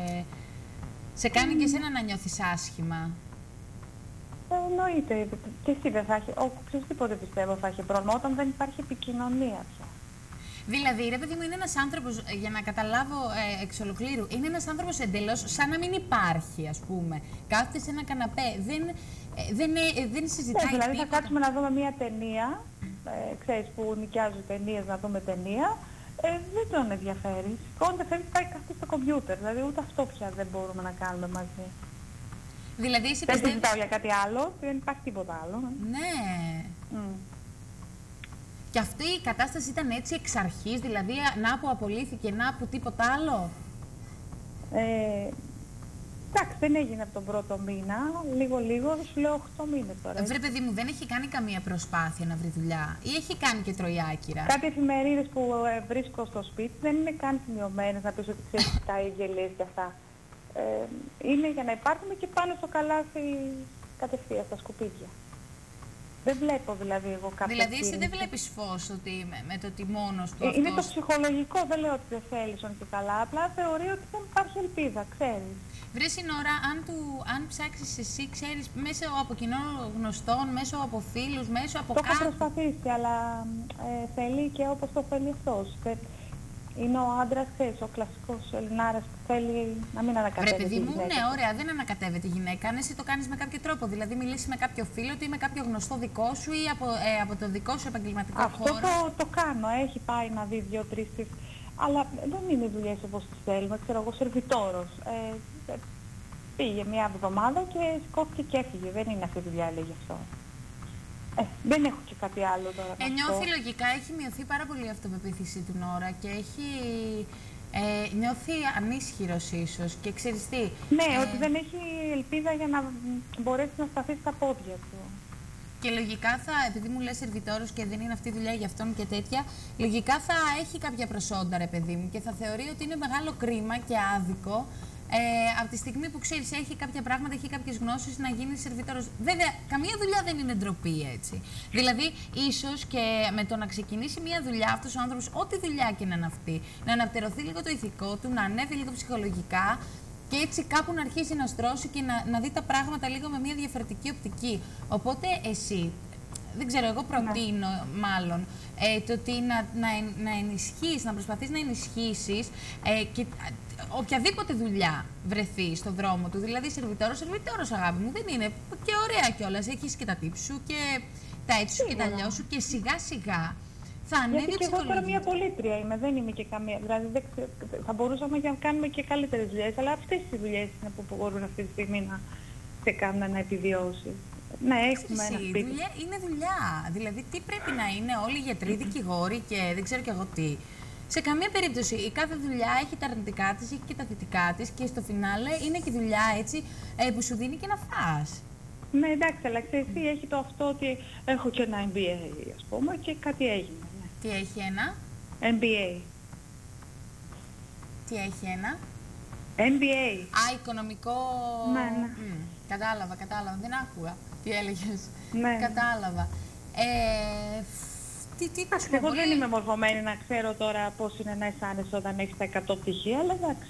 σε κάνει και σένα να νιώθεις άσχημα? Ε, εννοείται. Και εσύ δεν θα έχει, οποιοςδήποτε πιστεύω θα έχει πρόβλημα όταν δεν υπάρχει επικοινωνία πια. Δηλαδή, ρε παιδί μου, είναι ένας άνθρωπος, για να καταλάβω ε, εξ ολοκλήρου, είναι ένας άνθρωπος εντελώς σαν να μην υπάρχει, ας πούμε. Κάθεται σε ένα καναπέ, δεν, ε, δεν, ε, δεν συζητάει Ναι, δηλαδή τίποτα. θα κάτσουμε να δούμε μια ταινία, ε, ξέρεις που νοικιάζουν ταινίες, να δούμε ταινία, ε, δεν τον ενδιαφέρει. Σηκώνεται, φεύγει, πάει κάθεται στο κομπιούτερ, δηλαδή ούτε αυτό πια δεν μπορούμε να κάνουμε μαζί. Δηλαδή, εσύ δεν πιστεύεις... συζητάω για κάτι άλλο, δεν υπάρχει τίποτα άλλο. Ναι. Mm. Και αυτή η κατάσταση ήταν έτσι εξ αρχής, δηλαδή να που απολύθηκε, να που τίποτα άλλο? Ε, εντάξει, δεν έγινε από τον πρώτο μήνα, λίγο-λίγο, σου λέω οκτώ μήνες τώρα. Βρε παιδί μου, δεν έχει κάνει καμία προσπάθεια να βρει δουλειά ή έχει κάνει και τρώει άκυρα? Κάτι εφημερίδες που ε, βρίσκω στο σπίτι δεν είναι καν σημειωμένες να πεις ότι ξέρεις τα εγγελίες και αυτά. Ε, είναι για να υπάρχουμε και πάνω στο καλάθι κατευθείαν στα σκουπίδια. Δεν βλέπω δηλαδή εγώ κάποια Δηλαδή, εσύ κίνηση. δεν βλέπεις φως ότι με, με το ότι μόνος του Ε, αυτός... Είναι το ψυχολογικό, δεν λέω ότι δεν θέλει και καλά, απλά θεωρεί ότι δεν υπάρχει ελπίδα, ξέρεις. Βρες την ώρα, αν, του, αν ψάξεις εσύ, ξέρεις, μέσω από κοινών γνωστών, μέσω από φίλους, μέσω από Το έχω κάτι... προσπαθήσει, αλλά ε, θέλει και όπως το θέλει αυτός. Είναι ο άντρας, ξέρεις, ο κλασικός Ελληνάρας που θέλει να μην ανακατεύεται. Βρε παιδί τη μου, γυναίκα. ναι, ωραία, δεν ανακατεύεται η γυναίκα. Αν εσύ το κάνεις με κάποιο τρόπο, δηλαδή μιλήσει με κάποιο φίλο του ή με κάποιο γνωστό δικό σου ή από, ε, από το δικό σου επαγγελματικό Αυτό χώρο. το, το κάνω, έχει πάει να δει δύο-τρεις, αλλά δεν είναι δουλειές όπως τις θέλουμε, ξέρω εγώ, σερβιτόρος. Ε, ε, πήγε μια εβδομάδα και σηκώθηκε και έφυγε, δεν είναι αυτή η δουλειά, λέει γι' αυτό. Ε, δεν έχω και κάτι άλλο τώρα να Ε, πω. νιώθει λογικά, έχει μειωθεί πάρα πολύ η αυτοπεποίθησή του Νόρα και έχει ε, νιώθει ανίσχυρος ίσως και ξέρεις τι. Ναι, ε, ότι δεν έχει ελπίδα για να μπορέσει να σταθεί στα πόδια του. Και λογικά θα, επειδή μου λες σερβιτόρος και δεν είναι αυτή η δουλειά για αυτόν και τέτοια, λογικά θα έχει κάποια προσόντα, ρε παιδί μου, και θα θεωρεί ότι είναι μεγάλο κρίμα και άδικο ε, από τη στιγμή που ξέρεις, έχει κάποια πράγματα, έχει κάποιες γνώσεις να γίνει σερβιτόρος. Βέβαια, καμία δουλειά δεν είναι ντροπή, έτσι. Δηλαδή, ίσως και με το να ξεκινήσει μια δουλειά, αυτός ο άνθρωπος, ό,τι δουλειά και να είναι αυτή, να αναπτερωθεί λίγο το ηθικό του, να ανέβει λίγο ψυχολογικά Και έτσι κάπου να αρχίσει να στρώσει και να, να δει τα πράγματα λίγο με μια διαφορετική οπτική. Οπότε εσύ, δεν ξέρω, εγώ προτείνω ναι. μάλλον ε, το ότι να, να, να ενισχύσεις, να προσπαθείς να ενισχύσεις ε, και οποιαδήποτε δουλειά βρεθεί στον δρόμο του. Δηλαδή, σερβιτόρος, σερβιτόρος, αγάπη μου, δεν είναι και ωραία κιόλας. Έχεις και τα τύψη σου και τα έτσι σου και τα αλλιώς σου και σιγά σιγά θα ανέβει. Γιατί και εγώ τώρα μια πολίτρια είμαι, δεν είμαι και καμία. Δηλαδή, δεν ξε... θα μπορούσαμε και να κάνουμε και καλύτερες δουλειές, αλλά αυτές οι δουλειές είναι που μπορούν αυτή τη στιγμή να σε κάνουν να επιβιώσει. Ναι, έχουμε Εσύ, ένα σπίτι. Δουλειά είναι δουλειά. Δηλαδή, τι πρέπει να είναι όλοι οι γιατροί, δικηγόροι και δεν ξέρω κι εγώ τι. Σε καμία περίπτωση η κάθε δουλειά έχει τα αρνητικά της, έχει και τα θετικά της και στο φινάλε είναι και δουλειά έτσι ε, που σου δίνει και να φας. Ναι, εντάξει, αλλά ξέρεις τι, έχει το αυτό ότι έχω και ένα εμ μπι έι, ας πούμε, και κάτι έγινε. Ναι. Τι έχει ένα? εμ μπι έι. Τι έχει ένα? εμ μπι έι. Α, οικονομικό... Ναι, ναι. Mm, κατάλαβα, κατάλαβα. Δεν άκουγα τι έλεγες. Ναι. Κατάλαβα. Ε, τι, τι, Άς, εγώ δεν είμαι μορφωμένη να ξέρω τώρα πώς είναι να αισθάνεσαι όταν έχεις τα εκατό πτυχία, αλλά εντάξει.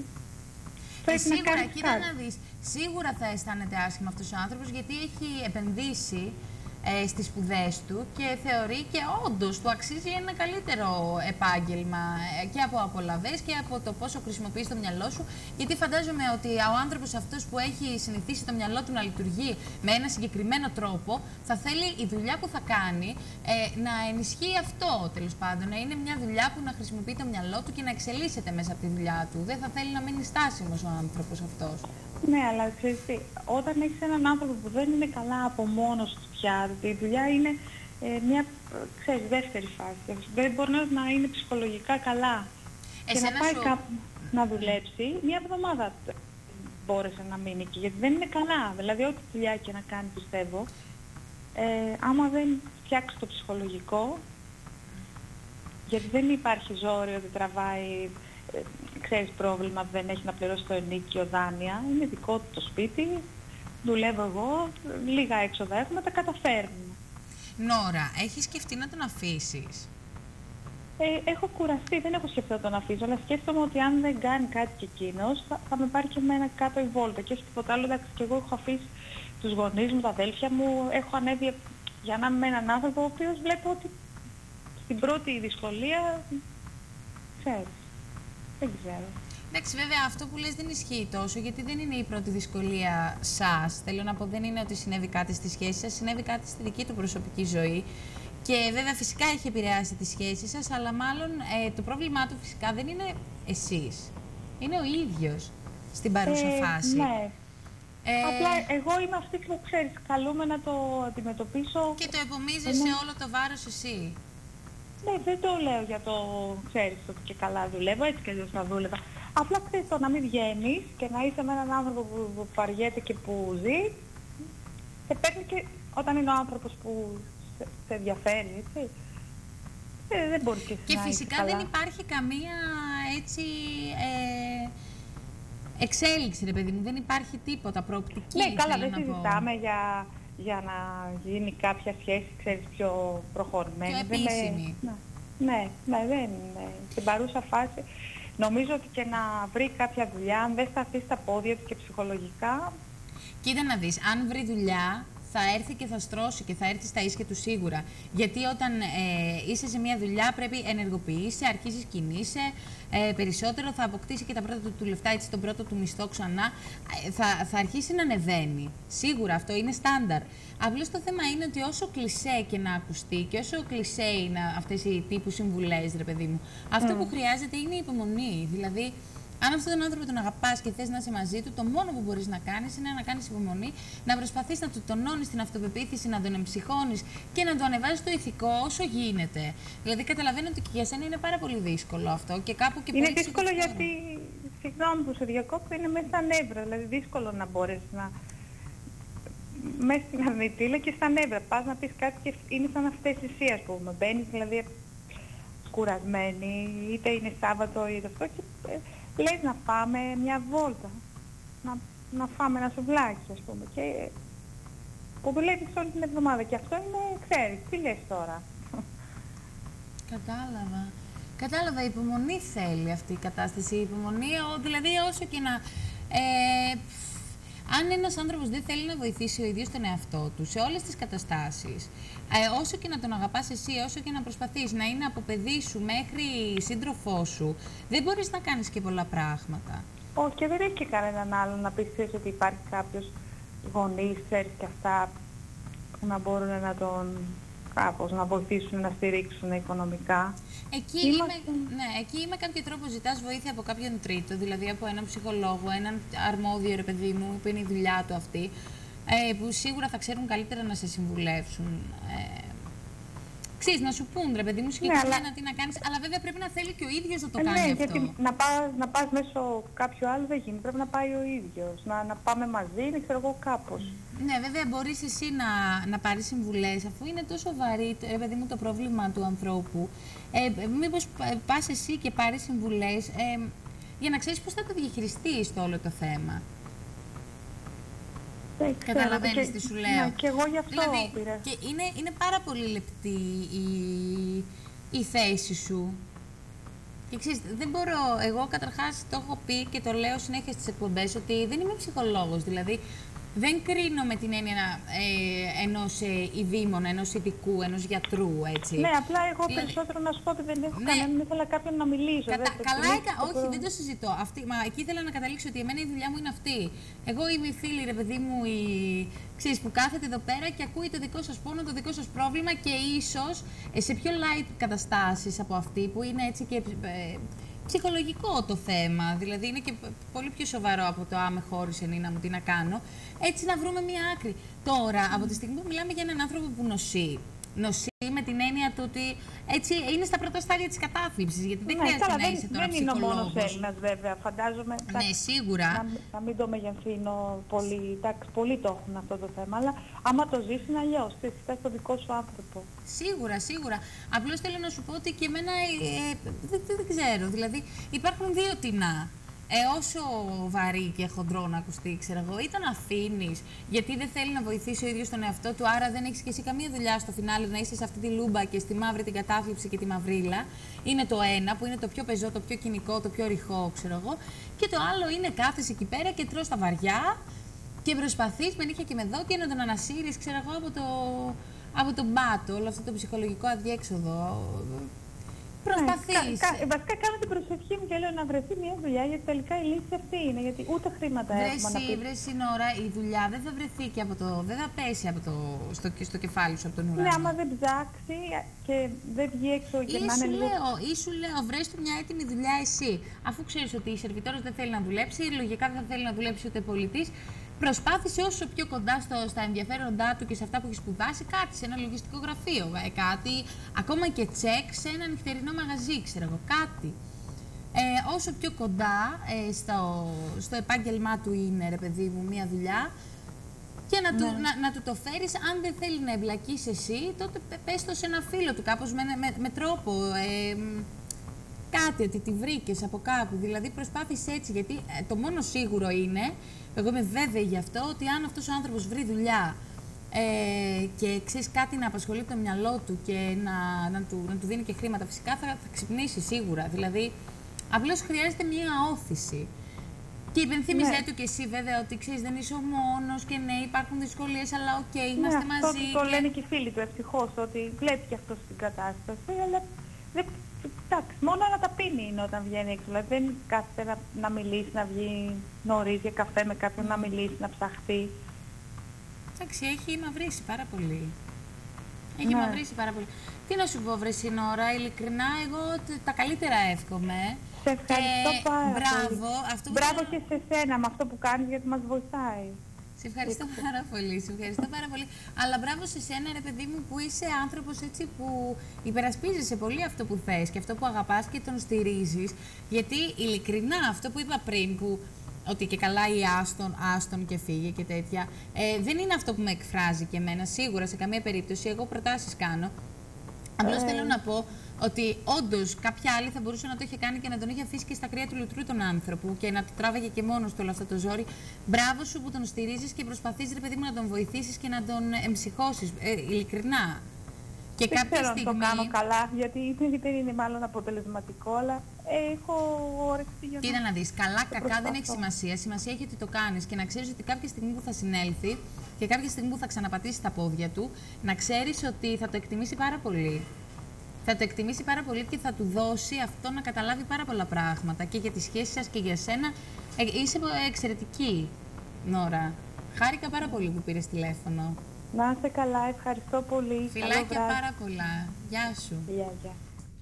Ε, σίγουρα, κοίτα να δεις, σίγουρα θα αισθάνεται άσχημα αυτός ο άνθρωπος γιατί έχει επενδύσει ε, στις σπουδές του και θεωρεί και όντως του αξίζει ένα καλύτερο επάγγελμα ε, και από απολαβές και από το πόσο χρησιμοποιείς το μυαλό σου. Γιατί φαντάζομαι ότι ο άνθρωπος αυτός που έχει συνηθίσει το μυαλό του να λειτουργεί με ένα συγκεκριμένο τρόπο θα θέλει η δουλειά που θα κάνει ε, να ενισχύει αυτό τέλος πάντων. Να είναι μια δουλειά που να χρησιμοποιεί το μυαλό του και να εξελίσσεται μέσα από τη δουλειά του. Δεν θα θέλει να μείνει στάσιμος ο άνθρωπος αυτός. Ναι, αλλά ξέρεις τι, όταν έχεις έναν άνθρωπο που δεν είναι καλά από μόνος του πια, η δουλειά είναι ε, μια, ξέρεις, δεύτερη φάση. Δεν μπορεί να είναι ψυχολογικά καλά. Εσένα και να πάει σου... κάπου να δουλέψει, μια εβδομάδα μπόρεσε να μείνει εκεί, γιατί δεν είναι καλά. Δηλαδή, ό,τι δουλειά και να κάνει, πιστεύω, ε, άμα δεν φτιάξει το ψυχολογικό, γιατί δεν υπάρχει ζόρι ότι τραβάει... Ε, ξέρεις, πρόβλημα, δεν έχει να πληρώσει το ενίκιο, δάνεια, είναι δικό του το σπίτι, δουλεύω εγώ, λίγα έξοδα έχουμε, τα καταφέρνουμε. Νόρα, έχεις σκεφτεί να τον αφήσεις? Ε, έχω κουραστεί, δεν έχω σκεφτεί να τον αφήσω, αλλά σκέφτομαι ότι αν δεν κάνει κάτι και εκείνος, θα, θα με πάρει και εμένα κάτω η βόλτα. Και όχι τίποτα άλλο, εντάξει, και εγώ έχω αφήσει τους γονείς μου, τα αδέλφια μου, έχω ανέβει για να είμαι με έναν άνθρωπο, ο οποίος βλέπω ότι στην πρώτη δυσκολία, ξέρεις. Δεν ξέρω. Εντάξει, βέβαια αυτό που λες δεν ισχύει τόσο, γιατί δεν είναι η πρώτη δυσκολία σας. Θέλω να πω, δεν είναι ότι συνέβη κάτι στη σχέση σας, συνέβη κάτι στη δική του προσωπική ζωή. Και βέβαια φυσικά έχει επηρεάσει τη σχέση σας, αλλά μάλλον ε, το πρόβλημά του φυσικά δεν είναι εσείς. Είναι ο ίδιος στην παρούσα ε, φάση. Ναι. Ε, Απλά εγώ είμαι αυτή που ξέρεις, καλούμε να το αντιμετωπίσω. Και το επομίζεσαι είναι... όλο το βάρος εσύ. Ναι, δεν το λέω για το, ξέρεις, ότι και καλά δουλεύω, έτσι και αλλιώς να δούλευα. Απλά ξέρεις το να μην βγαίνεις και να είσαι με έναν άνθρωπο που, που βαριέται και που ζει, σε παίρνει και όταν είναι ο άνθρωπος που σε, σε ενδιαφέρει, έτσι. Ε, δεν μπορεί και, και να φυσικά καλά. Δεν υπάρχει καμία έτσι ε, εξέλιξη, ρε παιδί μου, δεν υπάρχει τίποτα προοπτική. Ναι, καλά, δεν να συζητάμε για, για να γίνει κάποια σχέση, ξέρεις, πιο προχωρημένη. Πιο επίσημη. Ναι, ναι, ναι, δεν είναι. Στην παρούσα φάση, νομίζω ότι και να βρει κάποια δουλειά, αν δεν σταθεί στα πόδια του και ψυχολογικά... Κοίτα να δεις, αν βρει δουλειά, θα έρθει και θα στρώσει και θα έρθει στα ίσια του σίγουρα. Γιατί όταν ε, είσαι σε μια δουλειά πρέπει ενεργοποιείσαι, αρχίζεις κινείσαι, ε, περισσότερο θα αποκτήσει και τα πρώτα του, του λεφτά, έτσι τον πρώτο του μισθό ξανά, ε, θα, θα αρχίσει να ανεβαίνει. Σίγουρα αυτό είναι στάνταρ. Απλώς το θέμα είναι ότι όσο κλισέ και να ακουστεί και όσο κλισέ είναι αυτές οι τύπου συμβουλές, ρε παιδί μου, αυτό mm. που χρειάζεται είναι η υπομονή. Δηλαδή, αν αυτόν τον άνθρωπο τον αγαπάς και θες να είσαι μαζί του, το μόνο που μπορείς να κάνεις είναι να κάνεις υπομονή, να προσπαθείς να του τονώνεις την αυτοπεποίθηση, να τον εμψυχώνεις και να του ανεβάζεις το ηθικό όσο γίνεται. Δηλαδή, καταλαβαίνω ότι και για σένα είναι πάρα πολύ δύσκολο αυτό και κάπου και είναι πολύ δύσκολο γιατί, συγγνώμη που σε διακόπτω, είναι μέσα στα νεύρα. Δηλαδή, δύσκολο να μπορέσεις να. Μέσα στην αρνητήλα και στα νεύρα. Πας να πεις κάτι και είναι σαν αυτές εσύ, ας πούμε. Μπαίνεις δηλαδή κουρασμένη, είτε είναι Σάββατο είτε αυτό. Και, λες να πάμε μια βόλτα, να, να φάμε ένα σουβλάκι, ας πούμε, και που δουλεύεις όλη την εβδομάδα. Και αυτό είναι, ξέρεις, τι λες τώρα. Κατάλαβα. Κατάλαβα, υπομονή θέλει αυτή η κατάσταση. Η υπομονή, δηλαδή όσο και να Ε, αν ένας άνθρωπος δεν θέλει να βοηθήσει ο ίδιος τον εαυτό του σε όλες τις καταστάσεις, ε, όσο και να τον αγαπάς εσύ, όσο και να προσπαθείς να είναι από παιδί σου μέχρι σύντροφό σου, δεν μπορείς να κάνεις και πολλά πράγματα. Όχι, και δεν έχει και κανέναν άλλο να πεις ότι υπάρχει κάποιος γονείς, ξέρεις και αυτά, που να μπορούν να τον κάπως να βοηθήσουν, να στηρίξουν οικονομικά. Εκεί, Είμαστε... είμαι, ναι, εκεί με κάποιο τρόπο ζητάς βοήθεια από κάποιον τρίτο, δηλαδή από έναν ψυχολόγο, έναν αρμόδιο ρε παιδί μου, που είναι η δουλειά του αυτή, ε, που σίγουρα θα ξέρουν καλύτερα να σε συμβουλεύσουν. Ε, Ξέρεις, να σου πούν ρε παιδί μου συγκεκριμένα ναι, αλλά... τι να κάνεις, αλλά βέβαια πρέπει να θέλει και ο ίδιος να το ε, κάνει ναι, αυτό. Γιατί να πας, να πας μέσω κάποιου άλλου δεν γίνει, πρέπει να πάει ο ίδιος, να, να πάμε μαζί, δεν ξέρω εγώ κάπως. Ναι, βέβαια μπορείς εσύ να, να πάρεις συμβουλές, αφού είναι τόσο βαρύ ρε παιδί μου το πρόβλημα του ανθρώπου. Ε, μήπως πας εσύ και πάρεις συμβουλές ε, για να ξέρεις πώς θα το διαχειριστείς το όλο το θέμα. Καταλαβαίνεις και, τι σου λέω. Ναι, και εγώ γι' αυτό δηλαδή, πήρα. Και είναι, είναι πάρα πολύ λεπτή η, η θέση σου. Και ξέρεις, δεν μπορώ, εγώ καταρχάς το έχω πει και το λέω συνέχεια στις εκπομπές, ότι δεν είμαι ψυχολόγος, δηλαδή δεν κρίνω με την έννοια ε, ενός ε, ειδήμονα, ενός ειδικού, ενός γιατρού, έτσι. Ναι, απλά εγώ δηλαδή, περισσότερο να σου πω ότι δεν έχω ναι, κανέναν, ήθελα κάποιον να μιλήσω. Κατα, δεν, καλά έκα, το... όχι, δεν το συζητώ. Αυτή, μα εκεί ήθελα να καταλήξω ότι εμένα η δουλειά μου είναι αυτή. Εγώ είμαι η φίλη, ρε παιδί μου, η, ξέρεις, που κάθεται εδώ πέρα και ακούει το δικό σας πόνο, το δικό σας πρόβλημα και ίσως ε, σε πιο light καταστάσεις από αυτή που είναι έτσι και... Ε, ψυχολογικό το θέμα, δηλαδή είναι και πολύ πιο σοβαρό από το «Α, με χώρισε Νίνα μου, τι να κάνω». Έτσι να βρούμε μία άκρη. Τώρα, από τη στιγμή που μιλάμε για έναν άνθρωπο που νοσεί, νοσεί με την έννοια του ότι έτσι είναι στα πρώτα στάδια της κατάθλιψης, γιατί δεν ναι, χρειάζεται καλά, να δεν, είσαι τώρα δεν είναι ο ψυχολόγος. μόνος Έλληνας βέβαια, φαντάζομαι. Ναι, σίγουρα. Να, να μην το μεγενθύνω πολύ, εντάξει, πολλοί το έχουν αυτό το θέμα, αλλά άμα το ζεις είναι αλλιώς, θες το δικό σου άνθρωπο. Σίγουρα, σίγουρα. Απλώς θέλω να σου πω ότι και εμένα ε, ε, δεν, δεν ξέρω, δηλαδή υπάρχουν δύο τεινά. Ε, όσο βαρύ και χοντρό να ακουστεί, ξέρω εγώ, ή τον αφήνεις γιατί δεν θέλει να βοηθήσει ο ίδιος τον εαυτό του, άρα δεν έχεις και εσύ καμία δουλειά στο φινάλε να είσαι σε αυτή τη λούμπα και στη μαύρη την κατάθλιψη και τη μαυρίλα. Είναι το ένα που είναι το πιο πεζό, το πιο κοινικό, το πιο ρηχό, ξέρω εγώ. Και το άλλο είναι κάθεσαι εκεί πέρα και τρως τα βαριά και προσπαθείς με νύχια και με δόντια να τον ανασύρεις, ξέρω εγώ, από το, από τον πάτο, όλο αυτό το ψυχολογικό αδιέξοδο. Προσπαθείς. Κα, κα, βασικά κάνω την προσευχή μου και λέω να βρεθεί μια δουλειά, γιατί τελικά η λύση αυτή είναι. Γιατί ούτε χρήματα βρε έχουμε να πει. Βρε σύνορα, η δουλειά δεν θα βρεθεί και από το. Δεν θα πέσει από το, στο, στο κεφάλι σου από τον ουρανό. Ναι, άμα δεν ψάξει και δεν βγει έξω και ή να είναι λίγο. Λέω, ή σου λέω, βρες του μια έτοιμη δουλειά εσύ. Αφού ξέρεις ότι η σερβιτόρος δεν θέλει να δουλέψει, λογικά δεν θα θέλει να δουλέψει ούτε πολιτής. Προσπάθησε όσο πιο κοντά στο, στα ενδιαφέροντά του και σε αυτά που έχει σπουδάσει, κάτι σε ένα λογιστικό γραφείο, ε, κάτι, ακόμα και τσεκ σε ένα νυχτερινό μαγαζί, ξέρω εγώ, κάτι. Ε, όσο πιο κοντά ε, στο, στο επάγγελμά του είναι, ρε παιδί μου, μία δουλειά και να, ναι. του, να, να του το φέρεις, αν δεν θέλει να εμπλακείς εσύ, τότε πες το σε ένα φίλο του, κάπως με, με, με τρόπο, ε, κάτι, ότι τη βρήκες από κάπου, δηλαδή προσπάθησε έτσι, γιατί ε, το μόνο σίγουρο είναι, εγώ είμαι βέβαιη γι' αυτό, ότι αν αυτός ο άνθρωπος βρει δουλειά ε, και ξέρεις κάτι να απασχολεί το μυαλό του και να, να, του, να του δίνει και χρήματα, φυσικά θα, θα ξυπνήσει σίγουρα. Δηλαδή, απλώς χρειάζεται μία όθηση. Και υπενθύμιζε ναι. του και εσύ βέβαια ότι ξέρεις δεν είσαι ο μόνος και ναι, υπάρχουν δυσκολίες, αλλά οκ, okay, είμαστε ναι, μαζί. Αυτό το και... λένε και οι φίλοι του ευτυχώς, ότι βλέπει και αυτό στην κατάσταση, αλλά δεν... Εντάξει, μόνο ένα ταπείνι είναι όταν βγαίνει έξω. Δηλαδή δεν κάθεται να, να μιλήσει, να βγει νωρίς για καφέ με κάποιον, να μιλήσει, να ψαχτεί. Εντάξει, έχει μαυρίσει πάρα πολύ. Έχει ναι. μαυρίσει πάρα πολύ. Τι να σου πω, βρε Σύνορα, ειλικρινά εγώ τα καλύτερα εύχομαι. Σε ευχαριστώ ε, πάρα μπράβο, πολύ. Αυτό μπράβο που... και σε σένα με αυτό που κάνεις, γιατί μας βοηθάει. Σε ευχαριστώ πάρα πολύ, σε ευχαριστώ πάρα πολύ. Αλλά μπράβο σε σένα, ρε παιδί μου, που είσαι άνθρωπος έτσι που υπερασπίζεσαι πολύ αυτό που θες και αυτό που αγαπάς και τον στηρίζεις. Γιατί ειλικρινά αυτό που είπα πριν, που ότι και καλά ή άστον, άστον και φύγε και τέτοια, ε, δεν είναι αυτό που με εκφράζει και εμένα, σίγουρα σε καμία περίπτωση. Εγώ προτάσεις κάνω. Απλώς ε... θέλω να πω ότι όντως κάποια άλλη θα μπορούσε να το είχε κάνει και να τον είχε αφήσει και στα κρύα του λουτρού τον άνθρωπο και να του τράβαγε και μόνος του όλο αυτό το ζόρι. Μπράβο σου που τον στηρίζεις και προσπαθείς, ρε παιδί μου, να τον βοηθήσεις και να τον εμψυχώσεις. Ε, ειλικρινά. Και δεν κάποια ξέρω στιγμή... αν το κάνω καλά, γιατί δεν είναι μάλλον αποτελεσματικό, αλλά έχω όρεξη για να... Κοίτα να δεις, καλά κακά δεν έχει σημασία. Σημασία έχει ότι το κάνεις και να ξέρεις ότι κάποια στιγμή που θα συνέλθει και κάποια στιγμή που θα ξαναπατήσει τα πόδια του, να ξέρεις ότι θα το εκτιμήσει πάρα πολύ. Θα το εκτιμήσει πάρα πολύ και θα του δώσει αυτό να καταλάβει πάρα πολλά πράγματα και για τη σχέση σας και για σένα. Ε, είσαι εξαιρετική, Νόρα. Χάρηκα πάρα πολύ που πήρες τηλέφωνο. Να είστε καλά, ευχαριστώ πολύ. Φιλάκια πάρα πολλά. Γεια σου. Γεια, γεια.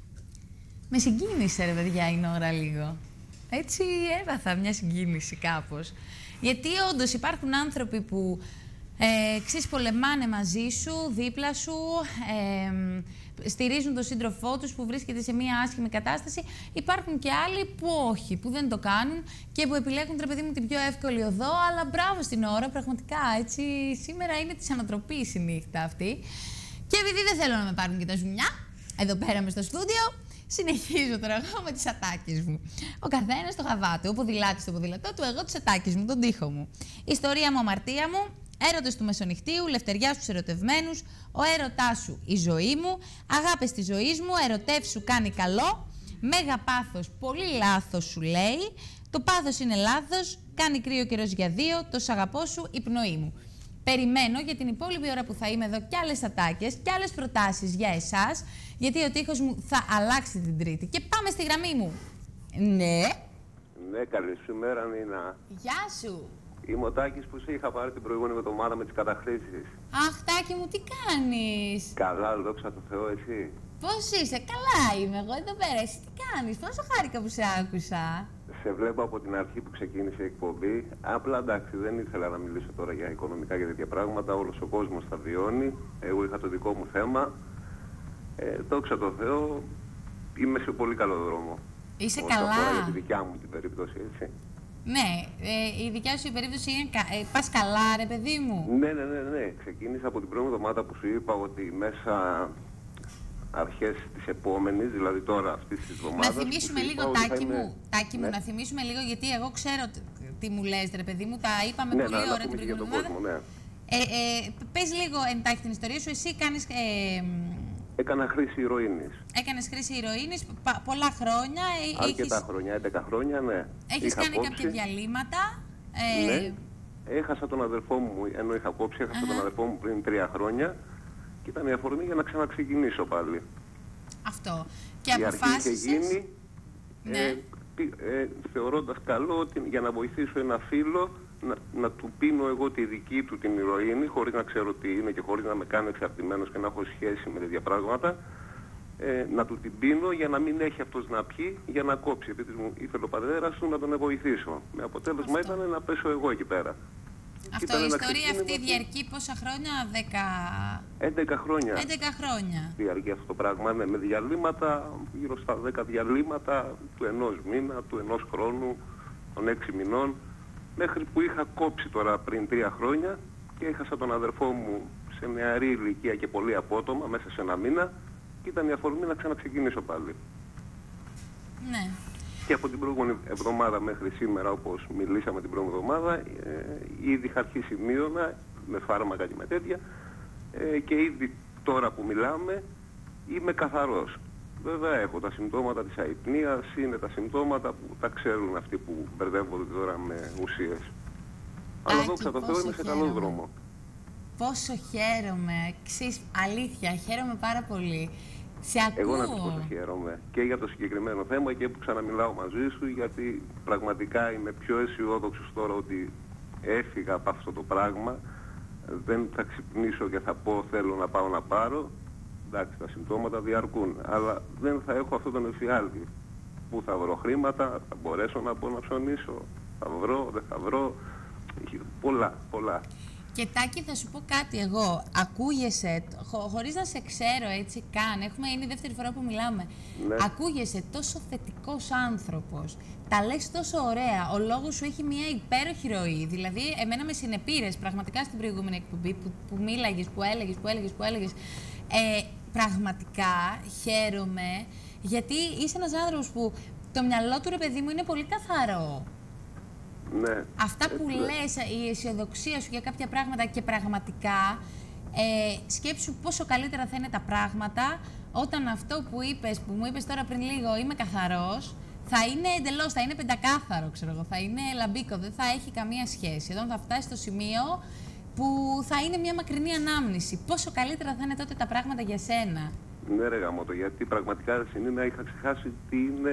Με συγκίνησε ρε παιδιά η Νόρα λίγο. Έτσι έπαθα μια συγκίνηση κάπως. Γιατί όντως υπάρχουν άνθρωποι που ε, ξέρεις, πολεμάνε μαζί σου, δίπλα σου, ε, στηρίζουν τον σύντροφό τους που βρίσκεται σε μια άσχημη κατάσταση. Υπάρχουν και άλλοι που όχι, που δεν το κάνουν και που επιλέγουν, τρε παιδί μου, την πιο εύκολη οδό. Αλλά μπράβο στην Νόρα, πραγματικά έτσι. Σήμερα είναι της ανατροπής η νύχτα αυτή. Και επειδή δεν θέλω να με πάρουν και τα ζουμιά, εδώ πέρα μες στο στούντιο, συνεχίζω τώρα εγώ με τις ατάκες μου. Ο καθένας το χαβάτο, ο ποδηλάτης το ποδηλατό του, εγώ τις ατάκες μου, τον τοίχο μου. Ιστορία μου, αμαρτία μου. Έρωτες του μεσονυχτίου, λευτεριά στους ερωτευμένους, ο έρωτάς σου η ζωή μου, αγάπες της ζωής μου, ερωτεύσου κάνει καλό, μέγα πάθος, πολύ λάθος σου λέει, το πάθος είναι λάθος, κάνει κρύο καιρός για δύο, το σ' αγαπώ σου η πνοή μου. Περιμένω για την υπόλοιπη ώρα που θα είμαι εδώ κι άλλες ατάκες κι άλλες προτάσεις για εσάς, γιατί ο τοίχος μου θα αλλάξει την Τρίτη. Και πάμε στη γραμμή μου. Ναι. Ναι, καλησπέρα Νίνα. Γεια σου. Είμαι ο Τάκης που σε είχα πάρει την προηγούμενη εβδομάδα με τις καταχρήσεις. Αχ, Τάκη μου, τι κάνεις? Καλά, δόξα τω Θεώ, εσύ. Πώς είσαι? Καλά είμαι εγώ εδώ πέρα. Εσύ τι κάνεις? Πόσο χάρηκα που σε άκουσα. Σε βλέπω από την αρχή που ξεκίνησε η εκπομπή. Απλά εντάξει, δεν ήθελα να μιλήσω τώρα για οικονομικά και τέτοια πράγματα. Όλος ο κόσμος τα βιώνει. Εγώ είχα το δικό μου θέμα. Ε, δόξα τω Θεώ, είμαι σε πολύ καλό δρόμο. Είσαι Όσον καλά. αφορά για τη δικιά μου την περίπτωση, έτσι. Ναι, ε, η δικιά σου η περίπτωση είναι κα... ε, πας καλά ρε παιδί μου. Ναι, ναι, ναι, ναι. Ξεκίνησα από την πρώτη εβδομάδα που σου είπα ότι μέσα αρχές της επόμενης, δηλαδή τώρα αυτής της εβδομάδας... Να θυμίσουμε λίγο, Τάκη είμαι... μου, Τάκη ναι. μου, να θυμίσουμε λίγο, γιατί εγώ ξέρω τι μου λες ρε παιδί μου, τα είπαμε ναι, πολύ ναι, ωραία την προηγούμενη εβδομάδα. Ναι. Ε, ε, πες λίγο εντάχει την ιστορία σου, εσύ κάνεις... Ε, Έκανα χρήση ηρωίνης. Έκανες χρήση ηρωίνης πολλά χρόνια. Αρκετά έχεις... χρόνια, έντεκα χρόνια, ναι. Έχεις είχα κάνει κόψει. κάποια διαλύματα. Ε... Ναι. Έχασα τον αδερφό μου, ενώ είχα κόψει, έχασα uh-huh. τον αδερφό μου πριν τρία χρόνια και ήταν η αφορμή για να ξαναξεκινήσω πάλι. Αυτό. Και η αποφάσισες... αρχή είχε γίνει, ναι. ε, ε, θεωρώντας καλό ότι για να βοηθήσω ένα φίλο να, να του πίνω εγώ τη δική του την ηρωίνη, χωρίς να ξέρω τι είναι και χωρίς να με κάνω εξαρτημένος και να έχω σχέση με τέτοια πράγματα, ε, να του την πίνω για να μην έχει αυτός να πιει, για να κόψει. Επειδή μου ήθελε ο πατέρας του να τον βοηθήσω. Με αποτέλεσμα αυτό. Ήταν να πέσω εγώ εκεί πέρα. Αυτό, η ιστορία αυτή διαρκεί πόσα χρόνια, δέκα... έντεκα χρόνια. έντεκα χρόνια. Διαρκεί αυτό το πράγμα, ναι, με διαλύματα, γύρω στα δέκα διαλύματα του ενός μήνα, του ενός χρόνου, των έξι μηνών, μέχρι που είχα κόψει τώρα πριν τρία χρόνια και έχασα τον αδερφό μου σε νεαρή ηλικία και πολύ απότομα, μέσα σε ένα μήνα, και ήταν η αφορμή να ξαναξεκινήσω πάλι. Ναι. Και από την προηγούμενη εβδομάδα μέχρι σήμερα, όπως μιλήσαμε την προηγούμενη εβδομάδα, ε, ήδη είχα αρχίσει μείωνα με φάρμακα και με τέτοια ε, και ήδη τώρα που μιλάμε είμαι καθαρός. Βέβαια έχω τα συμπτώματα της αϊπνίας, είναι τα συμπτώματα που τα ξέρουν αυτοί που μπερδεύονται τώρα με ουσίες. Αλλά δόξα τω Θεώ είμαι σε καλό δρόμο. Πόσο χαίρομαι, ξέρεις, αλήθεια, χαίρομαι πάρα πολύ. Σε ακούω. Εγώ να σου πω χαίρομαι και για το συγκεκριμένο θέμα και που ξαναμιλάω μαζί σου, γιατί πραγματικά είμαι πιο αισιόδοξος τώρα ότι έφυγα από αυτό το πράγμα. Δεν θα ξυπνήσω και θα πω θέλω να πάω να πάρω. Εντάξει, τα συμπτώματα διαρκούν, αλλά δεν θα έχω αυτόν τον εφιάλτη. Πού θα βρω χρήματα, θα μπορέσω να πω να ψωνίσω, θα βρω, δεν θα βρω. Πολλά, πολλά. Και Τάκη, θα σου πω κάτι εγώ. Ακούγεσαι, χω, χωρίς να σε ξέρω έτσι καν, έχουμε, είναι η δεύτερη φορά που μιλάμε. Ναι. Ακούγεσαι τόσο θετικός άνθρωπος. Τα λες τόσο ωραία. Ο λόγος σου έχει μια υπέροχη ροή. Δηλαδή, εμένα με συνεπήρες πραγματικά στην προηγούμενη εκπομπή που, που μίλαγες, που έλεγες, που έλεγες, που έλεγες. Ε, πραγματικά χαίρομαι, γιατί είσαι ένας άνθρωπος που το μυαλό του, ρε παιδί μου, είναι πολύ καθαρό. Ναι. Αυτά που ναι. λες, η αισιοδοξία σου για κάποια πράγματα και πραγματικά Ε, σκέψου πόσο καλύτερα θα είναι τα πράγματα όταν αυτό που είπες, που μου είπες τώρα πριν λίγο, είμαι καθαρός, θα είναι εντελώς, θα είναι πεντακάθαρο, ξέρω εγώ, θα είναι λαμπίκο, δεν θα έχει καμία σχέση. Εδώ θα φτάσει στο σημείο που θα είναι μια μακρινή ανάμνηση. Πόσο καλύτερα θα είναι τότε τα πράγματα για σένα. Ναι, ρε γαμώτο, γιατί πραγματικά συνήθως είχα ξεχάσει τι είναι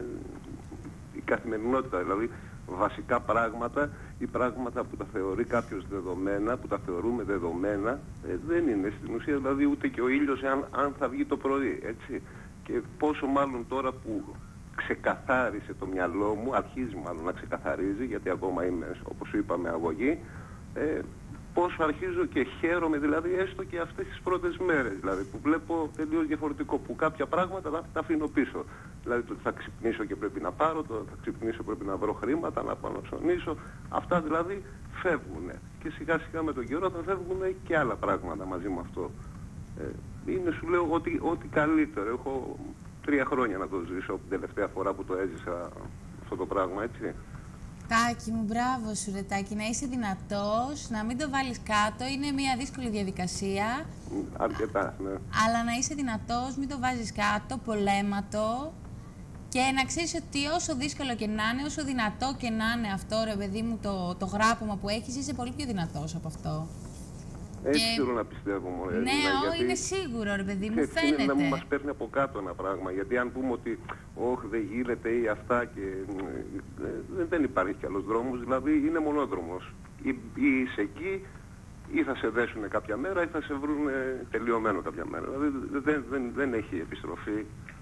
η καθημερινότητα. Δηλαδή, βασικά πράγματα ή πράγματα που τα θεωρεί κάποιος δεδομένα, που τα θεωρούμε δεδομένα, ε, δεν είναι στην ουσία, δηλαδή ούτε και ο ήλιος αν, αν θα βγει το πρωί, έτσι. Και πόσο μάλλον τώρα που ξεκαθάρισε το μυαλό μου, αρχίζει μάλλον να ξεκαθαρίζει, γιατί ακόμα είμαι, όπως σου είπαμε, αγωγή, ε, πόσο αρχίζω και χαίρομαι, δηλαδή έστω και αυτές τις πρώτες μέρες, δηλαδή που βλέπω τελείως διαφορετικό, που κάποια πράγματα τα, τα αφήνω πίσω. Δηλαδή το θα ξυπνήσω και πρέπει να πάρω, το θα ξυπνήσω πρέπει να βρω χρήματα, να πάω να ψωνίσω, αυτά δηλαδή φεύγουν. Και σιγά σιγά με τον καιρό θα φεύγουν και άλλα πράγματα μαζί με αυτό. Ε, είναι, σου λέω, ότι, ό,τι καλύτερο. Έχω τρία χρόνια να το ζήσω από την τελευταία φορά που το έζησα αυτό το πράγμα, έτσι. Τάκη μου, μπράβο σου ρε Τάκη, να είσαι δυνατός, να μην το βάλεις κάτω, είναι μια δύσκολη διαδικασία. Αρκετά, ναι. Αλλά να είσαι δυνατός, μην το βάζεις κάτω, πολέματο. Και να ξέρεις ότι όσο δύσκολο και να είναι, όσο δυνατό και να είναι αυτό, ρε παιδί μου, το, το γράπωμα που έχεις, είσαι πολύ πιο δυνατός από αυτό. Έτσι και... θέλω να πιστεύω, μωρέ. Ναι, γιατί... ό, είναι σίγουρο, ρε παιδί μου, έτσι φαίνεται. Είναι να μας παίρνει από κάτω ένα πράγμα. Γιατί αν πούμε ότι όχι δεν γίνεται ή αυτά και ε, δεν υπάρχει κι άλλος δρόμος, δηλαδή είναι μονόδρομος. Ή, ή είσαι εκεί, ή θα σε δέσουν κάποια μέρα, ή θα σε βρουν τελειωμένο κάποια μέρα. Δηλαδή δεν, δεν, δεν έχει επιστροφή.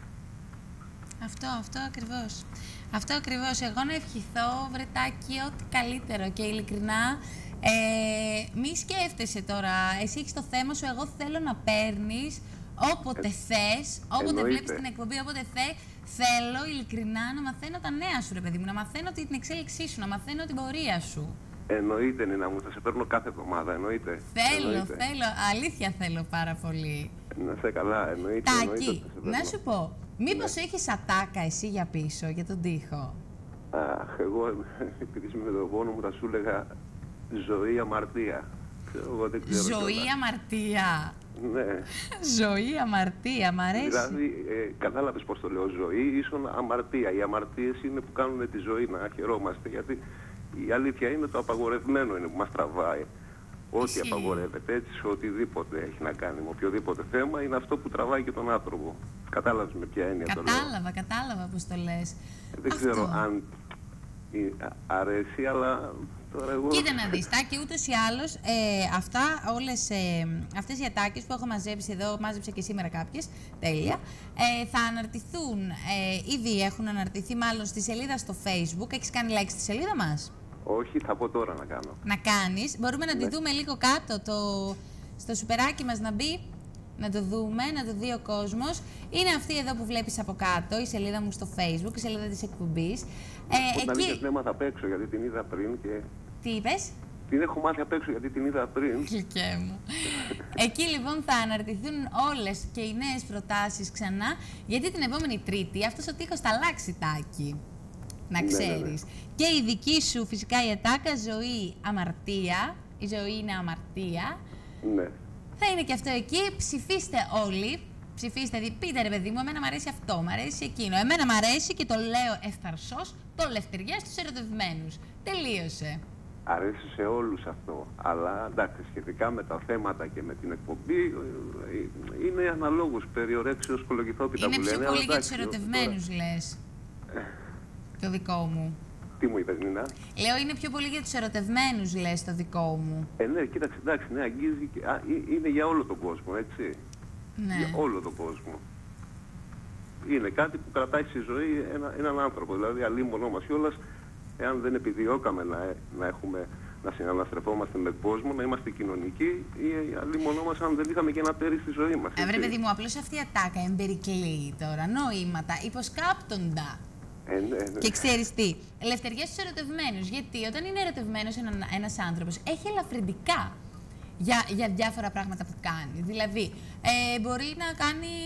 Αυτό, αυτό ακριβώς. Αυτό ακριβώς. Εγώ να ευχηθώ, βρετάκι, ό,τι καλύτερο και ειλικρινά. Ε, μη σκέφτεσαι τώρα, εσύ έχεις το θέμα σου, εγώ θέλω να παίρνεις όποτε ε, θες, όποτε εννοείται. Βλέπεις την εκπομπή, όποτε θες, θέλω ειλικρινά να μαθαίνω τα νέα σου, ρε παιδί μου, να μαθαίνω την εξέλιξή σου, να μαθαίνω την πορεία σου. Εννοείται, Νίνα μου, θα σε παίρνω κάθε εβδομάδα, εννοείται. Θέλω, εννοείται. θέλω, αλήθεια θέλω πάρα πολύ. Να σε καλά, εννοείται. Τάκη, εννοείται, να σου πω, μήπως ναι. έχεις ατάκα εσύ για πίσω, για τον τοίχο. Αχ, εγώ επειδή είμαι με τον πόνο μου θα σου έλεγα ζωή αμαρτία. Εγώ δεν ξέρω ζωή κιόλας. αμαρτία. Ναι. Ζωή αμαρτία, μ' αρέσει. Δηλαδή, ε, κατάλαβες πώς το λέω, ζωή ίσον αμαρτία. Οι αμαρτίες είναι που κάνουν τη ζωή να χαιρόμαστε, γιατί η αλήθεια είναι το απαγορευμένο είναι που μας τραβάει. Ό,τι απαγορεύεται, έτσι, σε οτιδήποτε έχει να κάνει με οποιοδήποτε θέμα, είναι αυτό που τραβάει και τον άνθρωπο. Κατάλαβες με ποια έννοια κατάλαβα, το λέω. Κατάλαβα, κατάλαβα πώς το λες. Ε, δεν αυτό. ξέρω αν αρέσει, αλλά τώρα εγώ... Κοίτα να δεις, Τάκη, ούτως ή άλλως, ε, αυτά, όλες ε, αυτές οι ατάκες που έχω μαζέψει εδώ, μάζεψα και σήμερα κάποιες, τέλεια, ε, θα αναρτηθούν, ε, ήδη έχουν αναρτηθεί μάλλον στη σελίδα στο Facebook. Έχεις κάνει like στη σελίδα μας? Όχι, θα πω τώρα να κάνω. Να κάνεις. Μπορούμε να ναι. τη δούμε λίγο κάτω, το, στο σουπεράκι μας να μπει, να το δούμε, να το δει ο κόσμος. Είναι αυτή εδώ που βλέπεις από κάτω, η σελίδα μου στο Facebook, η σελίδα της εκπομπής. Ε, εκεί... Να μην την έμαθα απ' έξω, γιατί την είδα πριν και... Τι είπες? Την έχω μάθει απ' έξω, γιατί την είδα πριν. Γλυκέ μου. Εκεί λοιπόν θα αναρτηθούν όλες και οι νέες προτάσεις ξανά, γιατί την επόμενη Τρίτη αυτός ο τοίχος θα αλλάξει, Τάκη. Να ξέρεις. Ναι, ναι, ναι. Και η δική σου φυσικά η ατάκα ζωή αμαρτία, η ζωή είναι αμαρτία. Ναι. Θα είναι και αυτό εκεί. Ψηφίστε όλοι. Ψηφίστε, δι, πείτε ρε παιδί μου, εμένα μου αρέσει αυτό, μου αρέσει εκείνο. Εμένα μου αρέσει και το λέω ευθαρσός, το Λευτεριά στους ερωτευμένους. Τελείωσε. Αρέσει σε όλους αυτό, αλλά εντάξει, σχετικά με τα θέματα και με την εκπομπή είναι αναλόγως, περιορέξεως κολογηθόπιτα που λένε. Είναι πιο πολύ για τους ερωτευμένους τώρα... λες. Το δικό μου. Τι μου είπες, Νίνα? Λέω είναι πιο πολύ για τους ερωτευμένους, λες, το δικό μου. Ε, ναι, κοίταξε, εντάξει, ναι, αγγίζει, α, είναι για όλο τον κόσμο, έτσι. Ναι. Για όλο τον κόσμο. Είναι κάτι που κρατάει στη ζωή ένα, έναν άνθρωπο, δηλαδή αλίμονό μας κιόλας, εάν δεν επιδιώκαμε να, να έχουμε, να συναναστρεφόμαστε με τον κόσμο, να είμαστε κοινωνικοί, ή αλίμονό μας αν δεν είχαμε και ένα τέρι στη ζωή μας. Ε, βρε παιδί μου, απλώς αυτή η ατάκα εμπερικλεί τώρα, νοήματα, υποσκάπτοντα. Ε, ναι, ναι. Και ξέρεις τι, ελευθερία στους ερωτευμένους. Γιατί όταν είναι ερωτευμένος ένα, ένας άνθρωπος, έχει ελαφρυντικά. για, για διάφορα πράγματα που κάνει. Δηλαδή, ε, μπορεί να κάνει,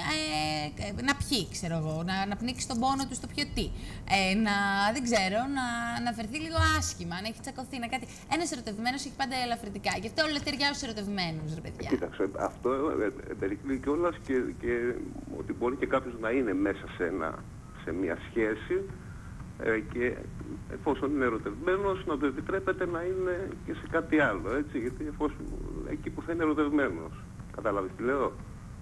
ε, να πιει, ξέρω εγώ, να, να πνίξει τον πόνο του στο πιωτή, ε, να, δεν ξέρω, να, να φερθεί λίγο άσχημα, να έχει τσακωθεί, να κάτι. Ένας ερωτευμένος έχει πάντα ελαφρυντικά. Γι' αυτό όλα ταιριάζουν στους ερωτευμένους, ρε παιδιά. Κοίταξε, αυτό περικλεί κιόλας και, και ότι μπορεί και κάποιος να είναι μέσα σε, ένα, σε μια σχέση ε, και εφόσον είναι ερωτευμένος να το επιτρέπεται να είναι και σε κάτι άλλο, έτσι, γιατί εφόσον εκεί που θα είναι ερωτευμένος. Κατάλαβες τι λέω?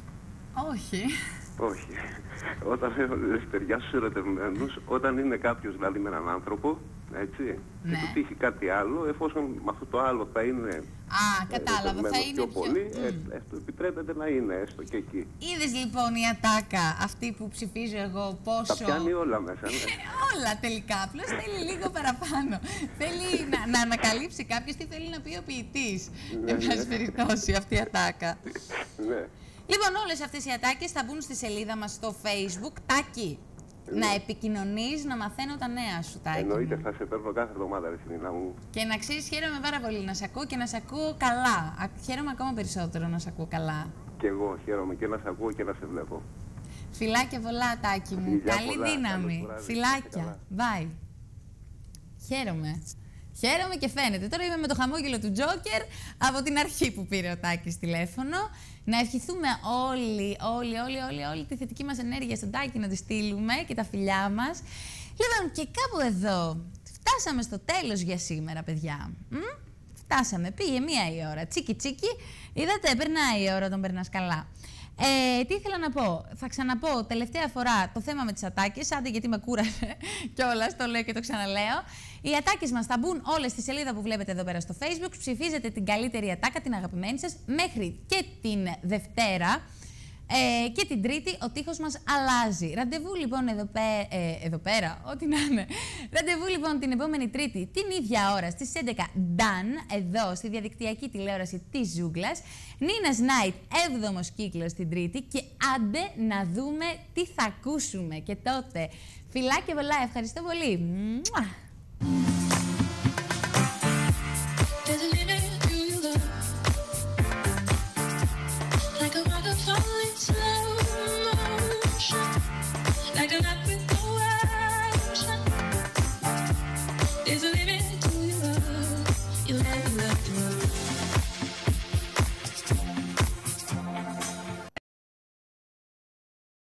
Όχι. Όχι. Όταν λέω ταιριάζει στους ερωτευμένους, όταν είναι κάποιος δηλαδή με έναν άνθρωπο, έτσι, ναι. και του τύχει κάτι άλλο, εφόσον με αυτό το άλλο θα είναι Α, κατάλαβα, θα είναι πιο, πιο πολύ, mm. ε, αυτό επιτρέπεται να είναι έστω και εκεί. Είδες λοιπόν η ατάκα, αυτή που ψηφίζω εγώ, πόσο... Τα πιάνει όλα μέσα, ναι. Όλα τελικά, απλώς θέλει λίγο παραπάνω. Θέλει να, να ανακαλύψει κάποιος τι θέλει να πει ο ποιητής. Ναι, εν πάση περιπτώσει αυτή η ατάκα. Ναι. Λοιπόν, όλες αυτές οι ατάκες θα μπουν στη σελίδα μας στο Facebook. Τάκη, ναι. να επικοινωνείς, να μαθαίνω τα νέα σου, Τάκη. Εννοείται, θα σε παίρνω κάθε εβδομάδα, ρε Συνίνα μου. Και να ξέρεις, χαίρομαι πάρα πολύ να σε ακούω και να σε ακούω καλά. Α, χαίρομαι ακόμα περισσότερο να σε ακούω καλά. Κι εγώ χαίρομαι και να σε ακούω και να σε βλέπω. Φιλάκια πολλά, Τάκη μου. Φιλιά Καλή πολλά, δύναμη. Φιλάκια. Bye. Χαίρομαι. Χαίρομαι και φαίνεται. Τώρα είμαι με το χαμόγελο του Τζόκερ από την αρχή που πήρε ο Τάκης τηλέφωνο. Να ευχηθούμε όλοι, όλοι, όλοι, όλοι, όλη τη θετική μας ενέργεια στον Τάκη να τη στείλουμε και τα φιλιά μας. Λοιπόν, και κάπου εδώ φτάσαμε στο τέλος για σήμερα, παιδιά. Μ? Φτάσαμε, πήγε μία η ώρα. Τσίκι τσίκι, είδατε, περνάει η ώρα όταν περνάς καλά. Ε, τι ήθελα να πω, θα ξαναπώ τελευταία φορά το θέμα με τις ατάκες, άντε γιατί με κούρασε κιόλας, το λέω και το ξαναλέω. Οι ατάκες μας θα μπουν όλες στη σελίδα που βλέπετε εδώ πέρα στο Facebook, ψηφίζετε την καλύτερη ατάκα, την αγαπημένη σας, μέχρι και την Δευτέρα. Ε, και την Τρίτη ο τείχος μας αλλάζει. Ραντεβού λοιπόν εδώ, πέ, ε, εδώ πέρα, ό,τι να είναι. Ραντεβού λοιπόν την επόμενη Τρίτη, την ίδια ώρα, στις έντεκα, Done, εδώ στη διαδικτυακή τηλεόραση της Ζούγκλας. Νίνας Night, έβδομος κύκλος την Τρίτη και άντε να δούμε τι θα ακούσουμε. Και τότε, φιλάκια πολλά, ευχαριστώ πολύ. Μουα. Like a map with no ocean, there's a limit to your love. You love, you love, you love.